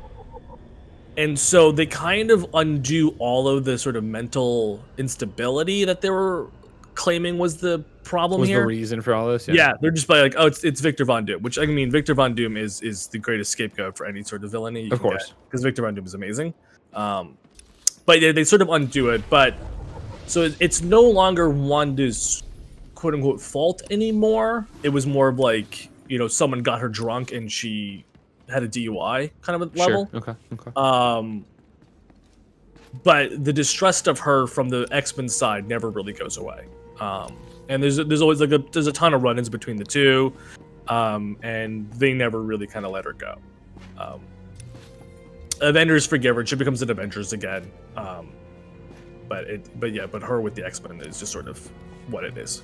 and so they kind of undo all of the sort of mental instability that they were claiming was the problem Was here. the reason for all this? Yeah, they're just like, oh, it's it's Victor Von Doom, which I mean, Victor Von Doom is is the greatest scapegoat for any sort of villainy. you Of can course. get, because Victor Von Doom is amazing. Um, but they, they sort of undo it. But so it- it's no longer Wanda's quote unquote fault anymore. It was more of like, you know, someone got her drunk and she had a D U I kind of a level. Sure. Okay. Okay. Um, but the distrust of her from the X-Men side never really goes away. Um, and there's there's always like a there's a ton of run-ins between the two, um, and they never really kind of let her go. Um, Avengers forgive her; she becomes an Avengers again. Um, but it but yeah, but her with the X-Men is just sort of what it is.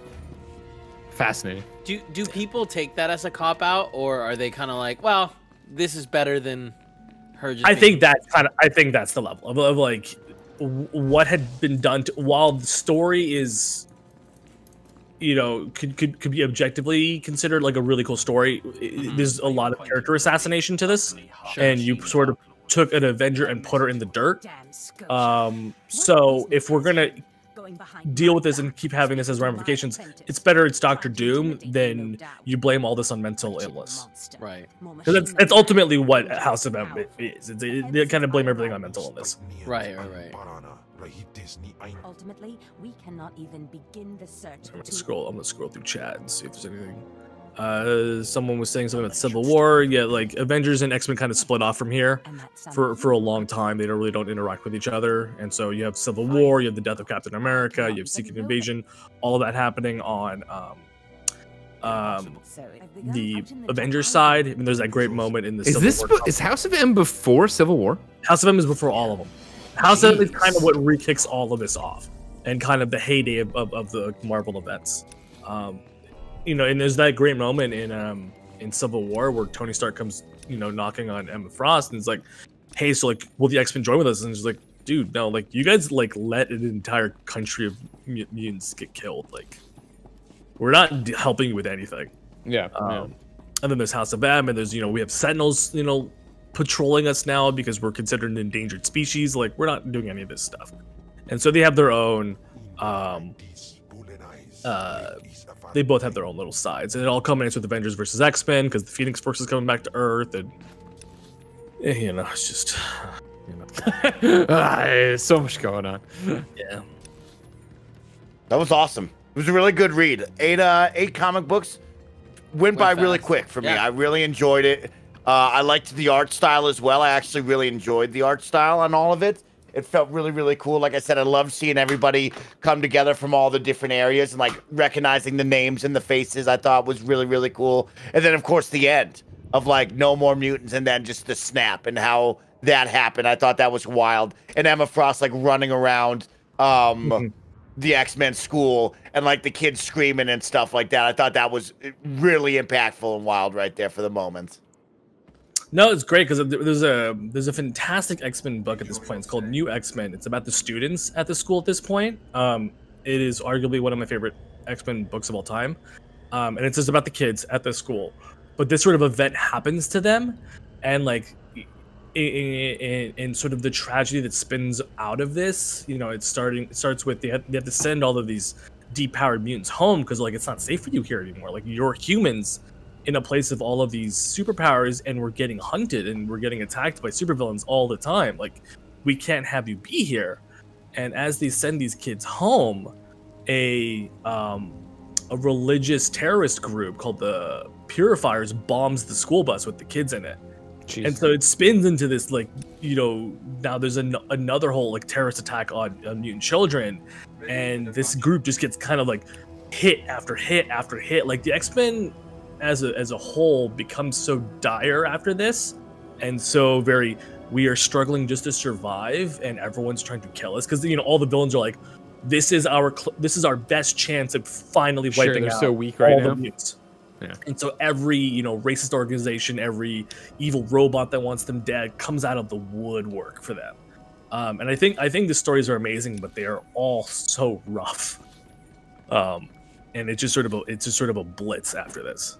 Fascinating. Do do people take that as a cop out, or are they kind of like, well, this is better than her? Just I being- think that's kind of I think that's the level of, of like w- what had been done to, while the story is, you know, could, could could be objectively considered like a really cool story. i- There's a lot of character assassination to this, and you sort of took an Avenger and put her in the dirt. Um, so if we're gonna deal with this and keep having this as ramifications, it's better it's Doctor Doom than you blame all this on mental illness. Right. Because that's, that's ultimately what House of M is. It's, it, they kind of blame everything on mental illness. Right, right, right. Ultimately, we cannot even begin the search. I'm gonna scroll. I'm gonna scroll through chat and see if there's anything. Uh, someone was saying something about Civil War. Yeah, like Avengers and X-Men kind of split off from here for for a long time. They don't really don't interact with each other, and so you have Civil War, you have the death of Captain America, you have Secret Invasion, all of that happening on um, um, the Avengers side. I mean, there's that great moment in the Is Civil this War. is House of M before Civil War? House of M is before all of them. House of M is kind of what re-kicks all of this off, and kind of the heyday of, of, of the Marvel events. Um, you know, and there's that great moment in um, in Civil War where Tony Stark comes, you know, knocking on Emma Frost, and it's like, "Hey, so like, will the X-Men join with us?" And she's like, "Dude, no, like, you guys like let an entire country of mutants get killed. Like, we're not d- helping you with anything." Yeah, um, yeah. And then there's House of M, and there's, you know, we have Sentinels, you know, patrolling us now because we're considered an endangered species. Like, we're not doing any of this stuff. And so they have their own, um, uh, they both have their own little sides. And it all culminates with Avengers versus X-Men because the Phoenix Force is coming back to Earth. And, eh, you know, it's just, you know. Ah, there's so much going on. Yeah. That was awesome. It was a really good read. Eight, uh, eight comic books went, Went by really fast. quick for me. Yeah. I really enjoyed it. Uh, I liked the art style as well. I actually really enjoyed the art style on all of it. It felt really, really cool. Like I said, I love seeing everybody come together from all the different areas and like recognizing the names and the faces. I thought was really, really cool. And then of course the end of like no more mutants and then just the snap and how that happened. I thought that was wild. And Emma Frost like running around um, the X-Men school and like the kids screaming and stuff like that. I thought that was really impactful and wild right there for the moment. No, it's great because there's a there's a fantastic X-Men book at this point. It's called New X-Men. It's about the students at the school at this point. Um, it is arguably one of my favorite X-Men books of all time, um, and it's just about the kids at the school. But this sort of event happens to them, and like in, in, in sort of the tragedy that spins out of this, you know, it's starting it starts with they have, they have to send all of these depowered mutants home because like it's not safe for you here anymore. Like you're humans in a place of all of these superpowers, and we're getting hunted and we're getting attacked by supervillains all the time. Like, we can't have you be here. And as they send these kids home, a um, a religious terrorist group called the Purifiers bombs the school bus with the kids in it. Jeez. And so it spins into this, like, you know, now there's an- another whole like terrorist attack on, on mutant children, and this group just gets kind of like hit after hit after hit. Like the X-Men as a as a whole becomes so dire after this, and so very we are struggling just to survive, and everyone's trying to kill us because, you know, all the villains are like, this is our cl- this is our best chance of finally Sure, wiping they're out so weak right all now. the mutants. Yeah. And so every, you know, racist organization, every evil robot that wants them dead comes out of the woodwork for them. Um, and I think I think the stories are amazing, but they are all so rough. Um, and it's just sort of a it's just sort of a blitz after this.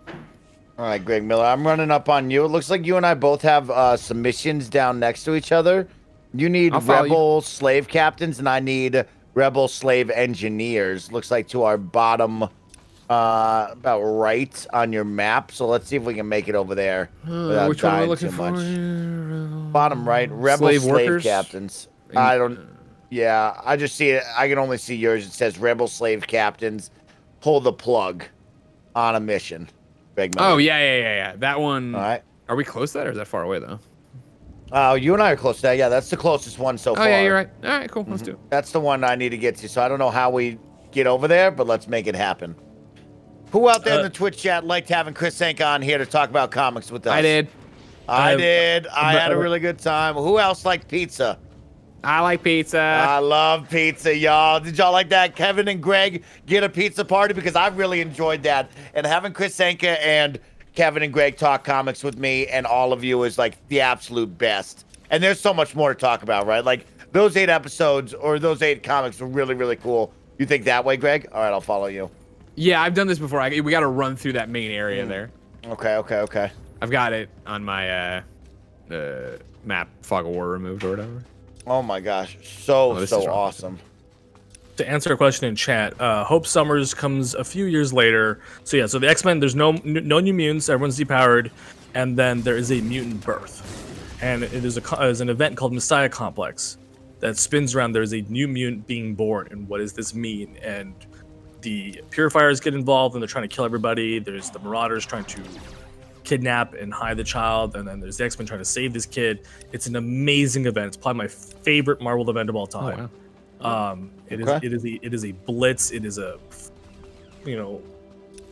All right, Greg Miller, I'm running up on you. It looks like you and I both have uh, submissions down next to each other. You need I'll follow rebel you. slave captains, and I need rebel slave engineers. Looks like to our bottom, uh, about right on your map. So let's see if we can make it over there without Uh, which one are we dying looking too for? much. Bottom right, rebel Slave slave, workers? captains. I don't. Yeah, I just see it. I can only see yours. It says rebel slave captains. Pull the plug on a mission. Greg Miller. Oh yeah, yeah, yeah, yeah. That one. All right. Are we close to that, or is that far away though? Oh, you and I are close to that. Yeah, that's the closest one so Oh far. yeah, you're right. All right, cool. Let's do it. That's the one I need to get to. So I don't know how we get over there, but let's make it happen. Who out there in Uh, the Twitch chat liked having Chris Sank on here to talk about comics with us? I did. I I've- did. I but- had a really good time. Who else liked pizza? I like pizza. I love pizza, y'all. Did y'all like that? Kevin and Greg get a pizza party? Because I really enjoyed that. And having Chris Sanka and Kevin and Greg talk comics with me and all of you is like the absolute best. And there's so much more to talk about, right? Like those eight episodes or those eight comics were really, really cool. You think that way, Greg? All right, I'll follow you. Yeah, I've done this before. I, we got to run through that main area Mm. there. Okay, okay, okay. I've got it on my uh, uh, map. Fog of War removed or whatever. Oh my gosh, so Oh, this is so wrong. awesome. To answer a question in chat, uh, Hope Summers comes a few years later. So yeah, so the X-Men, there's no no new mutants, everyone's depowered, and then there is a mutant birth, and it is a co- is an event called Messiah Complex that spins around. There's a new mutant being born, and what does this mean? And the Purifiers get involved, and they're trying to kill everybody. There's the Marauders trying to kidnap and hide the child, and then there's the X-Men trying to save this kid. It's an amazing event. It's probably my favorite Marvel event of all time. wow. Um, it Okay. is it is a it is a blitz. It is a, you know,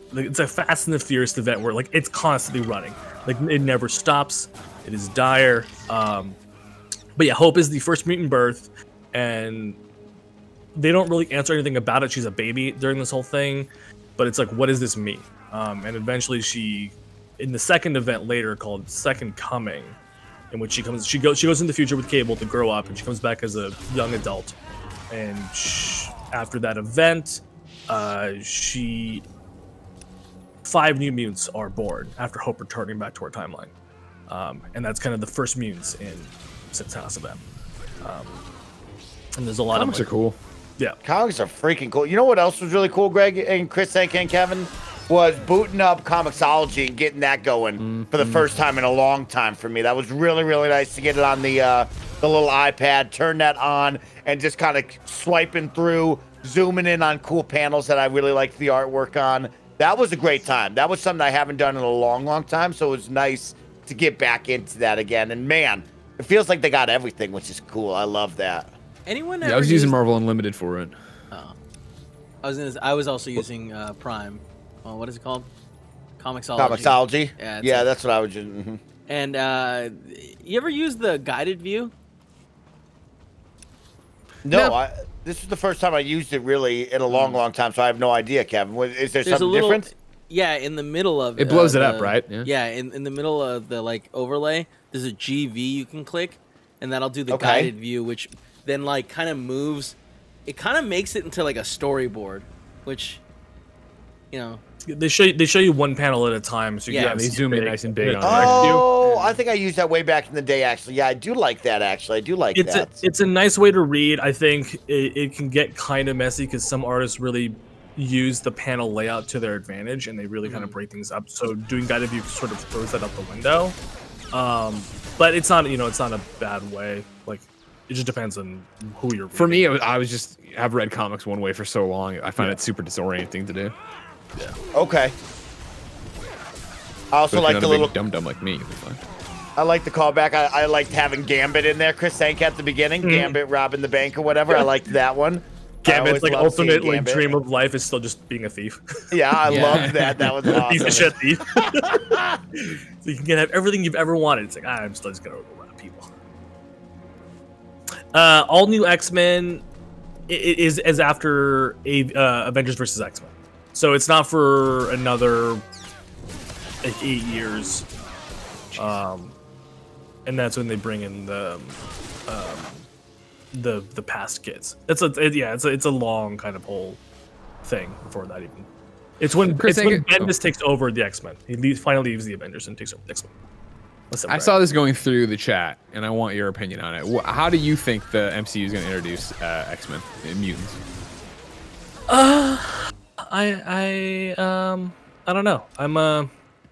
like, it's a Fast and the Furious event where like it's constantly running, like it never stops. It is dire. Um, but yeah, Hope is the first mutant birth, and they don't really answer anything about it. She's a baby during this whole thing, but it's like, what does this mean? Um, and eventually, she, in the second event later called Second Coming, in which she comes, she goes, she goes in the future with Cable to grow up, and she comes back as a young adult. And she, after that event, uh, she, five new mutants are born after Hope returning back to her timeline, um, and that's kind of the first mutants in Six House of M. Um, and there's a lot Comics of are cool. Yeah, comics are freaking cool. You know what else was really cool, Greg and Chris and Kevin? Was booting up Comixology and getting that going mm-hmm. for the first time in a long time for me. That was really, really nice to get it on the uh, the little iPad, turn that on, and just kind of swiping through, zooming in on cool panels that I really liked the artwork on. That was a great time. That was something I haven't done in a long, long time, so it was nice to get back into that again. And man, it feels like they got everything, which is cool. I love that. Anyone? Yeah, ever I was used... using Marvel Unlimited for it. Oh, I was in. I was also using uh, Prime. Oh, what is it called? Comixology. Comixology. Yeah, yeah, a... that's what I was using. Mm-hmm. And uh, you ever use the guided view? No, no. I, this is the first time I used it really in a long, long time, so I have no idea, Kevin. Is there There's something a little, different? Yeah, in the middle of it blows uh, it the, up, right? Yeah. Yeah, in, in the middle of the like overlay, there's a G V you can click, and that'll do the Okay. guided view, which then like kind of moves. It kind of makes it into like a storyboard, which, you know. They show you, they show you one panel at a time, so you Yeah, can they see zoom in big. nice and big on it. Oh, I think I used that way back in the day, actually. Yeah, I do like that, actually. I do like It's that. a, it's a nice way to read. I think it, it can get kind of messy because some artists really use the panel layout to their advantage, and they really kind of break things up. So doing guided view sort of throws that out the window. Um, but it's not, you know, it's not a bad way. Like, it just depends on who you're reading. For me, it was, I was just I've read comics one way for so long. I find Yeah. it super disorienting to do. Yeah. Okay. I also But if like you're the not a big little. dum dum like me. It'll be fine. I like the callback. I, I liked having Gambit in there. Chris Sank at the beginning. Mm. Gambit robbing the bank or whatever. I liked that one. Gambit's like always loved seeing ultimate like Gambit. dream of life is still just being a thief. Yeah, I Yeah. loved that. That was awesome. Piece of shit thief. So you can have everything you've ever wanted. It's like, ah, I'm still just gonna overrun people. Uh, all new X-Men is is after a, uh, Avengers versus X-Men, so it's not for another like eight years. Um, and that's when they bring in the um, the the past kids. It's a it, yeah, it's a, it's a long kind of whole thing before that even. It's when Chris it's when Angus- Bendis takes over the X-Men. He leaves, finally leaves the Avengers and takes over the X-Men. What's up, I Brad? saw this going through the chat, and I want your opinion on it. Wh- How do you think the M C U is going to introduce uh, X-Men and mutants? Uh, I I um I don't know. I'm uh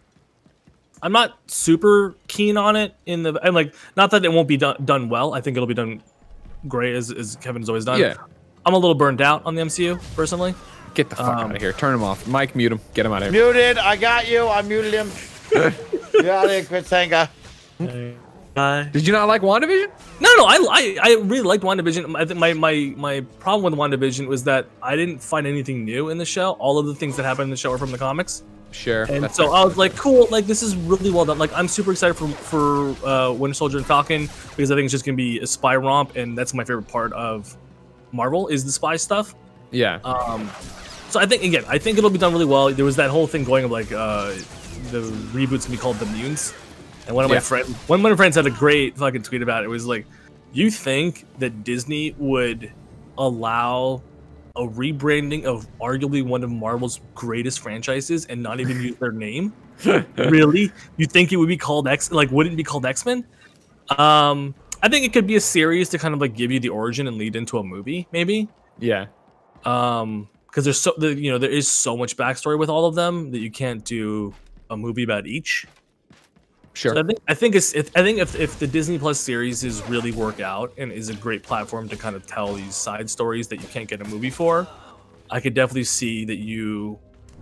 I'm not super keen on it. In the I'm like not that it won't be done done well. I think it'll be done great as as Kevin's always done. Yeah. I'm a little burned out on the M C U personally. Get the fuck Um, out of here. Turn him off. Mike, mute him. Get him out of here. Muted. I got you. I muted him. Get out of here, Chris Sanka. Uh, Did you not like WandaVision? No, no, I, I, I really liked WandaVision. I think my, my, my problem with WandaVision was that I didn't find anything new in the show. All of the things that happened in the show are from the comics. Sure. And that's so fair. I was like, cool, like this is really well done. Like I'm super excited for for uh, Winter Soldier and Falcon because I think it's just gonna be a spy romp, and that's my favorite part of Marvel is the spy stuff. Yeah. Um, so I think again, I think it'll be done really well. There was that whole thing going of like uh, the reboot's gonna be called The Mutants, and one of Yeah. my friends, one of my friends had a great fucking tweet about it. It was like, you think that Disney would allow a rebranding of arguably one of Marvel's greatest franchises and not even use their name? Really? You think it would be called X? Like, wouldn't it be called X-Men? Um, I think it could be a series to kind of like give you the origin and lead into a movie, maybe. Yeah. Um, because there's so the, you know there is so much backstory with all of them that you can't do a movie about each. Sure. So I think I think it's if, I think if if the Disney Plus series is really work out and is a great platform to kind of tell these side stories that you can't get a movie for, I could definitely see that you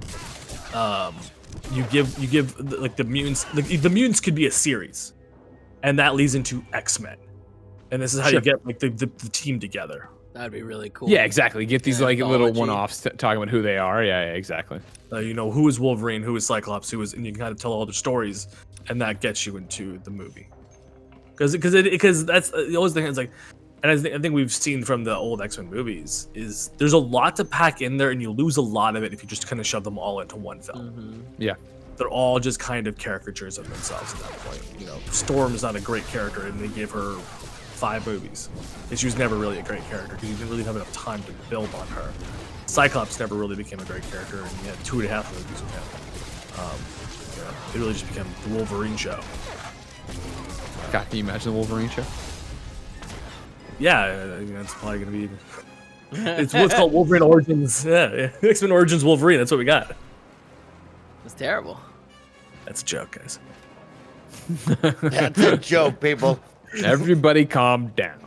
um you give you give the- like the mutants like the mutants could be a series, and that leads into X-Men, and this is how Sure. you get like the, the, the team together. That'd be really cool. Yeah, exactly. Get these like little Anthology. one-offs t- talking about who they are. Yeah, yeah, exactly. Uh, you know, who is Wolverine, who is Cyclops, who is, and you can kind of tell all their stories, and that gets you into the movie. Because because because that's uh, the always thing is like, and I, th- I think we've seen from the old X-Men movies is there's a lot to pack in there, and you lose a lot of it if you just kind of shove them all into one film. Mm-hmm. Yeah. They're all just kind of caricatures of themselves at that point. You know, Storm's not a great character, and they gave her five movies. And she was never really a great character because you didn't really have enough time to build on her. Cyclops never really became a great character, and you had two and a half movies with him. Um, you know, it really just became the Wolverine show. God, can you imagine the Wolverine show? Yeah, uh, you know, it's probably gonna be. It's what's called Wolverine Origins. Yeah, yeah. X-Men Origins Wolverine. That's what we got. It's terrible. That's a joke, guys. That's a joke, people. Everybody calm down.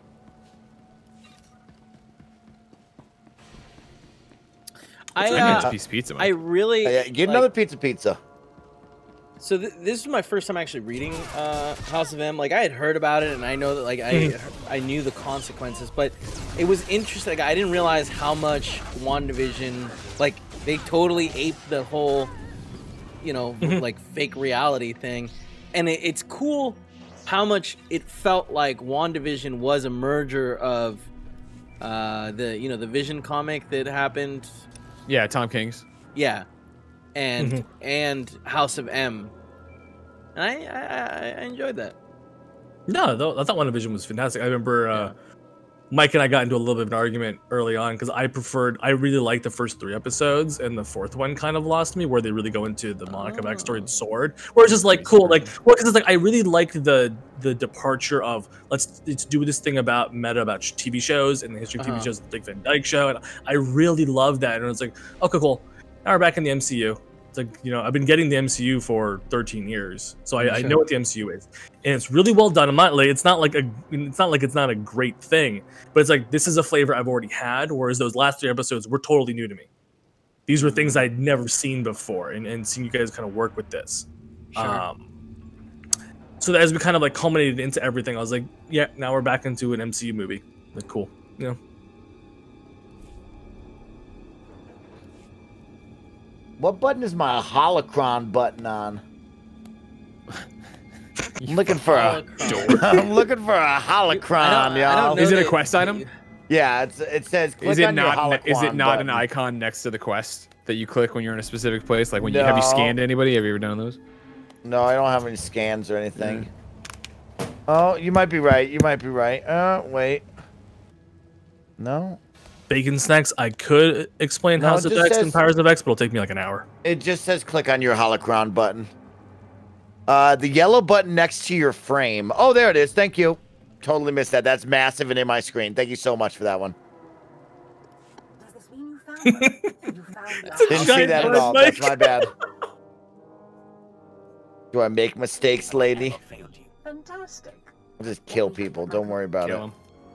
I, I got uh, a piece of pizza. Mike. I really Uh, yeah, get like- another pizza pizza. So th- this is my first time actually reading uh, House of M. Like I had heard about it, and I know that like I I knew the consequences, but it was interesting. Like, I didn't realize how much WandaVision, like they totally aped the whole, you know, like fake reality thing, and it, it's cool how much it felt like WandaVision was a merger of uh, the you know the Vision comic that happened. Yeah, Tom King's. Yeah, and and House of M, and I I, I enjoyed that. No, though, I thought WandaVision was fantastic. I remember uh, Mike and I got into a little bit of an argument early on because I preferred, I really liked the first three episodes, and the fourth one kind of lost me, where they really go into the Monica Oh. backstory and Sword, where it's just like cool, like well, because it's like I really liked the the departure of let's let's do this thing about meta about sh- T V shows and the history of Uh-huh. T V shows, the Dick Van Dyke Show, and I really loved that, and it was like okay, cool. Now we're back in the M C U. It's like, you know, I've been getting the M C U for thirteen years, so I, I know what the M C U is, and it's really well done. I'm not like it's not like a it's not like it's not a great thing, but it's like this is a flavor I've already had, whereas those last three episodes were totally new to me. These were things I'd never seen before, and, and seeing you guys kind of work with this. Sure. Um, so as we kind of like culminated into everything, I was like, yeah, now we're back into an M C U movie. Like, cool, you know. What button is my holocron button on? I'm looking for a. I'm looking for a holocron, y'all. Is it a quest item? Yeah, it's, it says. Click Is it on your not? Is it holocron not an button. icon next to the quest that you click when you're in a specific place? Like when you have you No. scanned anybody? Have you ever done those? No, I don't have any scans or anything. Oh, you might be right. You might be right. Uh, wait. No. Bacon snacks. I could explain No, House it of just X says- and Powers of X, but it'll take me like an hour. It just says click on your holocron button. Uh, the yellow button next to your frame. Oh, there it is. Thank you. Totally missed that. That's massive and in my screen. Thank you so much for that one. Didn't see giant that at bird, all. Mike. That's my bad. Do I make mistakes, lady? Fantastic. I'll just kill people. Don't worry about Kill it.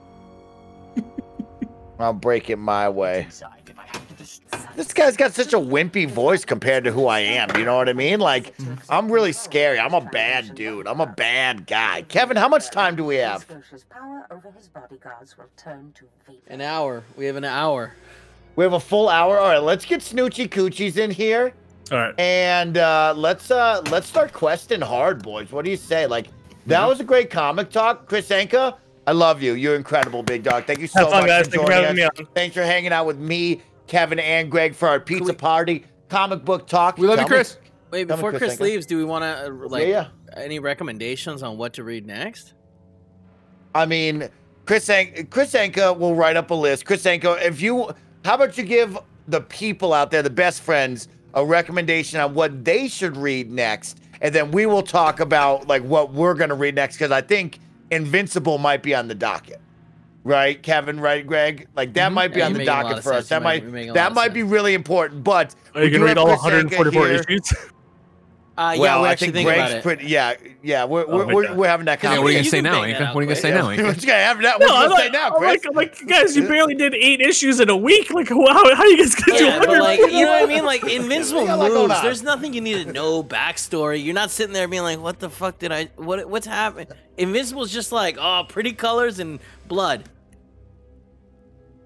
I'll break it my way. This guy's got such a wimpy voice compared to who I am. You know what I mean? Like, I'm really scary. I'm a bad dude. I'm a bad guy. Kevin, how much time do we have? Power over his bodyguards will turn to vapor. An hour. We have an hour. We have a full hour. All right, let's get Snoochie Coochies in here. All right. And uh, let's uh, let's start questing hard, boys. What do you say? Like, that was a great comic talk. Chris Anka, I love you. You're incredible, big dog. Thank you so Have fun, much guys. for Thank you for joining having us. me on. Thanks for hanging out with me, Kevin, and Greg for our pizza party comic book talk. We love Tell you, me- Chris. Wait, Tell me, before Chris, Chris thank you. leaves, do we want to uh, like yeah. any recommendations on what to read next? I mean, Chris An- Chris Anka will write up a list. Chris Anka, if you, how about you give the people out there, the best friends, a recommendation on what they should read next, and then we will talk about like what we're gonna read next, because I think Invincible might be on the docket. Right, Kevin, right, Greg? Like that might be Yeah, on you're the making a lot docket of for us. sense. That You might- might you're making a lot that of might be really important. But Are you we gonna do read have all Chris Anka one hundred forty-four here. issues? Uh, yeah, Well, we're I actually think thinking Greg's about it. pretty. Yeah, yeah, we're Oh, we're, my we're, God. we're having that Yeah, what are you conversation. gonna say can now, bang that Anka? out, What are you gonna Chris. say now, Anka? What's gonna happen now? What No, you I'm gonna say like, now, I'm Chris? like, I'm like, guys, you barely did eight issues in a week. Like, how, how are you guys gonna do Yeah, but one hundred? like, you know what I mean? Like, Invincible We got a lot going moves. on. There's nothing you need to know backstory. You're not sitting there being like, what the fuck did I, what, what's happening? Invincible's just like, oh, pretty colors and blood.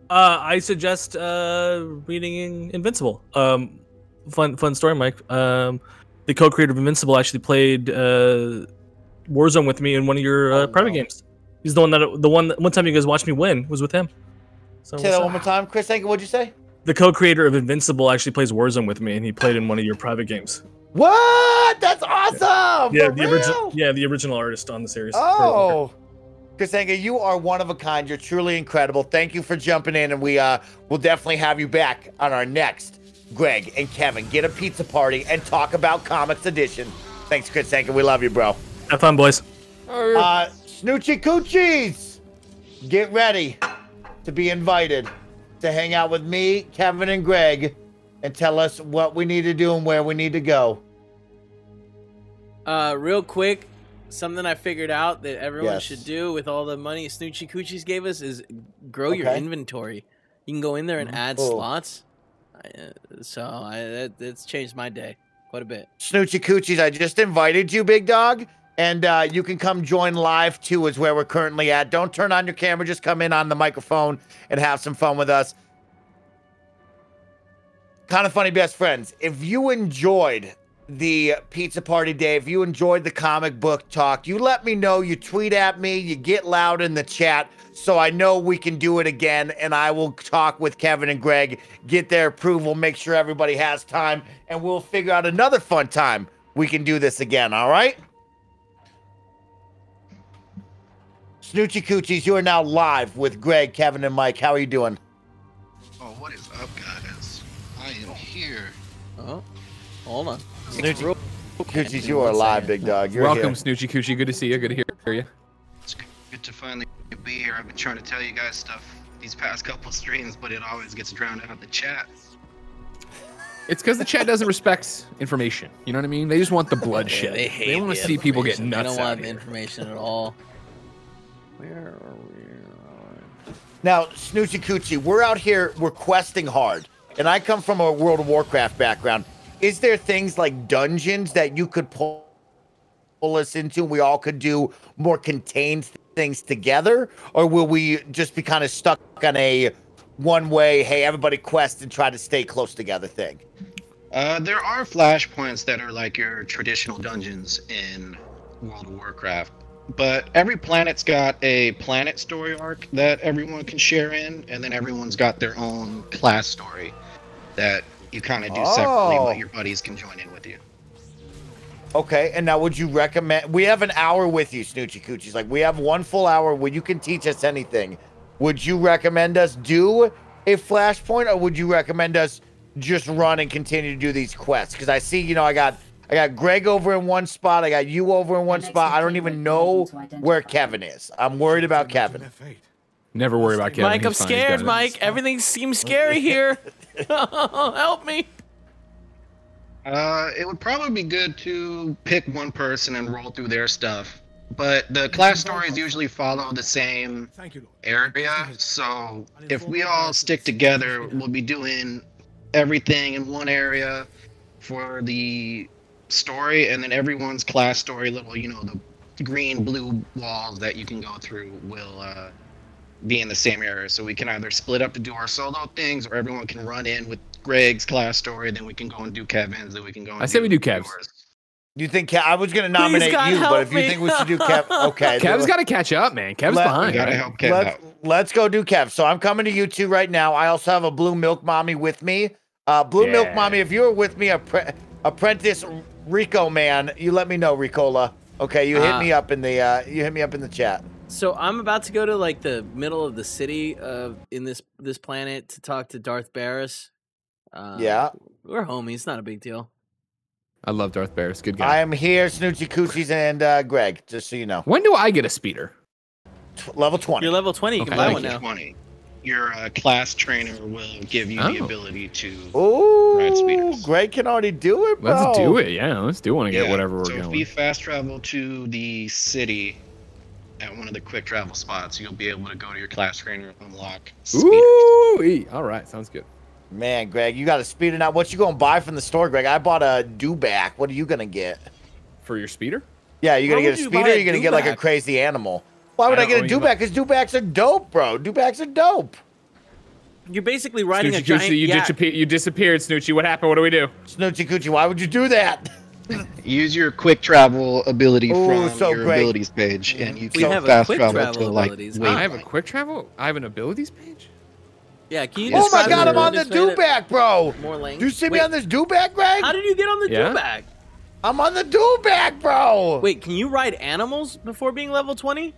Uh, I suggest uh, reading Invincible. Um, fun, fun story, Mike. Um, the co-creator of Invincible actually played uh, Warzone with me in one of your uh, Oh, private no. games. He's the one that the one that, one time you guys watched me win was with him. So Say that one more time, Chris. Thank you. What'd you say? the co-creator of Invincible actually plays Warzone with me, and he played in one of your private games. What? That's awesome. Yeah, For the original. real? Yeah, the original artist on the series. Oh, Kasenga, you are one of a kind. You're truly incredible. Thank you for jumping in, and we uh will definitely have you back on our next Greg and Kevin Get a Pizza Party and talk about Comics Edition. Thanks, Kasenga. We love you, bro. Have fun, boys. Uh, Snoochie Coochies, get ready to be invited to hang out with me, Kevin, and Greg, and tell us what we need to do and where we need to go. Uh, real quick, something I figured out that everyone Yes. should do with all the money Snoochie Coochies gave us is grow your Okay. inventory. You can go in there and add Oh. slots. I, uh, so I, that, that's changed my day quite a bit. Snoochie Coochies, I just invited you, big dog, and uh, you can come join live too, is where we're currently at. Don't turn on your camera, just come in on the microphone and have some fun with us. Kind of funny best friends. If you enjoyed the pizza party day, if you enjoyed the comic book talk, you let me know. You tweet at me, you get loud in the chat, so I know we can do it again, and I will talk with Kevin and Greg, get their approval, make sure everybody has time, and we'll figure out another fun time we can do this again, all right? Snoochie Coochies, you are now live with Greg, Kevin, and Mike. How are you doing? Oh, what is up, guys? I am here. Oh, hold on. Snoochie Coochies, you are live, big dog. You're Welcome, here. Snoochie Coochie. Good to see you. Good to hear you. It's good to finally be here. I've been trying to tell you guys stuff these past couple streams, but it always gets drowned out in the chat. It's because the chat doesn't respect information. You know what I mean? They just want the bloodshed. They hate want to the see people get information. nuts They don't out want the here. information at all. Where are we? Now, Snoochie Coochie, we're out here, we're questing hard, and I come from a World of Warcraft background. Is there things like dungeons that you could pull, pull us into? We all could do more contained things together, or will we just be kind of stuck on a one-way, hey, everybody quest and try to stay close together thing? Uh, there are flashpoints that are like your traditional dungeons in World of Warcraft, but every planet's got a planet story arc that everyone can share in, and then everyone's got their own class story that you kind of do separately, Oh. but your buddies can join in with you. Okay, and now would you recommend, we have an hour with you, Snoochie Coochies, like we have one full hour where you can teach us anything. Would you recommend us do a flashpoint, or would you recommend us just run and continue to do these quests? Because I see, you know, I got I got Greg over in one spot, I got you over in one spot. I don't even know where Kevin is. I'm worried about Kevin. Never worry about Kevin. Mike, I'm He's fine. He's scared, got it. Mike. Everything seems scary here. Help me. Uh, it would probably be good to pick one person and roll through their stuff, but the class stories usually follow the same area, so if we all stick together, we'll be doing everything in one area for the story, and then everyone's class story, little, you know, the green, blue walls that you can go through will uh, be in the same area, so we can either split up to do our solo things, or everyone can run in with Greg's class story, then we can go and do Kevin's, then we can go and I say we do Kev's. yours. You think Kev, I was going to nominate God, you, but help if you me. think we should do Kev, okay. Kev's got to catch up, man. Kev's Let- behind. We gotta right? help Kev let's, out. let's go do Kev. So I'm coming to you two right now. I also have a Blue Milk Mommy with me. Uh, Blue Milk Yeah. Mommy, if you're with me, appre- Apprentice Rico man, you let me know, Ricola. Okay, you hit Uh, me up in the uh, you hit me up in the chat. So I'm about to go to like the middle of the city uh, in this this planet to talk to Darth Barris. Uh, Yeah. we're homies. Not a big deal. I love Darth Barris. Good I guy. am here, Snoochie Coochies and uh, Greg, just so you know. When do I get a speeder? T- level twenty. You're level twenty. You Okay. can buy Thank one Level now. twenty. Your uh, class trainer will give you the Oh. ability to Ooh, ride speeders. Greg can already do it, bro. Let's do it. Yeah, let's do want to get Yeah, whatever we're so if going. we fast travel to the city at one of the quick travel spots, you'll be able to go to your class trainer and unlock speeders. Ooh, all right, sounds good. Man, Greg, you got a speeder now. What you gonna buy from the store, Greg? I bought a Dewback. What are you gonna get? For your speeder? Yeah, you gonna Why get a would you speeder? buy Or a you gonna get like a Dewback? crazy animal? Why would I I, don't get a know, you Dewback? Because Dewbacks are dope, bro. Dewbacks are dope. You're basically riding Snoochie a giant Coochie, you, yak. disappear, you disappeared, Snoochie. What happened? What do we do? Snoochie Coochie, why would you do that? Use your quick travel ability Ooh, from so your great. abilities page, and you We can have a fast quick travel travel to like. abilities. wait- I have a quick travel. I have an abilities page. Yeah, can you Oh my describe god, your I'm on the abilities, made it do-back, bro. More length? Do you see me Wait, on this do-back, Greg? How did you get on the Yeah? do-bag? I'm on the do-back, bro. Wait, can you ride animals before being level twenty?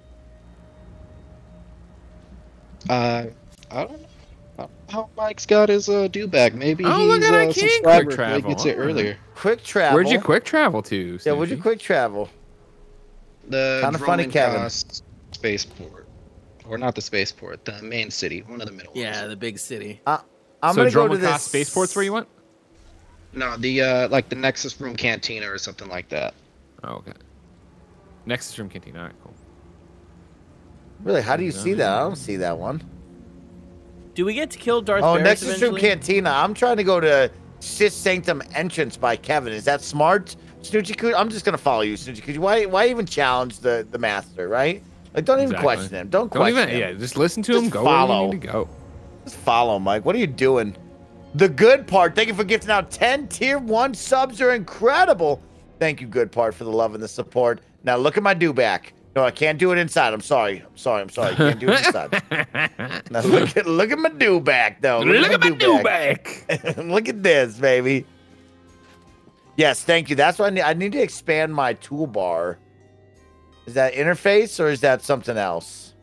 Uh, I don't know how Mike's got his uh, do bag. Maybe Oh, he's look at uh, I can subscriber. quick so He gets it travel. earlier. Quick travel. Where'd you quick travel to? Yeah, where'd you Snoochie? quick travel? The Kinda funny, Kevin. Dromencast spaceport, or not the spaceport, the main city, one of the middle Yeah, ones. the big city. Uh, I'm so gonna go to Dromocast this spaceport's where you went? No, the uh, like the Nexus Room Cantina or something like that. Oh, okay. Nexus Room Canteen. All right, cool. Really? How do you see that? I don't see that one. Do we get to kill Darth Oh, Barris Nexus Room eventually? Cantina. I'm trying to go to Sis Sanctum entrance by Kevin. Is that smart, Snoochie Coochie? I'm just gonna follow you, Snoochie Coochie. Why? Why even challenge the the master? Right? Like, don't even Exactly. question him. Don't Don't question even. him. Yeah, just listen to Just him. Go follow. where you need to go. Just follow, Mike. What are you doing? The good part. Thank you for gifting out ten tier one subs. Are incredible. Thank you, good part, for the love and the support. Now look at my do back. No, I can't do it inside. I'm sorry. I'm sorry. I'm sorry. I can't do it inside. Now look at look at my do back though. Look at my do do-back. back. Look at this, baby. Yes, thank you. That's why I need. I need to expand my toolbar. Is that interface or is that something else?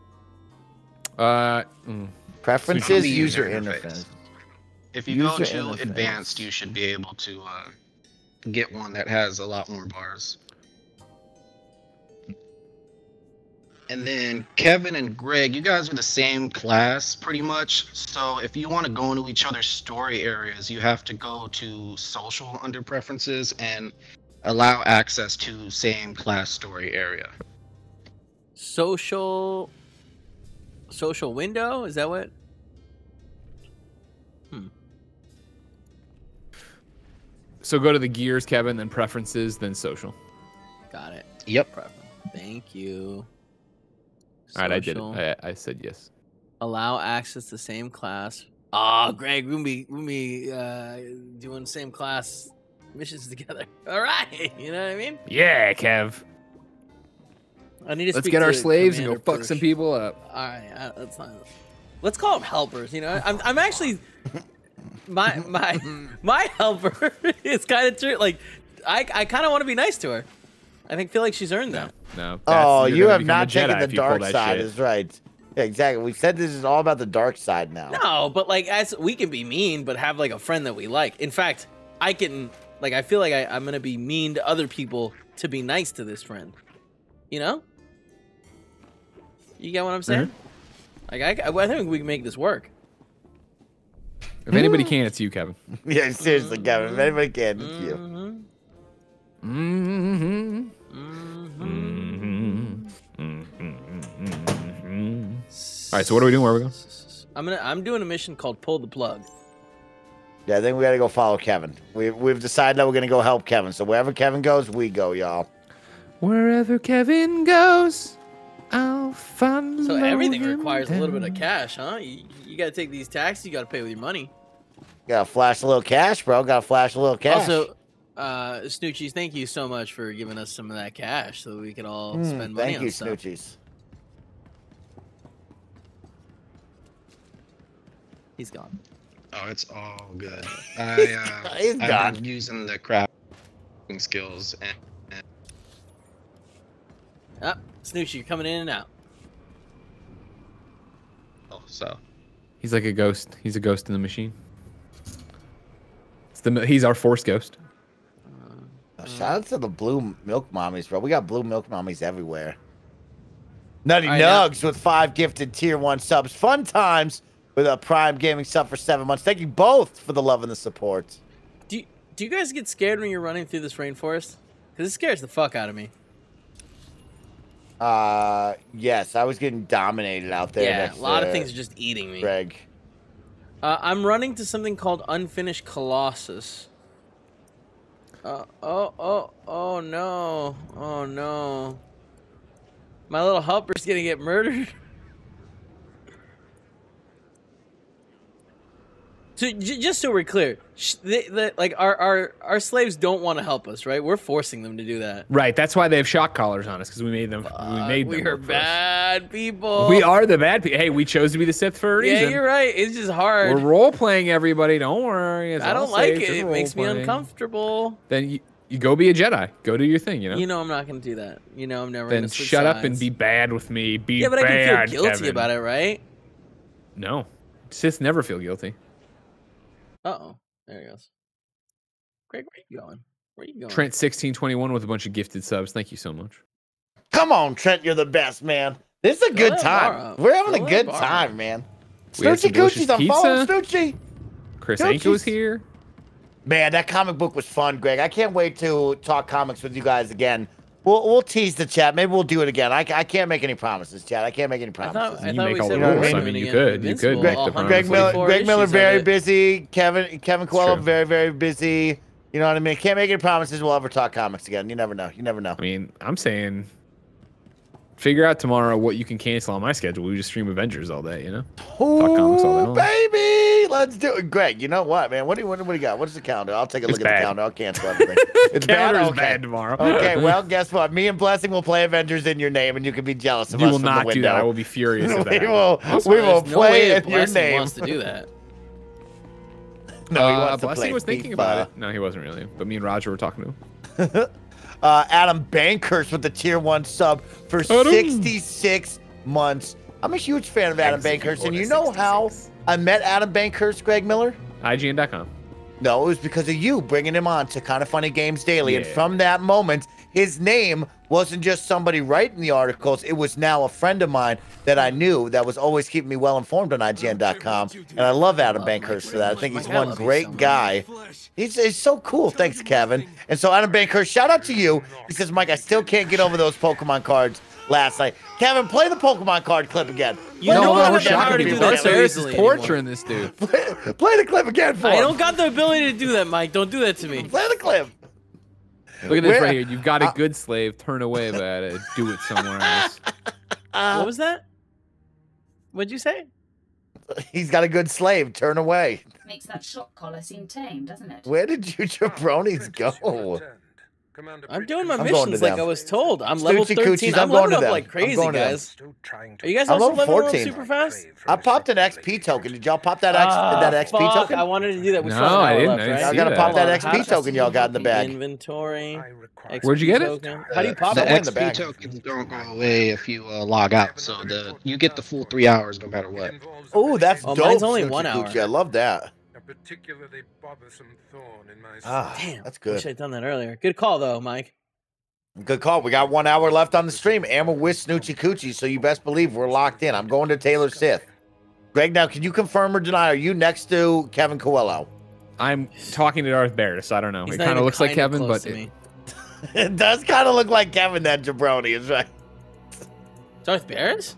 Uh, mm. Preferences, The user user interface. interface. If you go User to interface. advanced, you should be able to uh, get one that has a lot more bars. And then Kevin and Greg, you guys are the same class pretty much. So if you want to go into each other's story areas, you have to go to social under preferences and allow access to same class story area. Social. Social window? Is that what? Hmm. So go to the gears, Kevin, then preferences, then social. Got it. Yep. Preference. Thank you. All right, I did Social. it. I, I said yes. Allow access to same class. Oh, Greg, we'll be we'll be uh, doing same class missions together. All right, you know what I mean? Yeah, Kev. I need to Let's speak get our to slaves and go Commander fuck some Purge. people up. All right, uh, that's fine. Let's call them helpers. You know, I'm I'm actually my my my helper is kind of true. Like, I I kind of want to be nice to her. I think feel like she's earned that. No. Oh, you're you gonna have become not a taken Jedi the if you pull dark that side. shit. Is right. Yeah, exactly. We said this is all about the dark side now. No, but like as we can be mean, but have like a friend that we like. In fact, I can like I feel like I, I'm gonna be mean to other people to be nice to this friend. You know? You get what I'm saying? Like I, I think we can make this work. If anybody can, it's you, Kevin. Yeah, seriously, Kevin. If anybody can, it's you. Mm-hmm. All right, so what are we doing? Where are we going? I'm gonna I'm doing a mission called Pull the Plug. Yeah, I think we got to go follow Kevin. We we've decided that we're gonna go help Kevin. So wherever Kevin goes, we go, y'all. Wherever Kevin goes, I'll follow So everything him requires a little bit of down. cash, huh? You, you gotta take these taxes, you gotta pay with your money. Gotta flash a little cash, bro. Gotta flash a little cash. Also, uh Snoochies, thank you so much for giving us some of that cash so we could all Mm, spend money thank on you, stuff. Snoochies. He's gone. Oh, it's all good. I, uh, He's I've gone. been using the crafting skills and, and Ah, Snoochie, you're coming in and out. oh, so He's like a ghost. He's a ghost in the machine. It's the he's our force ghost. Oh, shout out to the blue milk mommies, bro. We got blue milk mommies everywhere. Nutty All right, now- Nugs with five gifted tier one subs. Fun times with a Prime Gaming sub for seven months. Thank you both for the love and the support. Do you, do you guys get scared when you're running through this rainforest? Because it scares the fuck out of me. Uh, yes, I was getting dominated out there. Yeah, next a lot to of things are just eating me. Greg. Uh, I'm running to something called Unfinished Colossus. Uh, oh, oh, oh no. Oh no. My little helper's gonna get murdered. So j- just so we're clear, sh- they, they, like our, our our slaves don't want to help us, right? We're forcing them to do that. Right. That's why they have shock collars on us because we made them. Uh, we made we them. are work for us. bad people. We are the bad people. Hey, we chose to be the Sith for a reason. Yeah, you're right. It's just hard. We're role playing everybody. Don't worry. It's I all don't like safe. it. Just It makes me role-playing. uncomfortable. Then you, you go be a Jedi. Go do your thing. You know. You know I'm not gonna do that. You know I'm never then gonna switch shut up sides. and be bad with me. Be Yeah, but I bad, can feel guilty Kevin. about it, right? No, Sith never feel guilty. Uh oh, there he goes. Greg, where you going? Where you going? Trent sixteen twenty-one with a bunch of gifted subs. Thank you so much. Come on, Trent, you're the best, man. This is a Fill good that time. bar up. We're having Fill a that good bar time, up. man. We had some Snoochie delicious Coochies, I'm following pizza. Snoochie. Chris Coochies. Anka was here. Man, that comic book was fun, Greg. I can't wait to talk comics with you guys again. We'll we'll tease the chat. Maybe we'll do it again. I, I can't make any promises, chat. I can't make any I promises. thought, I You thought make we all said the we were rules. I doing mean, it you again. could- you could Invincible, make the all promise. Greg Miller, 144 Greg Miller, issues of very it. busy. Kevin Kevin Coelho, true. very very busy. You know what I mean? Can't make any promises. We'll ever talk comics again. You never know. You never know. I mean, I'm saying, figure out tomorrow what you can cancel on my schedule. We just stream Avengers all day. You know. Talk comics all day Ooh, long. baby, let's do it. Greg, you know what, man? What do you what, do you got? What is the calendar? I'll take a It's look at bad. the calendar. I'll cancel everything. It's bad. Calendar is Okay. bad tomorrow. Okay, well, guess what? Me and Blessing will play Avengers in your name, and you can be jealous of You us will from not the do window. that. I will be furious if that we happens. will. Also, we will there's no way play that in your Blessing name. wants to do that. No, he uh, wants to Blessing play was thinking FIFA. about it. No, he wasn't really. But me and Roger were talking to him. Uh, Adam Bankhurst with the tier one sub for Adam. sixty-six months. I'm a huge fan of Adam Bankhurst, and you know how I met Adam Bankhurst, Greg Miller? I G N dot com. No, it was because of you bringing him on to Kind of Funny Games Daily. And Yeah. from that moment, his name wasn't just somebody writing the articles. It was now a friend of mine that I knew that was always keeping me well informed on I G N dot com. And I love Adam Bankhurst for that. I think he's Mike, I one love you great so much. guy. He's, he's so cool. Thanks, Kevin. And so, Adam Bankhurst, shout out to you. He says, Mike, I still can't get over those Pokemon cards last night. Kevin, play the Pokemon card clip again. You Play know the what? clip We're again. shocking for to me, do that Blessing. so Barris easily is anymore. torturing this dude. Play, play the clip again for I him. don't got the ability to do that, Mike. Don't do that to me. Play the clip. Look at this Where- right here. You've got a Uh, good slave. Turn away, but uh, do it somewhere else. What was that? What'd you say? He's got a good slave. Turn away. Makes that shock collar seem tame, doesn't it? Where did you jabronis go? I'm doing my I'm going to missions like them. I was told. I'm level Snoochie thirteen. Coochies, I'm I'm going leveling to up them. like I'm crazy, going to them. guys. Are you guys I'm also level leveling up fourteen. super fast? I popped an X P token. Did y'all pop that X Ah, that X P fuck, token? I wanted to do that. We No, still have an I hour didn't. left, I didn't right? Y'all see gotta that. pop that Hold on, X P how- token y'all got in the bag. Inventory. Where'd you get it? token. How do you pop the it? in the X P bag. tokens don't go away if you uh, log out, so the you get the full three hours no matter what. Oh, that's Oh, dope. mine's only Snoochie one hour. Coochie. I love that. A particularly bothersome thorn in my Ah, Damn, that's Wish good. I'd done that earlier. Good call though, Mike. Good call. We got one hour left on the stream, and we're with Snoochie Coochie, so you best believe we're locked in. I'm going to Taylor Sith. Greg, now can you confirm or deny? Are you next to Kevin Coelho? I'm talking to Darth Barris. I don't know. He's it not kind of even looks like kinda Kevin, close but to it, me. It does kind of look like Kevin, that jabroni is right. Darth Barris?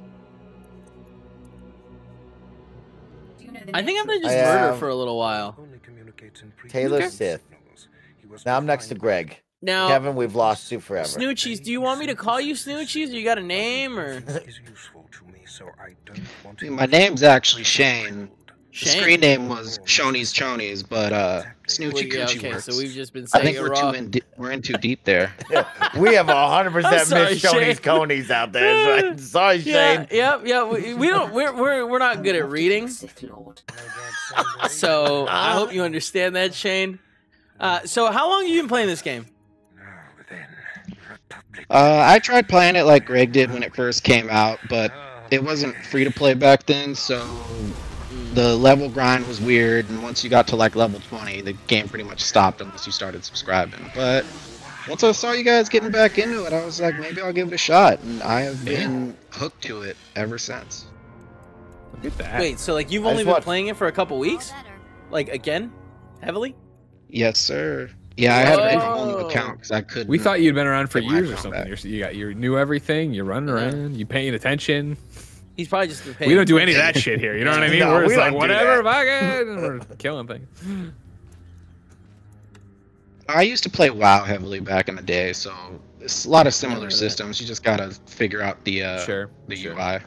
Do you know the I think I'm gonna I just murder have- for a little while. Taylor Okay. Sith. Now I'm next to Greg. Now, Kevin, we've lost you forever. Snoochies, do you want me to call you Snoochies? Or you got a name or My name's actually Shane. The Shane? screen name was Shoney's Chonies, but uh, Snoochie Well, yeah, Coochie okay, works. so we've just been I saying think it we're raw. too in di- we're in too deep there. We have a hundred I'm percent sorry, Miss Shoney's Shane. Conies out there. Right? Sorry, Yeah, Shane. yep, yeah. We, we don't. We're, we're we're not good at reading, Sith Lord. so I hope you understand that, Shane. Uh, so how long have you been playing this game? Uh, I tried playing it like Greg did when it first came out, but it wasn't free to play back then, so the level grind was weird, and once you got to like level twenty, the game pretty much stopped unless you started subscribing. But once I saw you guys getting back into it, I was like, maybe I'll give it a shot, and I have been hooked to it ever since. look at that. Wait, so like you've I only just been watched- playing it for a couple weeks? Like again, heavily? Yes, sir. Yeah, I had to make a Whoa. whole new account because I couldn't. We thought you'd been around for Get my years or account something. back. You're, you got you knew everything. You're running Yeah. around. You paying attention. He's probably just been paying. We don't do any of that shit here. You know what I mean? No, we're we just like don't do whatever, that. fuck it, and we're killing things. I used to play WoW heavily back in the day, so it's a lot of similar heard of that. systems. You just gotta figure out the uh, Sure, the sure. U I.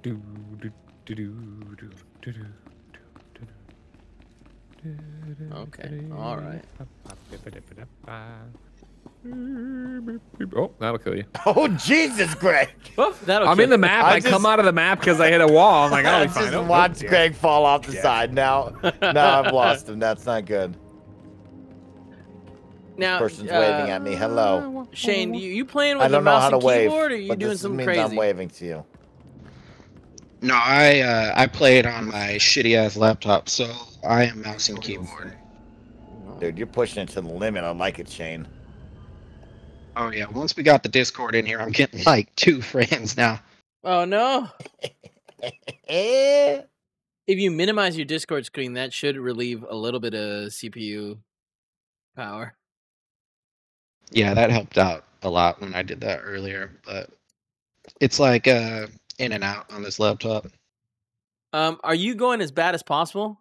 Do, do, do, do, do, do, do. Okay. All right. Oh, that'll kill you. Oh, Jesus, Greg. Oh, that'll I'm kill in the you. map. I I, come just- out of the map because I hit a wall. I'm like, oh, I he's fine. just Oh, watched oh, Greg fall off the Yeah. side. Now, now I've lost him. That's not good. Now, Person's uh, waving at me. Hello. Shane, you, you playing with I don't a know mouse how to and wave, keyboard, or are you but doing this something means crazy? I'm waving to you. No, I uh, I played on my shitty ass laptop, so I am mouse and keyboard. Dude, you're pushing it to the limit. I like it, Shane. Oh yeah, once we got the Discord in here, I'm getting like two frames now. Oh no! Eh. If you minimize your Discord screen, that should relieve a little bit of C P U power. Yeah, that helped out a lot when I did that earlier, but it's like uh in and out on this laptop. Um, are you going as bad as possible?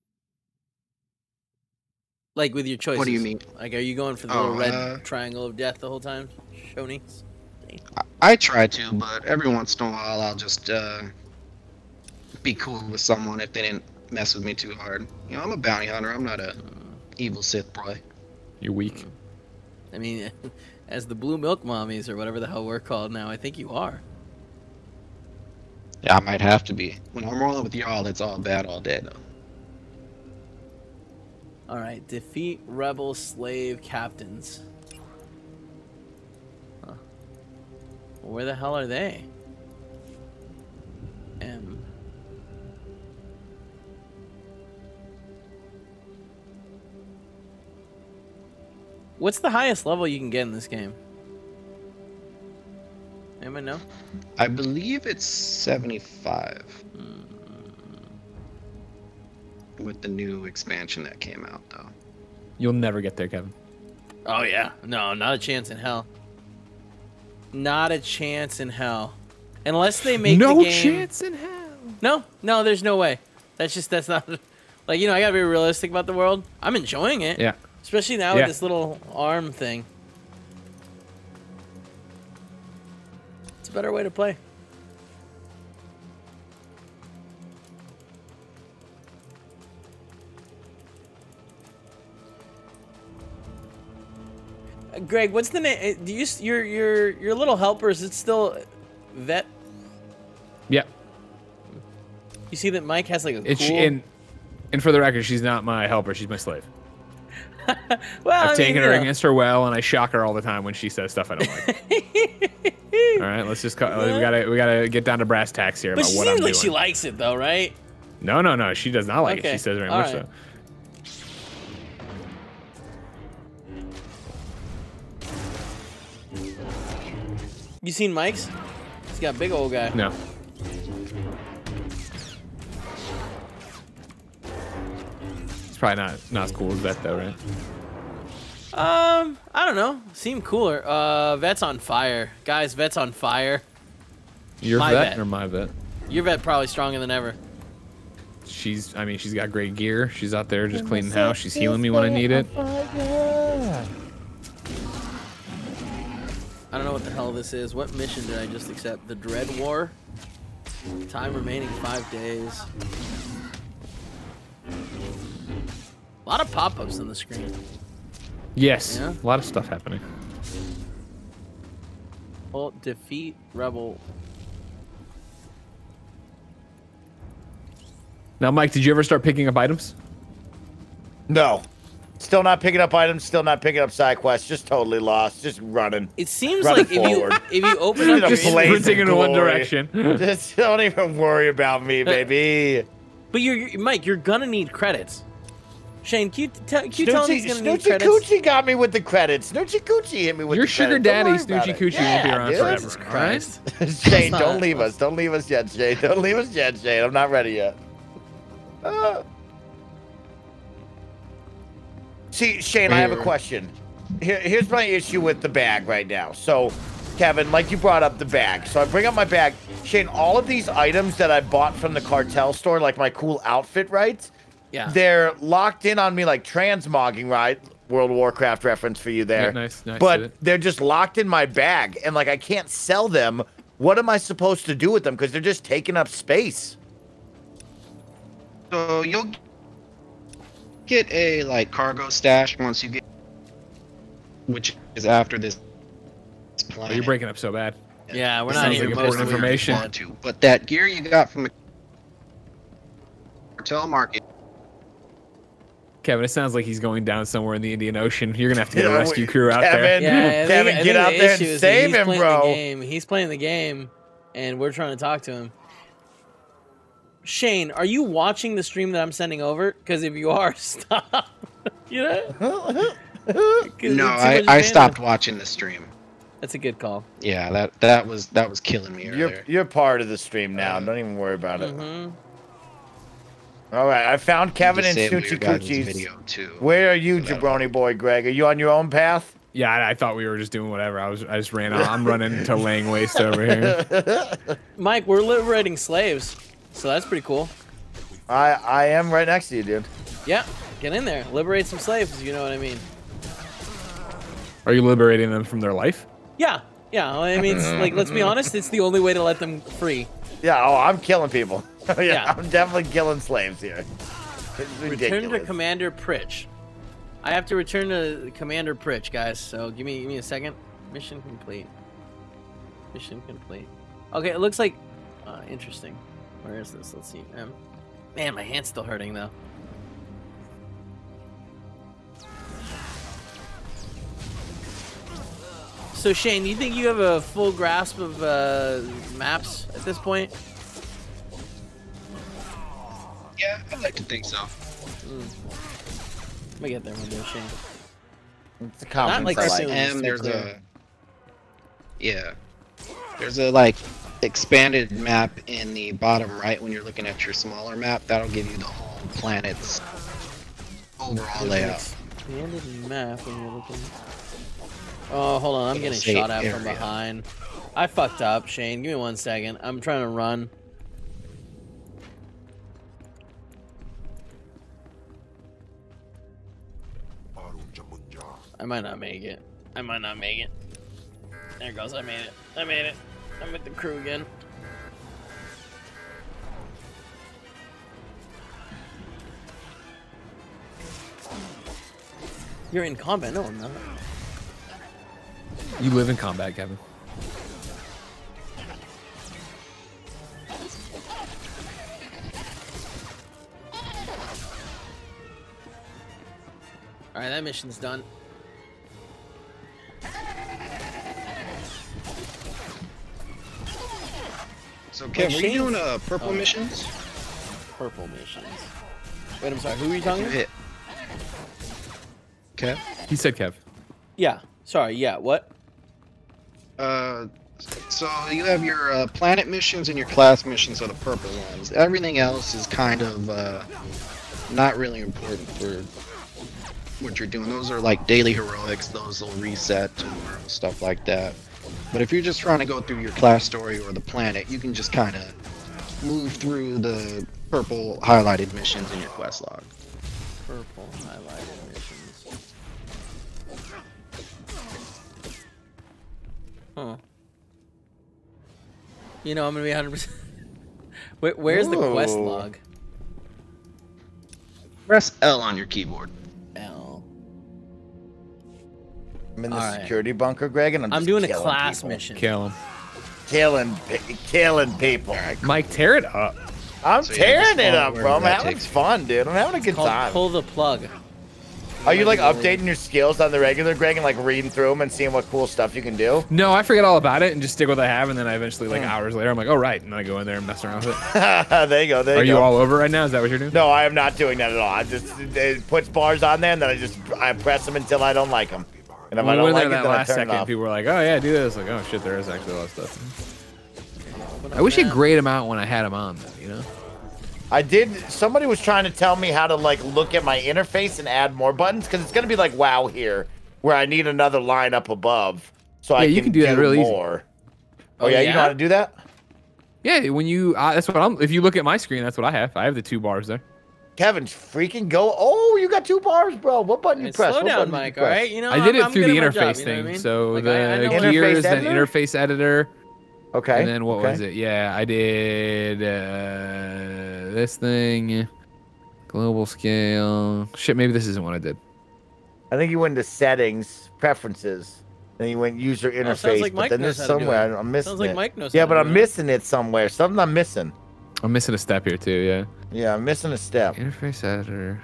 Like with your choices? What do you mean? Like, are you going for the Oh, little red uh, triangle of death the whole time, Shoney? I, I try to, but every once in a while I'll just uh be cool with someone if they didn't mess with me too hard. You know, I'm a bounty hunter. I'm not a evil Sith boy. You're weak. I mean, as the blue milk mommies or whatever the hell we're called now, I think you are. Yeah, I might have to be. When I'm rolling with y'all, it's all bad all day though. All right, defeat rebel slave captains. Huh. Well, where the hell are they? M. What's the highest level you can get in this game? Anyone know? I believe it's seventy-five. With the new expansion that came out, though. You'll never get there, Kevin. Oh yeah, no, not a chance in hell. Not a chance in hell, unless they make no the game. chance in hell. No, no, there's no way. That's just that's not like you know. I gotta be realistic about the world. I'm enjoying it. Yeah. Especially now Yeah. with this little arm thing. It's a better way to play. Uh, Greg, what's the name? Do you s- your your your little helper? Is it still Vet? Yeah. You see that Mike has like a It's cool. and and for the record, she's not my helper. She's my slave. well, I've I taken mean, her you know. against her will, and I shock her all the time when she says stuff I don't like. All right, let's just cut. We gotta we gotta get down to brass tacks here But about she what seems I'm like doing. she likes it though, right? No, no, no. She does not like it. Okay, She says very all much right. so. You seen Mike's? He's got a big old guy. No. It's probably not not as cool as that though, right? Um, I don't know. Seemed cooler. Uh, Vet's on fire, guys. Vet's on fire. Your My vet vet. or my vet? Your Vet probably stronger than ever. She's. I mean, she's got great gear. She's out there just cleaning house. She's healing me when I need it. I don't know what the hell this is. What mission did I just accept? The Dread War. Time remaining five days. A lot of pop-ups on the screen. Yes. Yeah? A lot of stuff happening. Well, defeat rebel. Now, Mike, did you ever start picking up items? No. Still not picking up items, still not picking up side quests, just totally lost, just running. It seems Running like if you forward. if you open up Just your blaze of sprinting in one glory. direction. Just don't even worry about me, baby. But you're, you're Mike, you're gonna need credits. Shane, can you, tell can you tell him he's Snoochie, gonna need Snoochie credits? Coochie got me with the credits. Snoochie Coochie hit me with Your the sugar credits. Don't daddy, worry about Snoochie it. Coochie, won't be Yeah, around dude. forever. Jesus all right? Christ. Shane, not- don't leave us. Don't leave us yet, Shane. Don't leave us yet, Shane. I'm not ready yet. Uh. See, Shane, I have a question. Here, here's my issue with the bag right now. So, Kevin, like you brought up the bag. So I bring up my bag. Shane, all of these items that I bought from the cartel store, like my cool outfit, right? Yeah. They're locked in on me like transmogging, right? World of Warcraft reference for you there. Yeah, nice, nice, But did it. they're just locked in my bag, and like I can't sell them what am I supposed to do with them? Because they're just taking up space. So you'll get a like cargo stash once you get, which is after this planet. Oh, you're breaking up so bad. Yeah, we're This not sounds hearing like most important of it. information. Want to, but that gear you got from the cartel market. Kevin, it sounds like he's going down somewhere in the Indian Ocean. You're gonna have to get a Yeah, rescue we- crew out there. Kevin, Yeah, I think- Kevin, I get think out the there issue and is that save he's him, playing bro. The game. He's playing the game, and we're trying to talk to him. Shane, are you watching the stream that I'm sending over? Because if you are, stop. You know? 'Cause No, it's too I, much I bandwidth. stopped watching the stream. That's a good call. Yeah, that that was that was killing me You're earlier. you're part of the stream now. Don't even worry about it. Mm-hmm. All right, I found Kevin and Disable Suchi your guys' Coochies. video too. Where are you, So that- jabroni boy, Greg? Are you on your own path? Yeah, I, I thought we were just doing whatever. I was, I just ran on. I'm running to laying waste over here. Mike, we're liberating slaves, so that's pretty cool. I I am right next to you, dude. Yeah, get in there, liberate some slaves. You know what I mean? Are you liberating them from their life? Yeah, yeah. I mean, it's, like, let's be honest, it's the only way to let them free. Yeah. Oh, I'm killing people. yeah, Yeah. I'm definitely killing slaves here. It's Return ridiculous. to Commander Pritch. I have to return to Commander Pritch, guys. So give me give me a second. Mission complete. Mission complete. Okay, it looks like uh, interesting. Where is this? Let's see. Um, man, my hand's still hurting though. So Shane, do you think you have a full grasp of uh, maps at this point? Yeah, I'd like to think so. Mm. Let me get there one day, Shane. It's a Not confidence like I Press soon. M, stay there's clear. a yeah, there's a like expanded map in the bottom right when you're looking at your smaller map. That'll give you the whole planet's overall layout. Expanded map when you're looking. Oh, hold on. I'm getting Say shot at from area. behind. I fucked up, Shane. Give me one second. I'm trying to run. I might not make it. I might not make it. There it goes. I made it. I made it. I'm with the crew again. You're in combat? No, I'm not. You live in combat, Kevin. Alright, that mission's done. So, Kev, Wait, are you Shane's- doing uh, purple oh. missions? Purple missions. Wait, I'm sorry. Who are you talking You about? hit. Kev? He said Kev. Yeah. Sorry. Yeah. What? Uh, so you have your uh, planet missions and your class missions are the purple ones. Everything else is kind of uh, not really important for what you're doing. Those are like daily heroics. Those will reset tomorrow, stuff like that. But if you're just trying to go through your class story or the planet, you can just kind of move through the purple highlighted missions in your quest log. Purple highlighted missions. Huh. You know, I'm gonna be one hundred percent. Wait, where's the quest Ooh. log? Press L on your keyboard. L. I'm in the Alright. security bunker, Greg, and I'm, I'm just doing a killing class people. mission. Kill him. Killing, pe- killing people. Mike, tear it up. I'm So, yeah, tearing just it follow up, bro. wherever I'm that having takes you. fun, dude. I'm having a good Called time. pull the plug. Are you like Might be updating your skills on the regular, Greg, and like reading through them and seeing what cool stuff you can do? No, I forget all about it and just stick with what I have, and then I eventually, like Hmm. hours later, I'm like, oh right, and then I go in there and mess around with it. there you go. There Are you you go. all over right now? Is that what you're doing? No, I am not doing that at all. I just it puts bars on there, and then I just I press them until I don't like them. And if When I we don't went like there it, that then I last turn second, it off. people were like, oh yeah, do this. Like, oh shit, there is actually a lot of stuff. I wish you'd grade them out when I had them on, though, you know? I did. Somebody was trying to tell me how to like look at my interface and add more buttons because it's gonna be like WoW here, where I need another line up above, so I Yeah, can, you can do that real easy. more. Oh, Oh, yeah? you yeah? know how to do that? Yeah, when you, uh, that's what I'm, if you look at my screen, that's what I have. I have the two bars there. Kevin, freaking go! Oh, you got two bars, bro. What button you Hey, press? slow What down, button did you Mike. All press? right, you know I did I'm, it I'm through good the at my interface job, you know thing. what I mean? So Like, the I, I know Interface gears, then editor? interface editor. Okay. And then what okay. was it? Yeah, I did uh, this thing. Global scale. Shit, maybe this isn't what I did. I think you went to settings, preferences, then you went user interface. Oh, sounds like but Mike then knows there's how to do somewhere it. I'm missing Sounds like it. Mike knows yeah, how to but do I'm it. missing it somewhere. Something I'm missing. I'm missing a step here too, yeah. Yeah, I'm missing a step. Interface editor.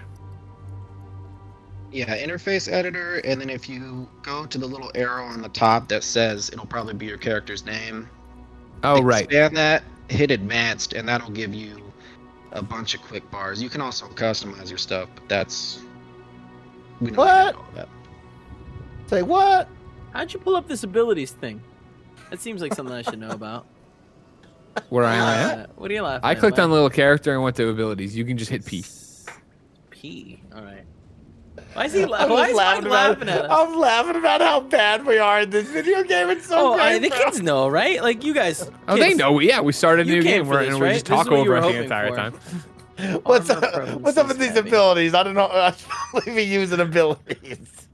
Yeah, interface editor, and then if you go to the little arrow on the top that says it'll probably be your character's name. Oh, right. Expand that, hit advanced, and that'll give you a bunch of quick bars. You can also customize your stuff, but that's we don't What? need all that. Say what? How'd you pull up this abilities thing? That seems like something I should know about. Where I am Uh, at? what are you laughing I at, clicked Mike? on the little character and went to abilities. You can just hit P. P. All right. Why is he la- I'm Why just is Mike laughing, laughing about, at us? I'm laughing about how bad we are in this video game. It's so Oh, great. I, the bro. kids know, right? Like you guys. Oh, they kids, know. Yeah, we started a You new came game for where, this, and we right? just This is talk what you over were it the hoping entire for. time. What's Armor up, presence what's up is with these heavy. abilities? I don't know. I should be using abilities.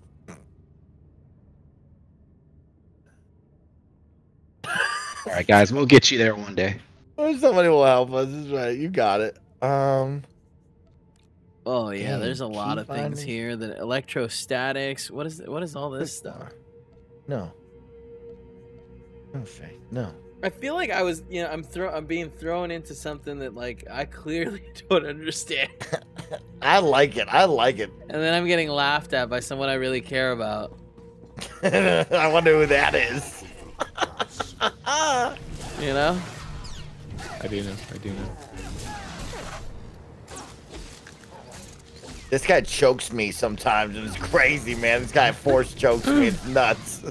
All right, guys, we'll get you there one day. Or somebody will help us. That's right. You got it. Um. Oh yeah, Dang, there's a lot key of things finding. here. The electrostatics. What is what is all this stuff? No. Okay. No. I feel like I was, you know, I'm throw I'm being thrown into something that like I clearly don't understand, I like it. I like it. and then I'm getting laughed at by someone I really care about. I wonder who that is. You know? I do know. I do know. This guy chokes me sometimes, and it's crazy, man. This guy force chokes me. It's nuts.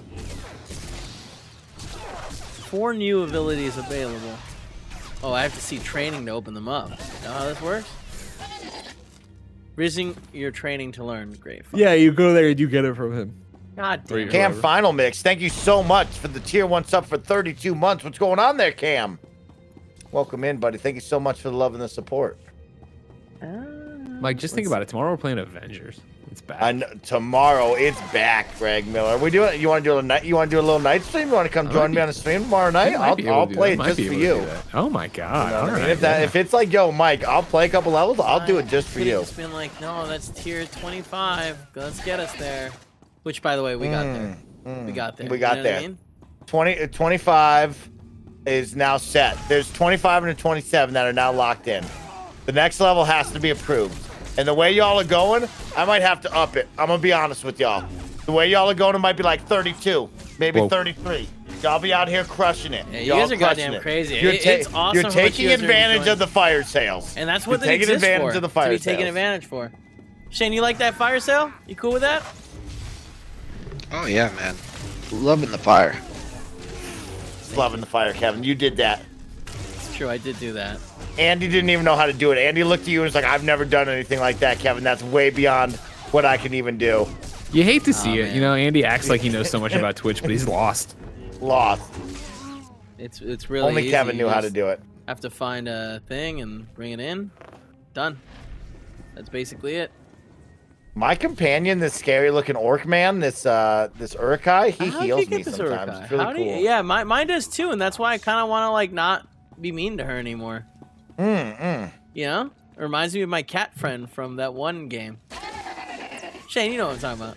Four new abilities available. Oh, I have to see training to open them up. Know how this works? Rising your training to learn. Great. Fun. Yeah, you go there and you get it from him. God damn it. Cam Final Mix, thank you so much for the tier one sub for thirty-two months. What's going on there, Cam? Welcome in, buddy. Thank you so much for the love and the support. Mike, just think about it. Tomorrow we're playing Avengers. It's back. I know, tomorrow it's back, Greg Miller. We do it. You want to do a night? You want to do a little night stream? You want to come I join might me be- on a stream tomorrow night? I might I'll, be able I'll to do play that. it Might just be for able to you. do that. Oh my god! You know All what I mean? right, if that yeah. if it's like, yo, Mike, I'll play a couple levels. I'll do it just for you. It's been like, no, that's tier twenty-five. Let's get us there. Which, by the way, we got there. We got there. We You got know what there. I mean? twenty, twenty-five is now set. There's twenty-five and a twenty-seven that are now locked in. The next level has to be approved. And the way y'all are going, I might have to up it. I'm gonna be honest with y'all. The way y'all are going, it might be like thirty-two, maybe Whoa. thirty-three. Y'all be out here crushing it. Yeah, you Y'all guys are crushing goddamn it. crazy. You're, It- ta- it's awesome you're how much taking you guys are advantage enjoying. of the fire sales. And that's what you're they taking exist advantage for. of the fire to be sales. taken advantage for. Shane, you like that fire sale? You cool with that? Oh yeah, man. Loving the fire. Just loving the fire, Kevin. You did that. It's true, I did do that. Andy didn't even know how to do it. Andy looked at you and was like, I've never done anything like that, Kevin. That's way beyond what I can even do. You hate to see Aw, it. man. You know, Andy acts like he knows so much about Twitch, but he's lost. Lost. It's it's really Only easy. Kevin You knew how to just do it. Have to find a thing and bring it in. Done. That's basically it. My companion, this scary looking orc man, this uh this Urukai, he How'd you heals get me this sometimes. Urukai? It's really How do cool. you- yeah, my, mine does too, and that's why I kind of want to like not be mean to her anymore. Mm, mm. You know? It reminds me of my cat friend from that one game. Shane, you know what I'm talking about.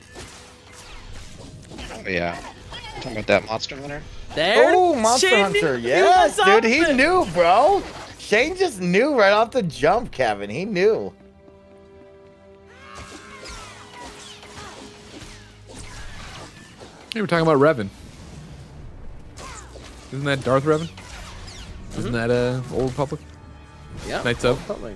Oh yeah. Talking about that Monster Hunter. There. Oh, Monster Shane Hunter. knew- Yes, knew dude, he something. knew, bro. Shane just knew right off the jump, Kevin. He knew. Hey, we're talking about Revan. Isn't that Darth Revan? Isn't that uh Old Republic? Yeah. Knights of? Totally.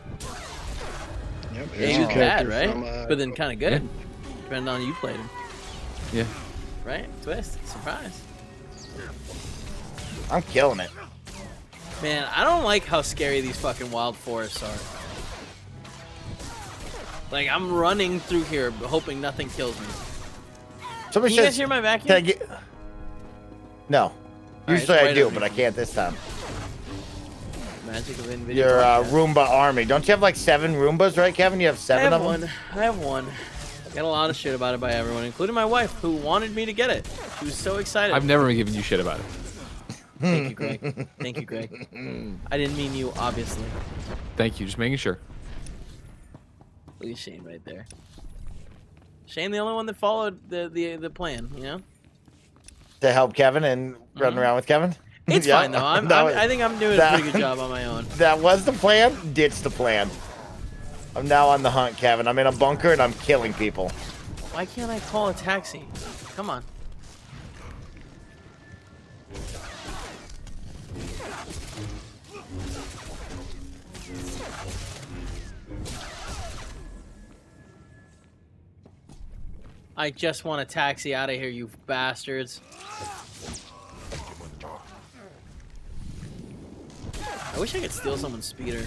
Yep. Yeah, he there's was a bad, character right? from, uh, But then kind of good. Yeah. Depending on how you played him. Yeah. Right? Twist. Surprise. I'm killing it. Man, I don't like how scary these fucking wild forests are. Like, I'm running through here hoping nothing kills me. Somebody Can you says, guys hear my vacuum? Can I get... No. right, Usually it's I right do, on but me. I can't this time. Magic of NVIDIA. Your uh, podcast. Roomba army. Don't you have like seven Roombas, right, Kevin? You have I seven have of one. them? I have one. Got a lot of shit about it by everyone, including my wife, who wanted me to get it. She was so excited. I've never been giving you shit about it. Thank you, Greg. Thank you, Greg. I didn't mean you, obviously. Thank you. Just making sure. Look at Shane right there. Shane, the only one that followed the the, the plan, you know? To help Kevin and run Mhm. around with Kevin? It's Yeah, fine, though. I'm, that I'm, was- I think I'm doing that- a pretty good job on my own. That was the plan. Ditch the plan. I'm now on the hunt, Kevin. I'm in a bunker and I'm killing people. Why can't I call a taxi? Come on. I just want a taxi out of here, you bastards. I wish I could steal someone's speeder.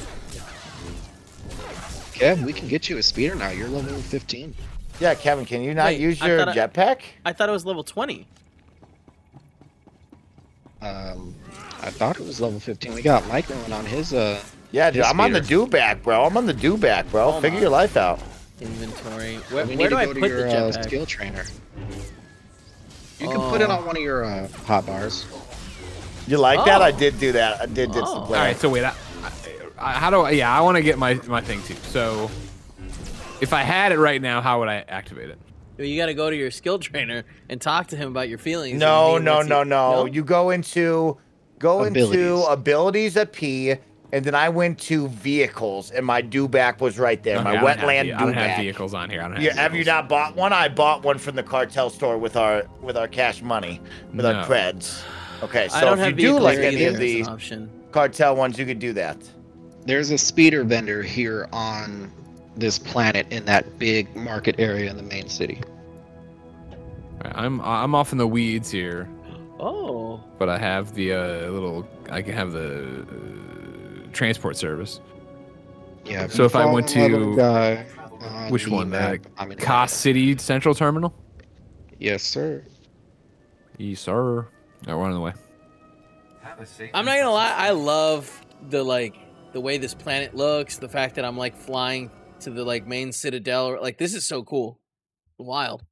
Kev, we can get you a speeder now. You're level fifteen. Yeah, Kevin, can you not Wait, use I your thought I- jetpack? I thought it was level twenty. Um, I thought it was level fifteen. We got Mike going on his uh. Yeah, dude, his I'm on the speeder. do back, bro. I'm on the do back, bro. Hold Figure on. your life out. Inventory. Where, we where need do to I go put to your the uh, jetpack? skill trainer. You can put it Oh. on one of your uh, hot bars. You like that? Oh. I did do that. I did ditch the Oh. plan. All right. So wait. I, I, how do I? Yeah, I want to get my my thing too. So, if I had it right now, how would I activate it? Well, you got to go to your skill trainer and talk to him about your feelings. No, and he no, lets no, you- no. You go into go into Abilities. abilities at P, and then I went to vehicles, and my do back was right there. Okay, my I don't have wetland ve- I do don't have back. vehicles on here. I don't have. Yeah, have you vehicles. not bought one? I bought one from the cartel store with our with our cash money, with No. our creds. Okay, I so don't if you have do vehicles like either any of as the an option. cartel ones, you could do that. There's a speeder vendor here on this planet in that big market area in the main city. All right, I'm I'm off in the weeds here, Oh. but I have the uh, little. I can have the uh, transport service. Yeah. So you if I follow went that little to- guy on Which the one? The map, I'm in Cost City Central Terminal. Yes, sir. Yes, sir. All right, we're on the way. I'm not gonna lie, I love the like the way this planet looks, the fact that I'm like flying to the like main citadel. Like this is so cool. Wild.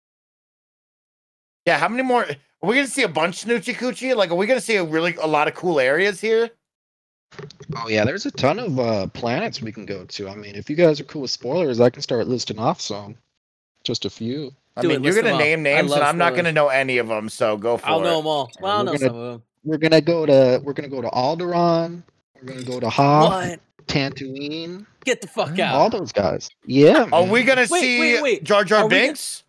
Yeah, how many more? Are we gonna see a bunch Snoochie Coochie? Like, are we gonna see a really a lot of cool areas here? Oh yeah, there's a ton of uh, planets we can go to. I mean, if you guys are cool with spoilers, I can start listing off some. Just a few. I Do mean, it, you're list gonna them off. name I names, and love I'm not spoilers. gonna know any of them. So go for I'll it. know them all. Well, I'll We're know gonna- some of them. We're gonna go to we're gonna go to Alderaan. We're gonna go to Hoth, What? Tatooine, Get the fuck Oh. all out. those guys. Yeah. Are man. we gonna Wait, see wait, wait. Jar Jar Are we gonna- Binks?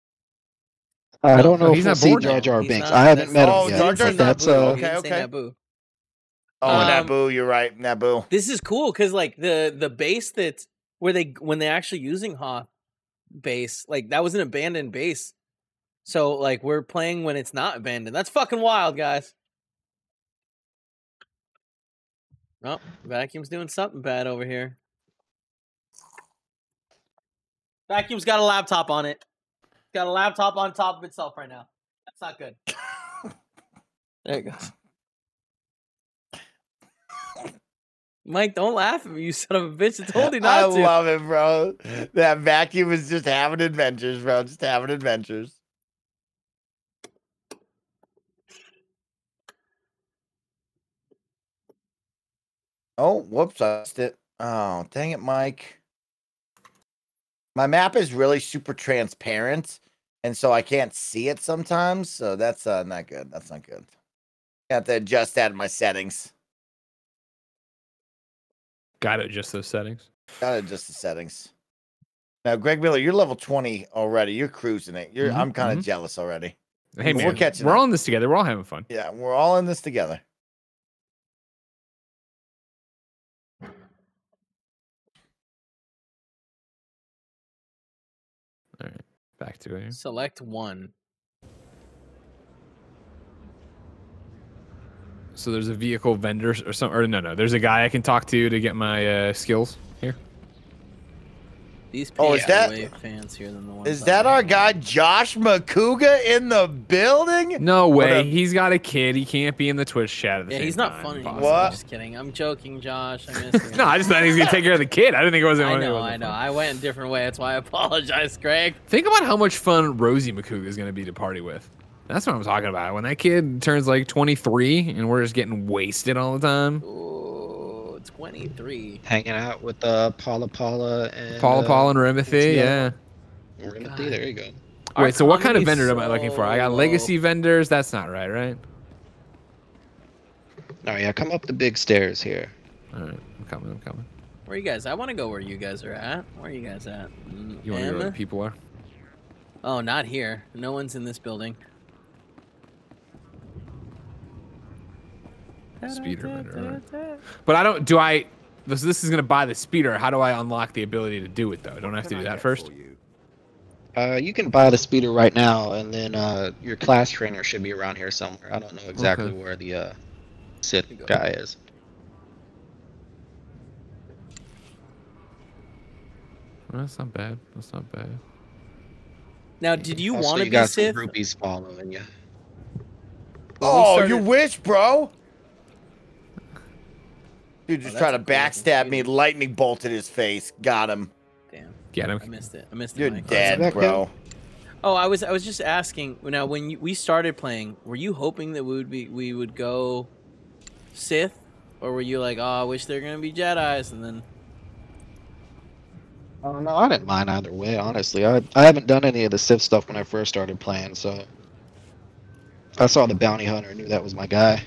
I don't No, know he's if we'll not see born Jar yet. Jar He's Binks. not- I haven't that's- met Oh, him Jar yet. Jar's But not that's Naboo. uh, Okay, He didn't say okay. Naboo. Oh, Um, Naboo, you're right, Naboo. This is cool because like the the base that where they when they're actually using Hoth base, like that was an abandoned base. So like we're playing when it's not abandoned. That's fucking wild, guys. Oh, Vacuum's doing something bad over here. Vacuum's got a laptop on it. Got a laptop on top of itself right now. That's not good. There it goes. Mike, don't laugh at me, you son of a bitch. I told you I not to. love it, bro. That vacuum is just having adventures, bro. Just having adventures. Oh, whoops, I missed it. Oh, dang it, Mike. My map is really super transparent, and so I can't see it sometimes. So that's uh, not good. That's not good. I have to adjust that in my settings. Got it. Just those settings. Gotta adjust the settings. Now, Greg Miller, you're level twenty already. You're cruising it. You're. Mhm, I'm kind of mhm. jealous already. Hey We're man, catching we're up. all in this together. We're all having fun. Yeah, we're all in this together. All right, back to it. Select one. So there's a vehicle vendor or some, or no, no. There's a guy I can talk to to get my uh, skills here. These Oh, pages is that- are way fancier than the ones. Is I that our have. guy Josh Makuga in the building? No What way. a- He's got a kid. He can't be in the Twitch chat at the Yeah, same he's not time. funny. Possible. What? I'm just kidding. I'm joking, Josh. I miss you. No, I just thought he was gonna take care of the kid. I didn't think it was. I it know, wasn't I know. fun. I went a different way. That's why I apologize, Greg. Think about how much fun Rosie Makuga is gonna be to party with. That's what I'm talking about. When that kid turns like twenty-three and we're just getting wasted all the time. Oh, twenty-three. Hanging out with uh, Paula Paula and Paula uh, Paula and Rimothy, yeah. Rimothy, there you go. Wait, Our so what kind of comedy's vendor am I looking for? I got so legacy vendors. That's not right, right? Oh yeah, come up the big stairs here. All right, I'm coming. I'm coming. Where are you guys? I want to go where you guys are at. Where are you guys at? Mm, You want to go where Emma? the people are? Oh, not here. No one's in this building. Speeder vendor. But I don't. Do I? This this is gonna buy the speeder. How do I unlock the ability to do it though? Don't I have to do that first? Uh, you can buy the speeder right now, and then uh, your class trainer should be around here somewhere. I don't know exactly Okay. where the uh, Sith guy is. Well, that's not bad. That's not bad. Now, did you Also, want to you be got some Sith? groupies following you. Oh, started- you wish, bro. Dude Oh, just that's tried a to cool backstab looking me, lightning bolted his face. Got him. Damn, Get him. I missed it. I missed it. You're Mike. dead, that bro. Oh, I was I was just asking. Now, when you, we started playing, were you hoping that we would be we would go Sith, or were you like, oh, I wish they're gonna be Jedi's, and then Oh no, I didn't mind either way. Honestly, I I haven't done any of the Sith stuff when I first started playing, so I saw the bounty hunter, knew that was my guy.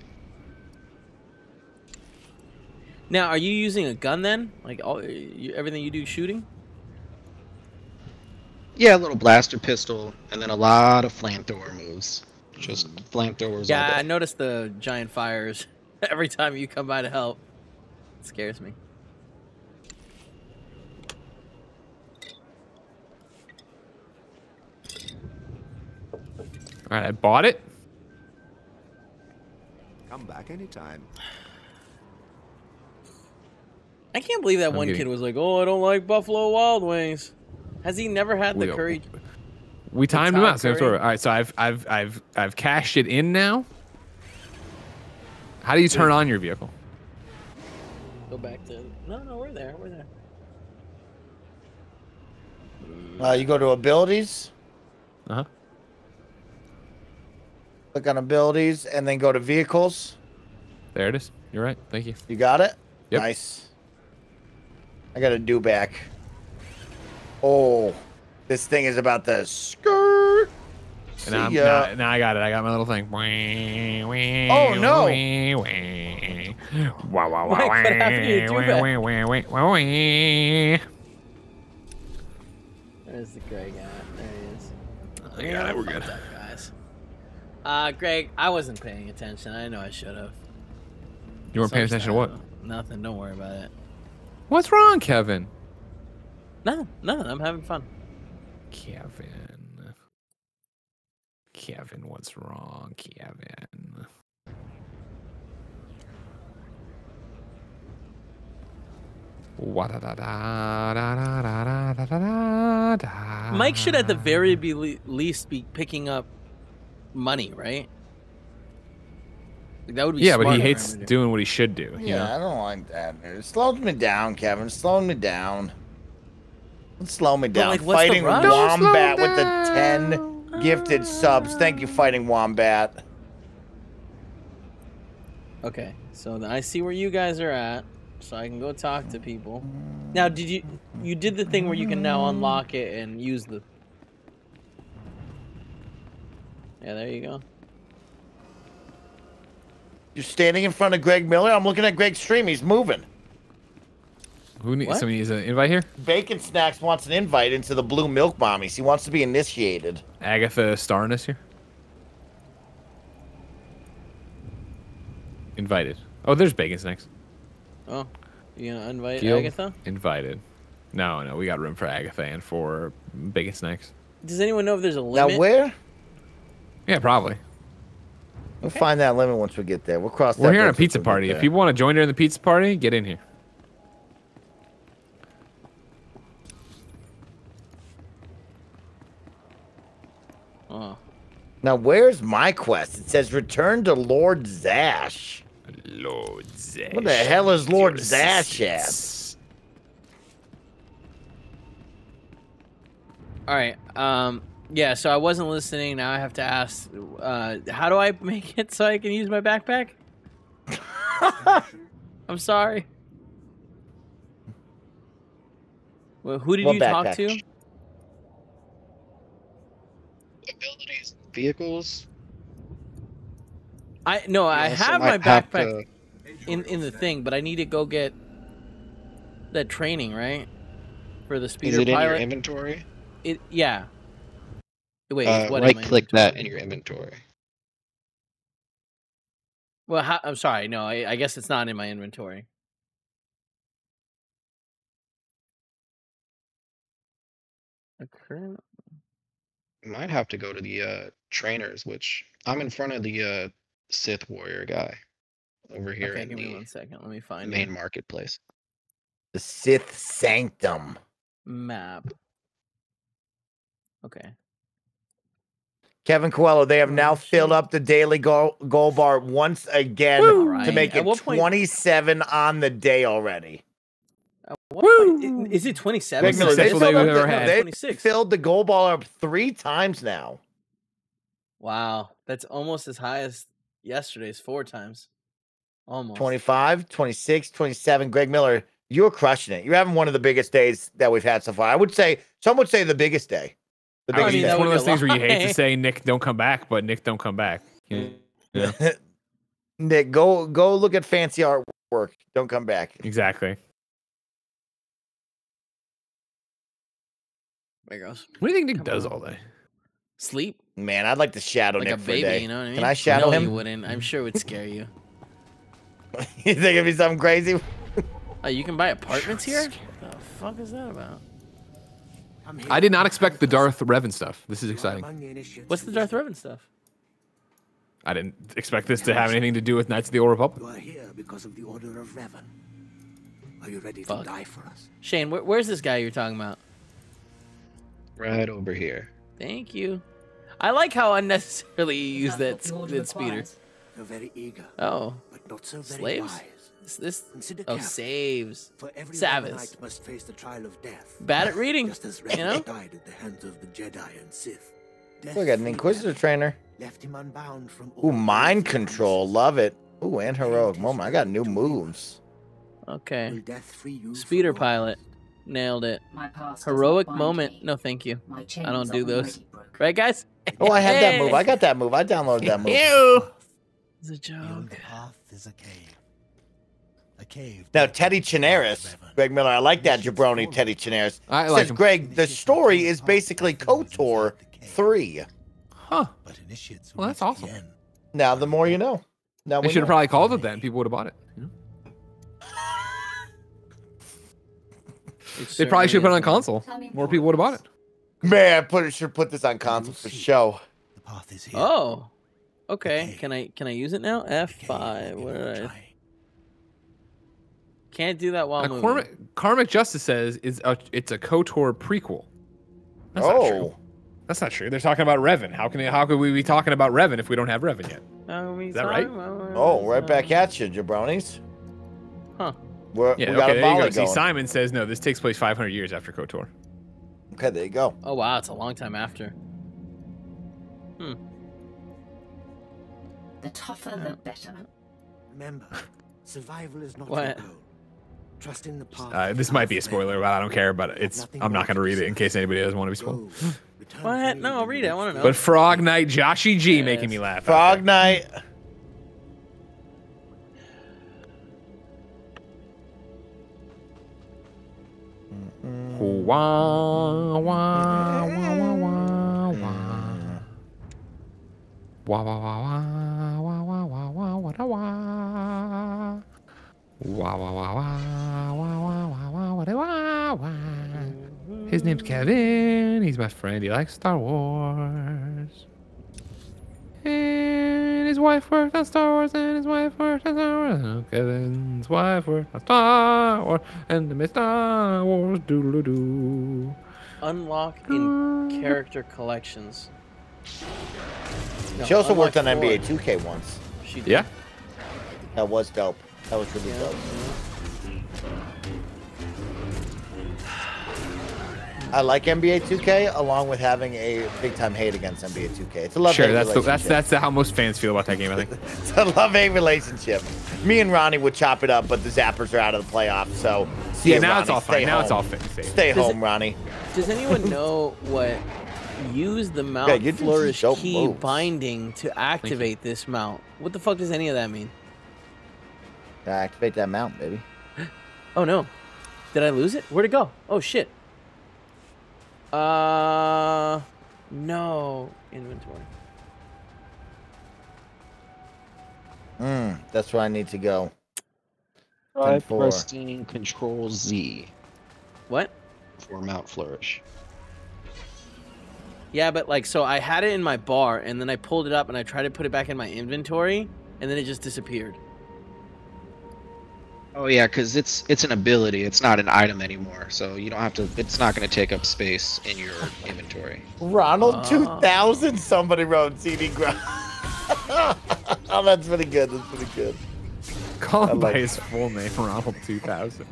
now are you using a gun then? Like all you, everything you do shooting? Yeah, a little blaster pistol, and then a lot of flamethrower moves. Just flamethrowers. Yeah, all I day. noticed the giant fires every time you come by to help. It scares me. All right, I bought it. Come back anytime. I can't believe that I'm one getting- kid was like, "Oh, I don't like Buffalo Wild Wings." Has he never had the We- curry? We timed him Thai out. So curry? all right, so I've I've I've I've cashed it in now. How do you turn on your vehicle? Go back to no, no, we're there, we're there. Uh, you go to abilities, Uh huh. click on abilities, and then go to vehicles. There it is. You're right. Thank you. You got it? Yep. Nice. I got a do back. Oh, this thing is about to skirt. And now, I'm, See ya. now, now I got it. I got my little thing. Oh, no. Wow, wow, wow. Mike, what happened to your There There's the Greg at. There he is. I got it. We're good. What's up, guys? Uh, Greg, I wasn't paying attention. I know I should have. You weren't paying attention to what? Nothing. Don't worry about it. What's wrong, Kevin? Nothing. Nothing. I'm having fun. Kevin. Kevin, what's wrong, Kevin? Mike should at the very be le- least be picking up money, right? Like, that would be Yeah, but smart he for hates him to do. doing what he should do. you Yeah, know? I don't like that. It slows me down, Kevin. Slow me down. Don't slow me down. like, what's the Fighting rush? Don't slow Wombat with the ten gifted subs. Thank you, Fighting Wombat. Okay, so then I see where you guys are at, so I can go talk to people. Now, did you you did the thing where you can now unlock it and use the? Yeah, there you go. You're standing in front of Greg Miller. I'm looking at Greg's stream. He's moving. Who needs? What? Somebody needs an invite here. Bacon Snacks wants an invite into the Blue Milk Mommies. He wants to be initiated. Agatha Starness here. Invited. Oh, there's Bacon Snacks. Oh, you gonna invite Guild Agatha? Invited. No, no, we got room for Agatha and for Bacon Snacks. Does anyone know if there's a Now, limit? where? Yeah, probably. We'll find that limit once we get there. We'll cross that We're here on a bridge once pizza we get party. If there. people want to join during the pizza party, get in here. Oh. Now, where's my quest? It says return to Lord Zash. Lord Zash. What the hell is Lord Your Zash at? assistance. All right. Um, Yeah, so I wasn't listening. Now I have to ask, uh, how do I make it so I can use my backpack? I'm sorry. Well, who did What you backpack? talk to? Abilities, vehicles. I no, I also have my might have backpack in in the thing, but I need to go get that training, right? For the speeder Is it in pilot. your inventory? It yeah. Wait, Uh, what? in right my click inventory? that in your inventory. Well, how, I'm sorry. No, I, I guess it's not in my inventory. Occur. You might have to go to the uh, trainers, which I'm in front of the uh, Sith warrior guy over here Okay, in give me the one second. Let me find main it. marketplace. The Sith Sanctum. Map. Okay. Kevin Coelho, they have now filled up the daily goal, goal bar once again Woo! to Right. make At it what point- twenty-seven on the day already. Uh, what point- i- is it twenty-seven? Greg Miller, they Successful filled, day up we've the, ever had. they twenty-six. filled the goal bar up three times now. Wow, that's almost as high as yesterday's four times. Almost. twenty-five, twenty-six, twenty-seven. Greg Miller, you're crushing it. You're having one of the biggest days that we've had so far. I would say, some would say the biggest day. The I biggest mean, day. it's that one of would those be a things where you hate lie. to say Nick don't come back, but Nick don't come back. You know? Nick, go go look at fancy artwork. Don't come back. Exactly. There it goes. What do you think Nick Come does on. all day? Sleep Man, I'd like to shadow like Nick a for baby, a day. you know what I mean? Can I shadow no, him? you wouldn't. I'm sure it would scare you. You think it'd be something crazy? Oh, you can buy apartments here? What the fuck is that about? I did not expect the Darth Revan stuff. This is exciting. What's the Darth Revan stuff? I didn't expect this to have anything to do with Knights of the Old Republic. You are here because of the Order of Revan. Are you ready Fuck. to die for us? Shane, where, where's this guy you're talking about? Right over here. Thank you. I like how unnecessarily you use that, That's what the order that speeder. requires. You're very eager, Oh, but not so very slaves? wise. Is this? Consider Oh, carefully. saves. For every Savage. Revanite must face the trial of death. Bad at reading, Just as you Revan know? died at the hands of the Jedi and Sith. Death We got an freed Inquisitor Revan, trainer. left him unbound from Ooh, all mind those control. weaknesses. Love it. Ooh, and heroic moment. I got new moves. Okay. Will death free you from Speeder your pilot. Nailed it. My past does Heroic not bind moment. me. No, thank you. My I chains don't are do those. already broken. Right, guys? Oh, I have that move. I got that move. I downloaded that move. Ew. It's a Beyond joke. the path is a cave. A cave. Now, built Teddy by Chinaris, Revan. Greg Miller, I like that jabroni, Teddy Chinaris. I like Says, him. Greg, the story is basically KOTOR three. Huh. But initiates who Well, that's reach the awesome. end. Now, the more you know. Now They we should know. have probably called it then. People would have bought it. You know? It They probably should have put it on certainly is. console. Tell me More people would have bought it. Man, I put it, should put this on console for show. The path is here. Oh. Okay. Okay. Can I can I use it now? F Cave five. will What give you did I? try. Can't do that while Now, moving. Karmic, Karmic Justice says is a, it's a KOTOR prequel. That's oh. not true. That's not true. They're talking about Revan. How can they, how could we be talking about Revan if we don't have Revan yet? Are we Is that right? talking about- Oh, right back at you, jabronis. Huh. We're, Yeah, we got okay, a there you go. volley See, going. Simon says no. This takes place five hundred years after KOTOR. Okay, there you go. Oh wow, it's a long time after. Hmm. The tougher, the better. Remember, survival is not What? your goal. Trust in the path. Uh, this might be a spoiler, but I don't care. But it's I'm not going to read it in case anybody doesn't want to be spoiled. Go. Return What? to me No, when I'll you read it. I reach wanna the know. But Frog Knight Joshy G Yes. making me laugh. out Frog there. Knight. Wah, wah, wah, wah, wah, wah. Wah, wah, wah, wah, wah, wah, wah, wah, wah, da, wah. Wah, wah, wah, wah, wah, wah, wah, wah, wah, da, wah, wah. His name's Kevin. He's my friend. He likes Star Wars. And his wife worked on Star Wars, and his wife worked on Star Wars. And Kevin's wife worked on Star Wars, and they made Star Wars doodle doo. Unlock in character collections. No, She also worked on unlock N B A for- two K once. She did. Yeah. That was dope. That was really Yeah. dope. I like N B A two K along with having a big time hate against N B A two K. It's a love Sure, hate that's the, relationship. that's that's how most fans feel about that game. I think. It's a love hate relationship. Me and Ronnie would chop it up, but the Zappers are out of the playoffs, so see Yeah, you, now Ronnie. it's all Stay fine. Now it's home. all fit. safe. Stay Does home, it- Ronnie. Does anyone know what use the mount Yeah, you do some flourish dope key moves. binding to activate this mount? What the fuck does any of that mean? Gotta activate that mount, baby. Oh no. Did I lose it? Where'd it go? Oh shit. Uh no. Inventory. Mm, that's where I need to go. Try four. pressing Control Z What? for Mount Flourish. Yeah, but like so I had it in my bar and then I pulled it up and I tried to put it back in my inventory and then it just disappeared. Oh yeah, because it's it's an ability. It's not an item anymore, so you don't have to. It's not going to take up space in your inventory. Ronald Uh. two thousand, somebody wrote C D Ground. Oh, that's pretty good. That's pretty good. Call I him by like his full name, Ronald two thousand.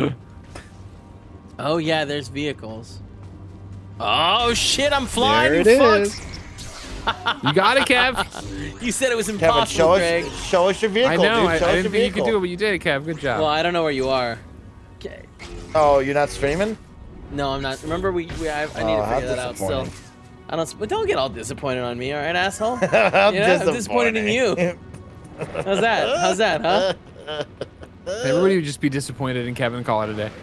Oh yeah, there's vehicles. Oh shit, I'm flying. There it you fucks. is. You got it, Kev. You said it was Kevin, impossible, show Greg. us, show us your vehicle, I know. dude. I, Show I us didn't your think you could vehicle. do it, but you did, Kev. Good job. Well, I don't know where you are. Okay. Oh, you're not streaming? No, I'm not. Remember, we, we I, I need Oh, to how figure that out still. disappointing. I don't. But don't get all disappointed on me, all right, asshole? I'm You know, I'm disappointed in you. How's that? How's that, huh? Everybody would just be disappointed in Kevin and call it a day.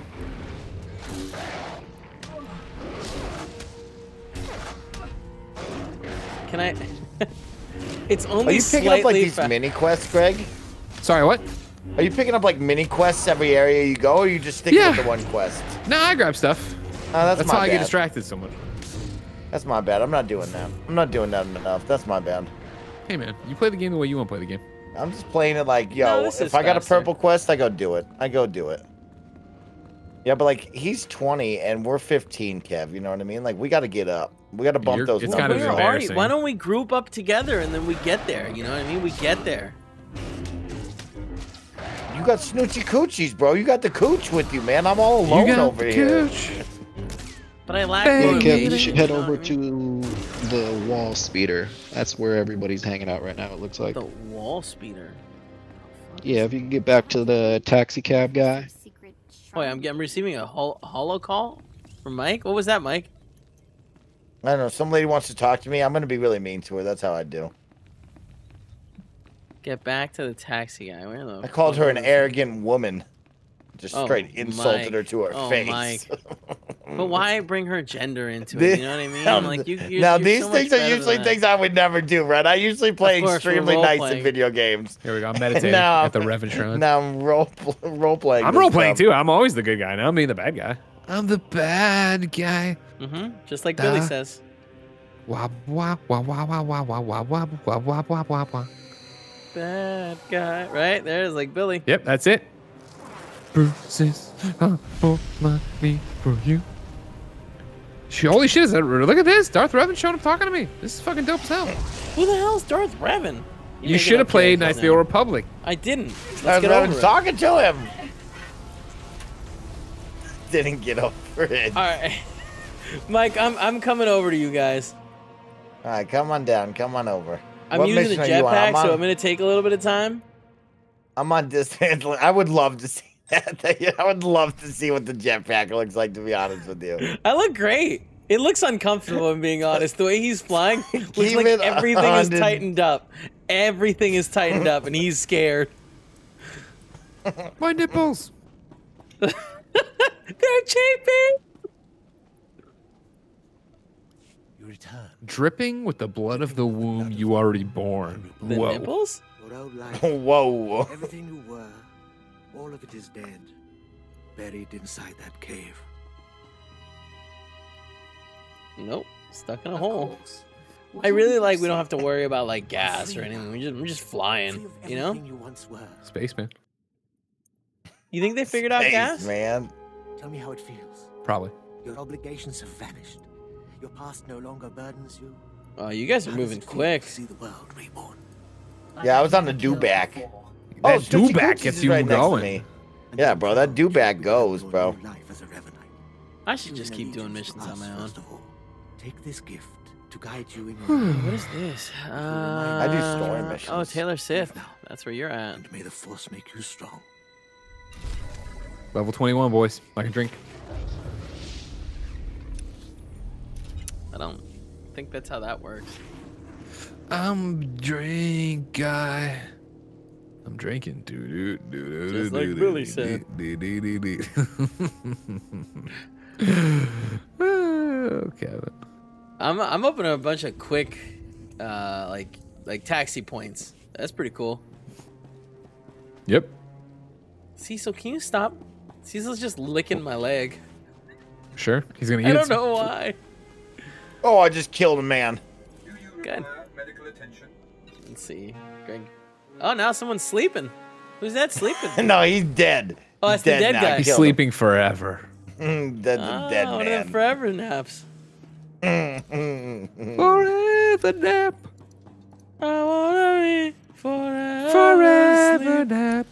Can I? It's Are only you picking slightly up like these fa- mini quests, Greg? Sorry, what? Are you picking up like mini quests every area you go, or are you just sticking Yeah. with the one quest? No, I grab stuff. Oh, that's, That's my how I bad. get distracted so much. That's my bad. I'm not doing that. I'm not doing that enough. That's my bad. Hey, man, you play the game the way you want to play the game. I'm just playing it like, No, yo, this if is I got a faster. purple quest, I go do it. I go do it. Yeah, but like he's twenty and we're fifteen, Kev. You know what I mean? Like we got to get up. We got to bump You're- those it's numbers. kind of Where up. are you? embarrassing. Why don't we group up together and then we get there? You know what I mean? We get there. You got snoochie coochies, bro. You got the cooch with you, man. I'm all alone you got over the here. cooch. But I lack Hey, Well, motivation. Kev, you should head know what over I mean? to the wall speeder. That's where everybody's hanging out right now. It looks like. The wall speeder. Yeah, if you can get back to the taxi cab guy. Oh, wait, I'm getting receiving a hol- holo call from Mike. What was that, Mike? I don't know. Some lady wants to talk to me. I'm gonna be really mean to her. That's how I do. Get back to the taxi guy. Where the? I called her an fuck is- arrogant woman. Just Oh, straight insulted Mike. her to her Oh, face. Mike. But why bring her gender into it? You know what I mean? Like you. You're, now you're these so much things are better than usually that. things I would never do, right? I usually play Of course, we're extremely nice in role-playing. video games. Here we go. I'm meditating Now- at the Revan shrine. Now I'm role role playing. I'm role playing too. I'm always the good guy. Now I'm being the bad guy. I'm the bad guy. Mm-hmm. Just like Billy Duh. says. Wah wah wah wah wah wah wah wah wah wah wah wah wah wah. Bad guy. Right there's like Billy. Yep, that's it. Bruises are for my me for you. She, holy shit! Is that, look at this. Darth Revan showing up talking to me. This is fucking dope as hell. Who the hell's Darth Revan? You making should have up played characters Knights of the now. Old Republic. I didn't. I Let's get was over it. talking to him. Didn't get over it. All right, Mike. I'm I'm coming over to you guys. All right, come on down. Come on over. I'm What using the mission are you on? jetpack, I'm on, so I'm gonna take a little bit of time. I'm on distance. I would love to see that. I would love to see what the jetpack looks like, to be honest with you. I look great. It looks uncomfortable, I'm being honest. The way he's flying looks Keep like it everything is on. tightened up. Everything is tightened up, and he's scared. My nipples. They're chafing. You return. Dripping with the blood of the womb you already born. The Whoa. nipples? Your old life, Whoa. everything you were, all of it is dead, buried inside that cave. Nope. Stuck in a Of hole. course. I really like we don't have to worry about like gas or anything. We just we're just flying. Free of You know? everything you once were. Spaceman. You think they figured out Space, gas? man. Tell me how it feels. Probably. Your obligations have vanished. Your past no longer burdens you. Oh, you guys are How does moving it feel quick. to see the world reborn. Yeah, I was on the do-back. That Oh, Snoochie do-back Coochies gets is you right next to going. me. And Yeah, you bro, can that do-bag begin goes, your bro. new life as a Revanite. I should just keep doing missions on my own. First of all, take this gift to guide you in your What is this? Uh, I do story missions. Oh, Taylor Sith. That's where you're at. and may the force make you strong. Level twenty-one, boys. I can drink. I don't think that's how that works. I'm drink guy. I'm drinking. Doo, doo, doo, doo, Just doo, like doo, Billy doo, said. doo, doo, doo, doo. Oh, Kevin. I'm I'm opening a bunch of quick, uh, like like taxi points. That's pretty cool. Yep. Cecil, can you stop? Cecil's just licking my leg. Sure. He's gonna eat I it. don't know why. Oh, I just killed a man. Good. Let's see, Greg. Oh, now someone's sleeping. Who's that sleeping? No, he's dead. Oh, that's He's the dead now. guy. He's Killed sleeping forever. him. That's a Oh, dead one of them man. forever naps. Forever nap. I wanna be forever. Forever nap.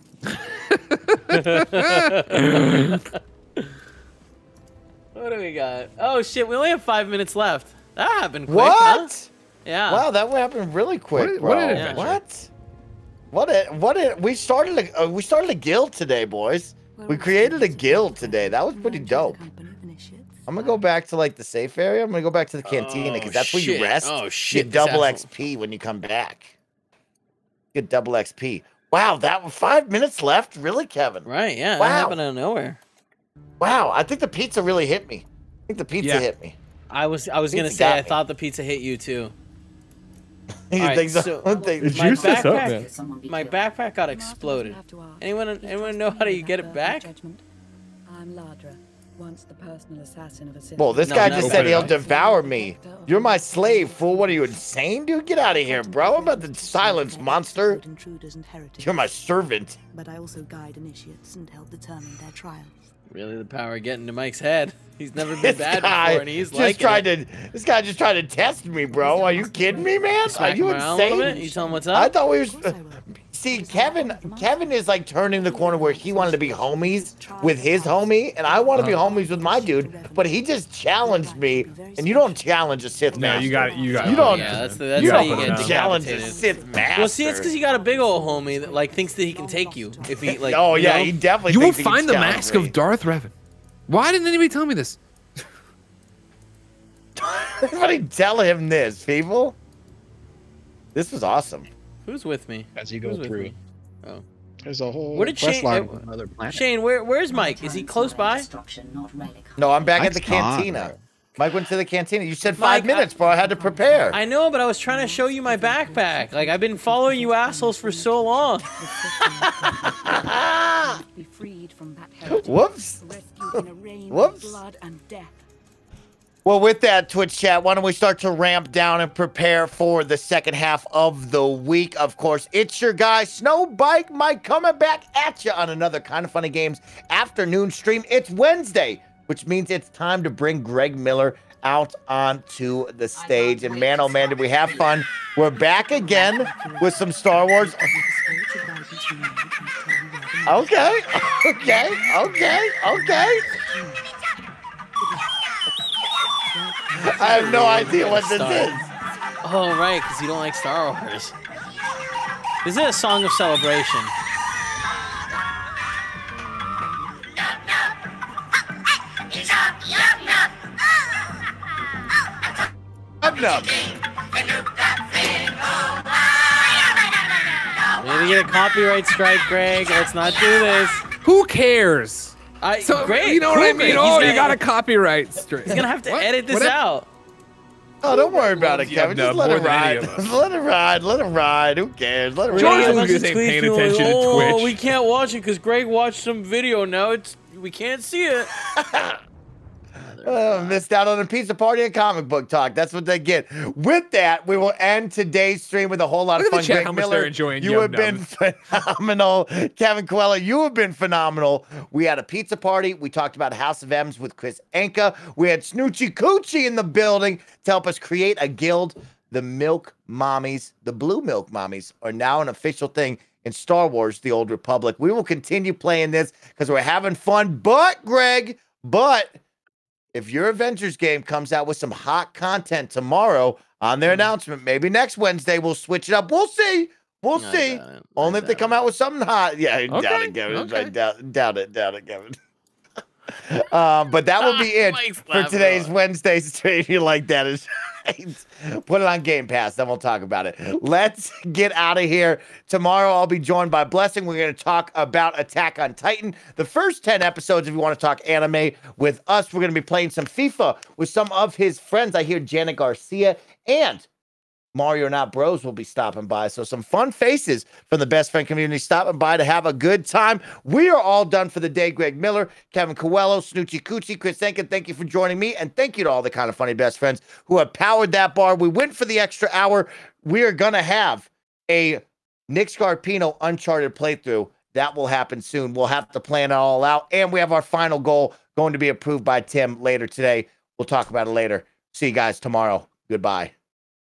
What do we got? Oh shit, we only have five minutes left. That happened quick, What? huh? Yeah. Wow, that happened really quick, What- bro. what an adventure. What? What? A, what? A, we started a uh, we started a guild today, boys. We created a guild today. That was pretty dope. I'm gonna go back to like the safe area. I'm gonna go back to the cantina because Oh, that's where you shit. rest. Oh, You shit, Get this double asshole. X P when you come back. Get double X P. Wow, that was five minutes left. Really, Kevin? Right, yeah. Wow. That happened out of nowhere. Wow, I think the pizza really hit me. I think the pizza Yeah. hit me. I was I was gonna Pizza say got I me. thought the pizza hit you too. You All right, think so? so- I think- Did My you say something? backpack, my backpack got exploded. Anyone anyone know how do you get it back? I'm Ladra, once the personal assassin of a city. Well, this No, guy no, just open said it he'll up. devour me. You're my slave, fool. What are you, insane, dude? Get out of here, bro. I'm about to silence, monster. Intruders and heretics, You're my servant. but I also guide initiates and help determine their trials. Really, the power getting to Mike's head. He's never been This bad guy before, and he's just like tried to. This guy just tried to test me, bro. Are you kidding me, man? Are Smack you him around a little bit. insane? You tell him what's I up. thought we were. See, Kevin. Kevin is like turning the corner where he wanted to be homies with his homie, and I want to be homies with my dude. But he just challenged me, and you don't challenge a Sith No, master. you got it. You got it. You don't. Yeah, that's the, that's you how don't you get challenge a decapitated. Sith master. Well, see, it's because you got a big old homie that like thinks that he can take you if he like. Oh you yeah, know? he definitely. You will thinks he can find the challenge mask me. of Darth Revan. Why didn't anybody tell me this? Everybody tell him this, people. This was awesome. Who's with me? As you go Who's with through. me? Oh, There's a whole Where did quest Shane- line uh, on another planet. Shane, where where's Mike? Is he close by? No, I'm back at the Mike's gone, cantina. bro. Mike went to the cantina. You said Mike, five minutes, bro. I had to prepare. I know, but I was trying to show you my backpack. Like I've been following you assholes for so long. Be freed from that heritage, Whoops. rescued in a rain Whoops. of blood and death. Well, with that, Twitch chat, why don't we start to ramp down and prepare for the second half of the week? Of course, it's your guy, Snowbike Mike, coming back at you on another Kind of Funny Games afternoon stream. It's Wednesday, which means it's time to bring Greg Miller out onto the stage. And man, oh man, did we have fun. We're back again with some Star Wars. Okay, okay, okay, okay. I have no idea what this is. Oh right, because you don't like Star Wars. Is it a song of celebration? Nub nub. We need to get a copyright strike, Greg. Let's not do this. Who cares? I, So Greg, you know what I prove it. mean? He's Oh, you gonna- got a copyright straight. He's gonna have to What? edit this What if- out. Oh, don't worry about it, Yeah, Kevin. no, Just let more it than any ride. of us. Let it ride. Let it ride. Who cares? Let it We're George gonna ride. get a bunch Lucas of ain't tweets paying being like, attention to oh, Twitch." we can't watch it because Greg watched some video. Now it's we can't see it. Uh, missed out on a pizza party and comic book talk. That's what they get. With that, we will end today's stream with a whole lot Look of at fun. the chat, Greg how much Miller, they're enjoying you Yum have been phenomenal. Kevin Coelho, you have been phenomenal. We had a pizza party. We talked about House of M's with Chris Anka. We had Snoochie Coochie in the building to help us create a guild. The Milk Mommies, the Blue Milk Mommies, are now an official thing in Star Wars: The Old Republic. We will continue playing this because we're having fun. But, Greg, but if your Avengers game comes out with some hot content tomorrow on their announcement, maybe next Wednesday we'll switch it up. We'll see. We'll I see. doubt it. Only I if they doubt come it. out with something hot. Yeah, I doubt Okay, it, Kevin. okay. I doubt, doubt it, doubt it, Kevin. um, but that will be it Mike's for laughing today's out. Wednesday stream. You like that? Is put it on Game Pass, then we'll talk about it. Let's get out of here. Tomorrow I'll be joined by Blessing. We're going to talk about Attack on Titan. The first ten episodes, if you want to talk anime with us, we're going to be playing some FIFA with some of his friends. I hear Janet Garcia and Mario Not Bros will be stopping by. So some fun faces from the best friend community stopping by to have a good time. We are all done for the day. Greg Miller, Kevin Coelho, Snoochie Coochie, Chris Enkin, thank you for joining me. And thank you to all the kind of funny best friends who have powered that bar. We went for the extra hour. We are going to have a Nick Scarpino Uncharted playthrough. That will happen soon. We'll have to plan it all out. And we have our final goal going to be approved by Tim later today. We'll talk about it later. See you guys tomorrow. Goodbye.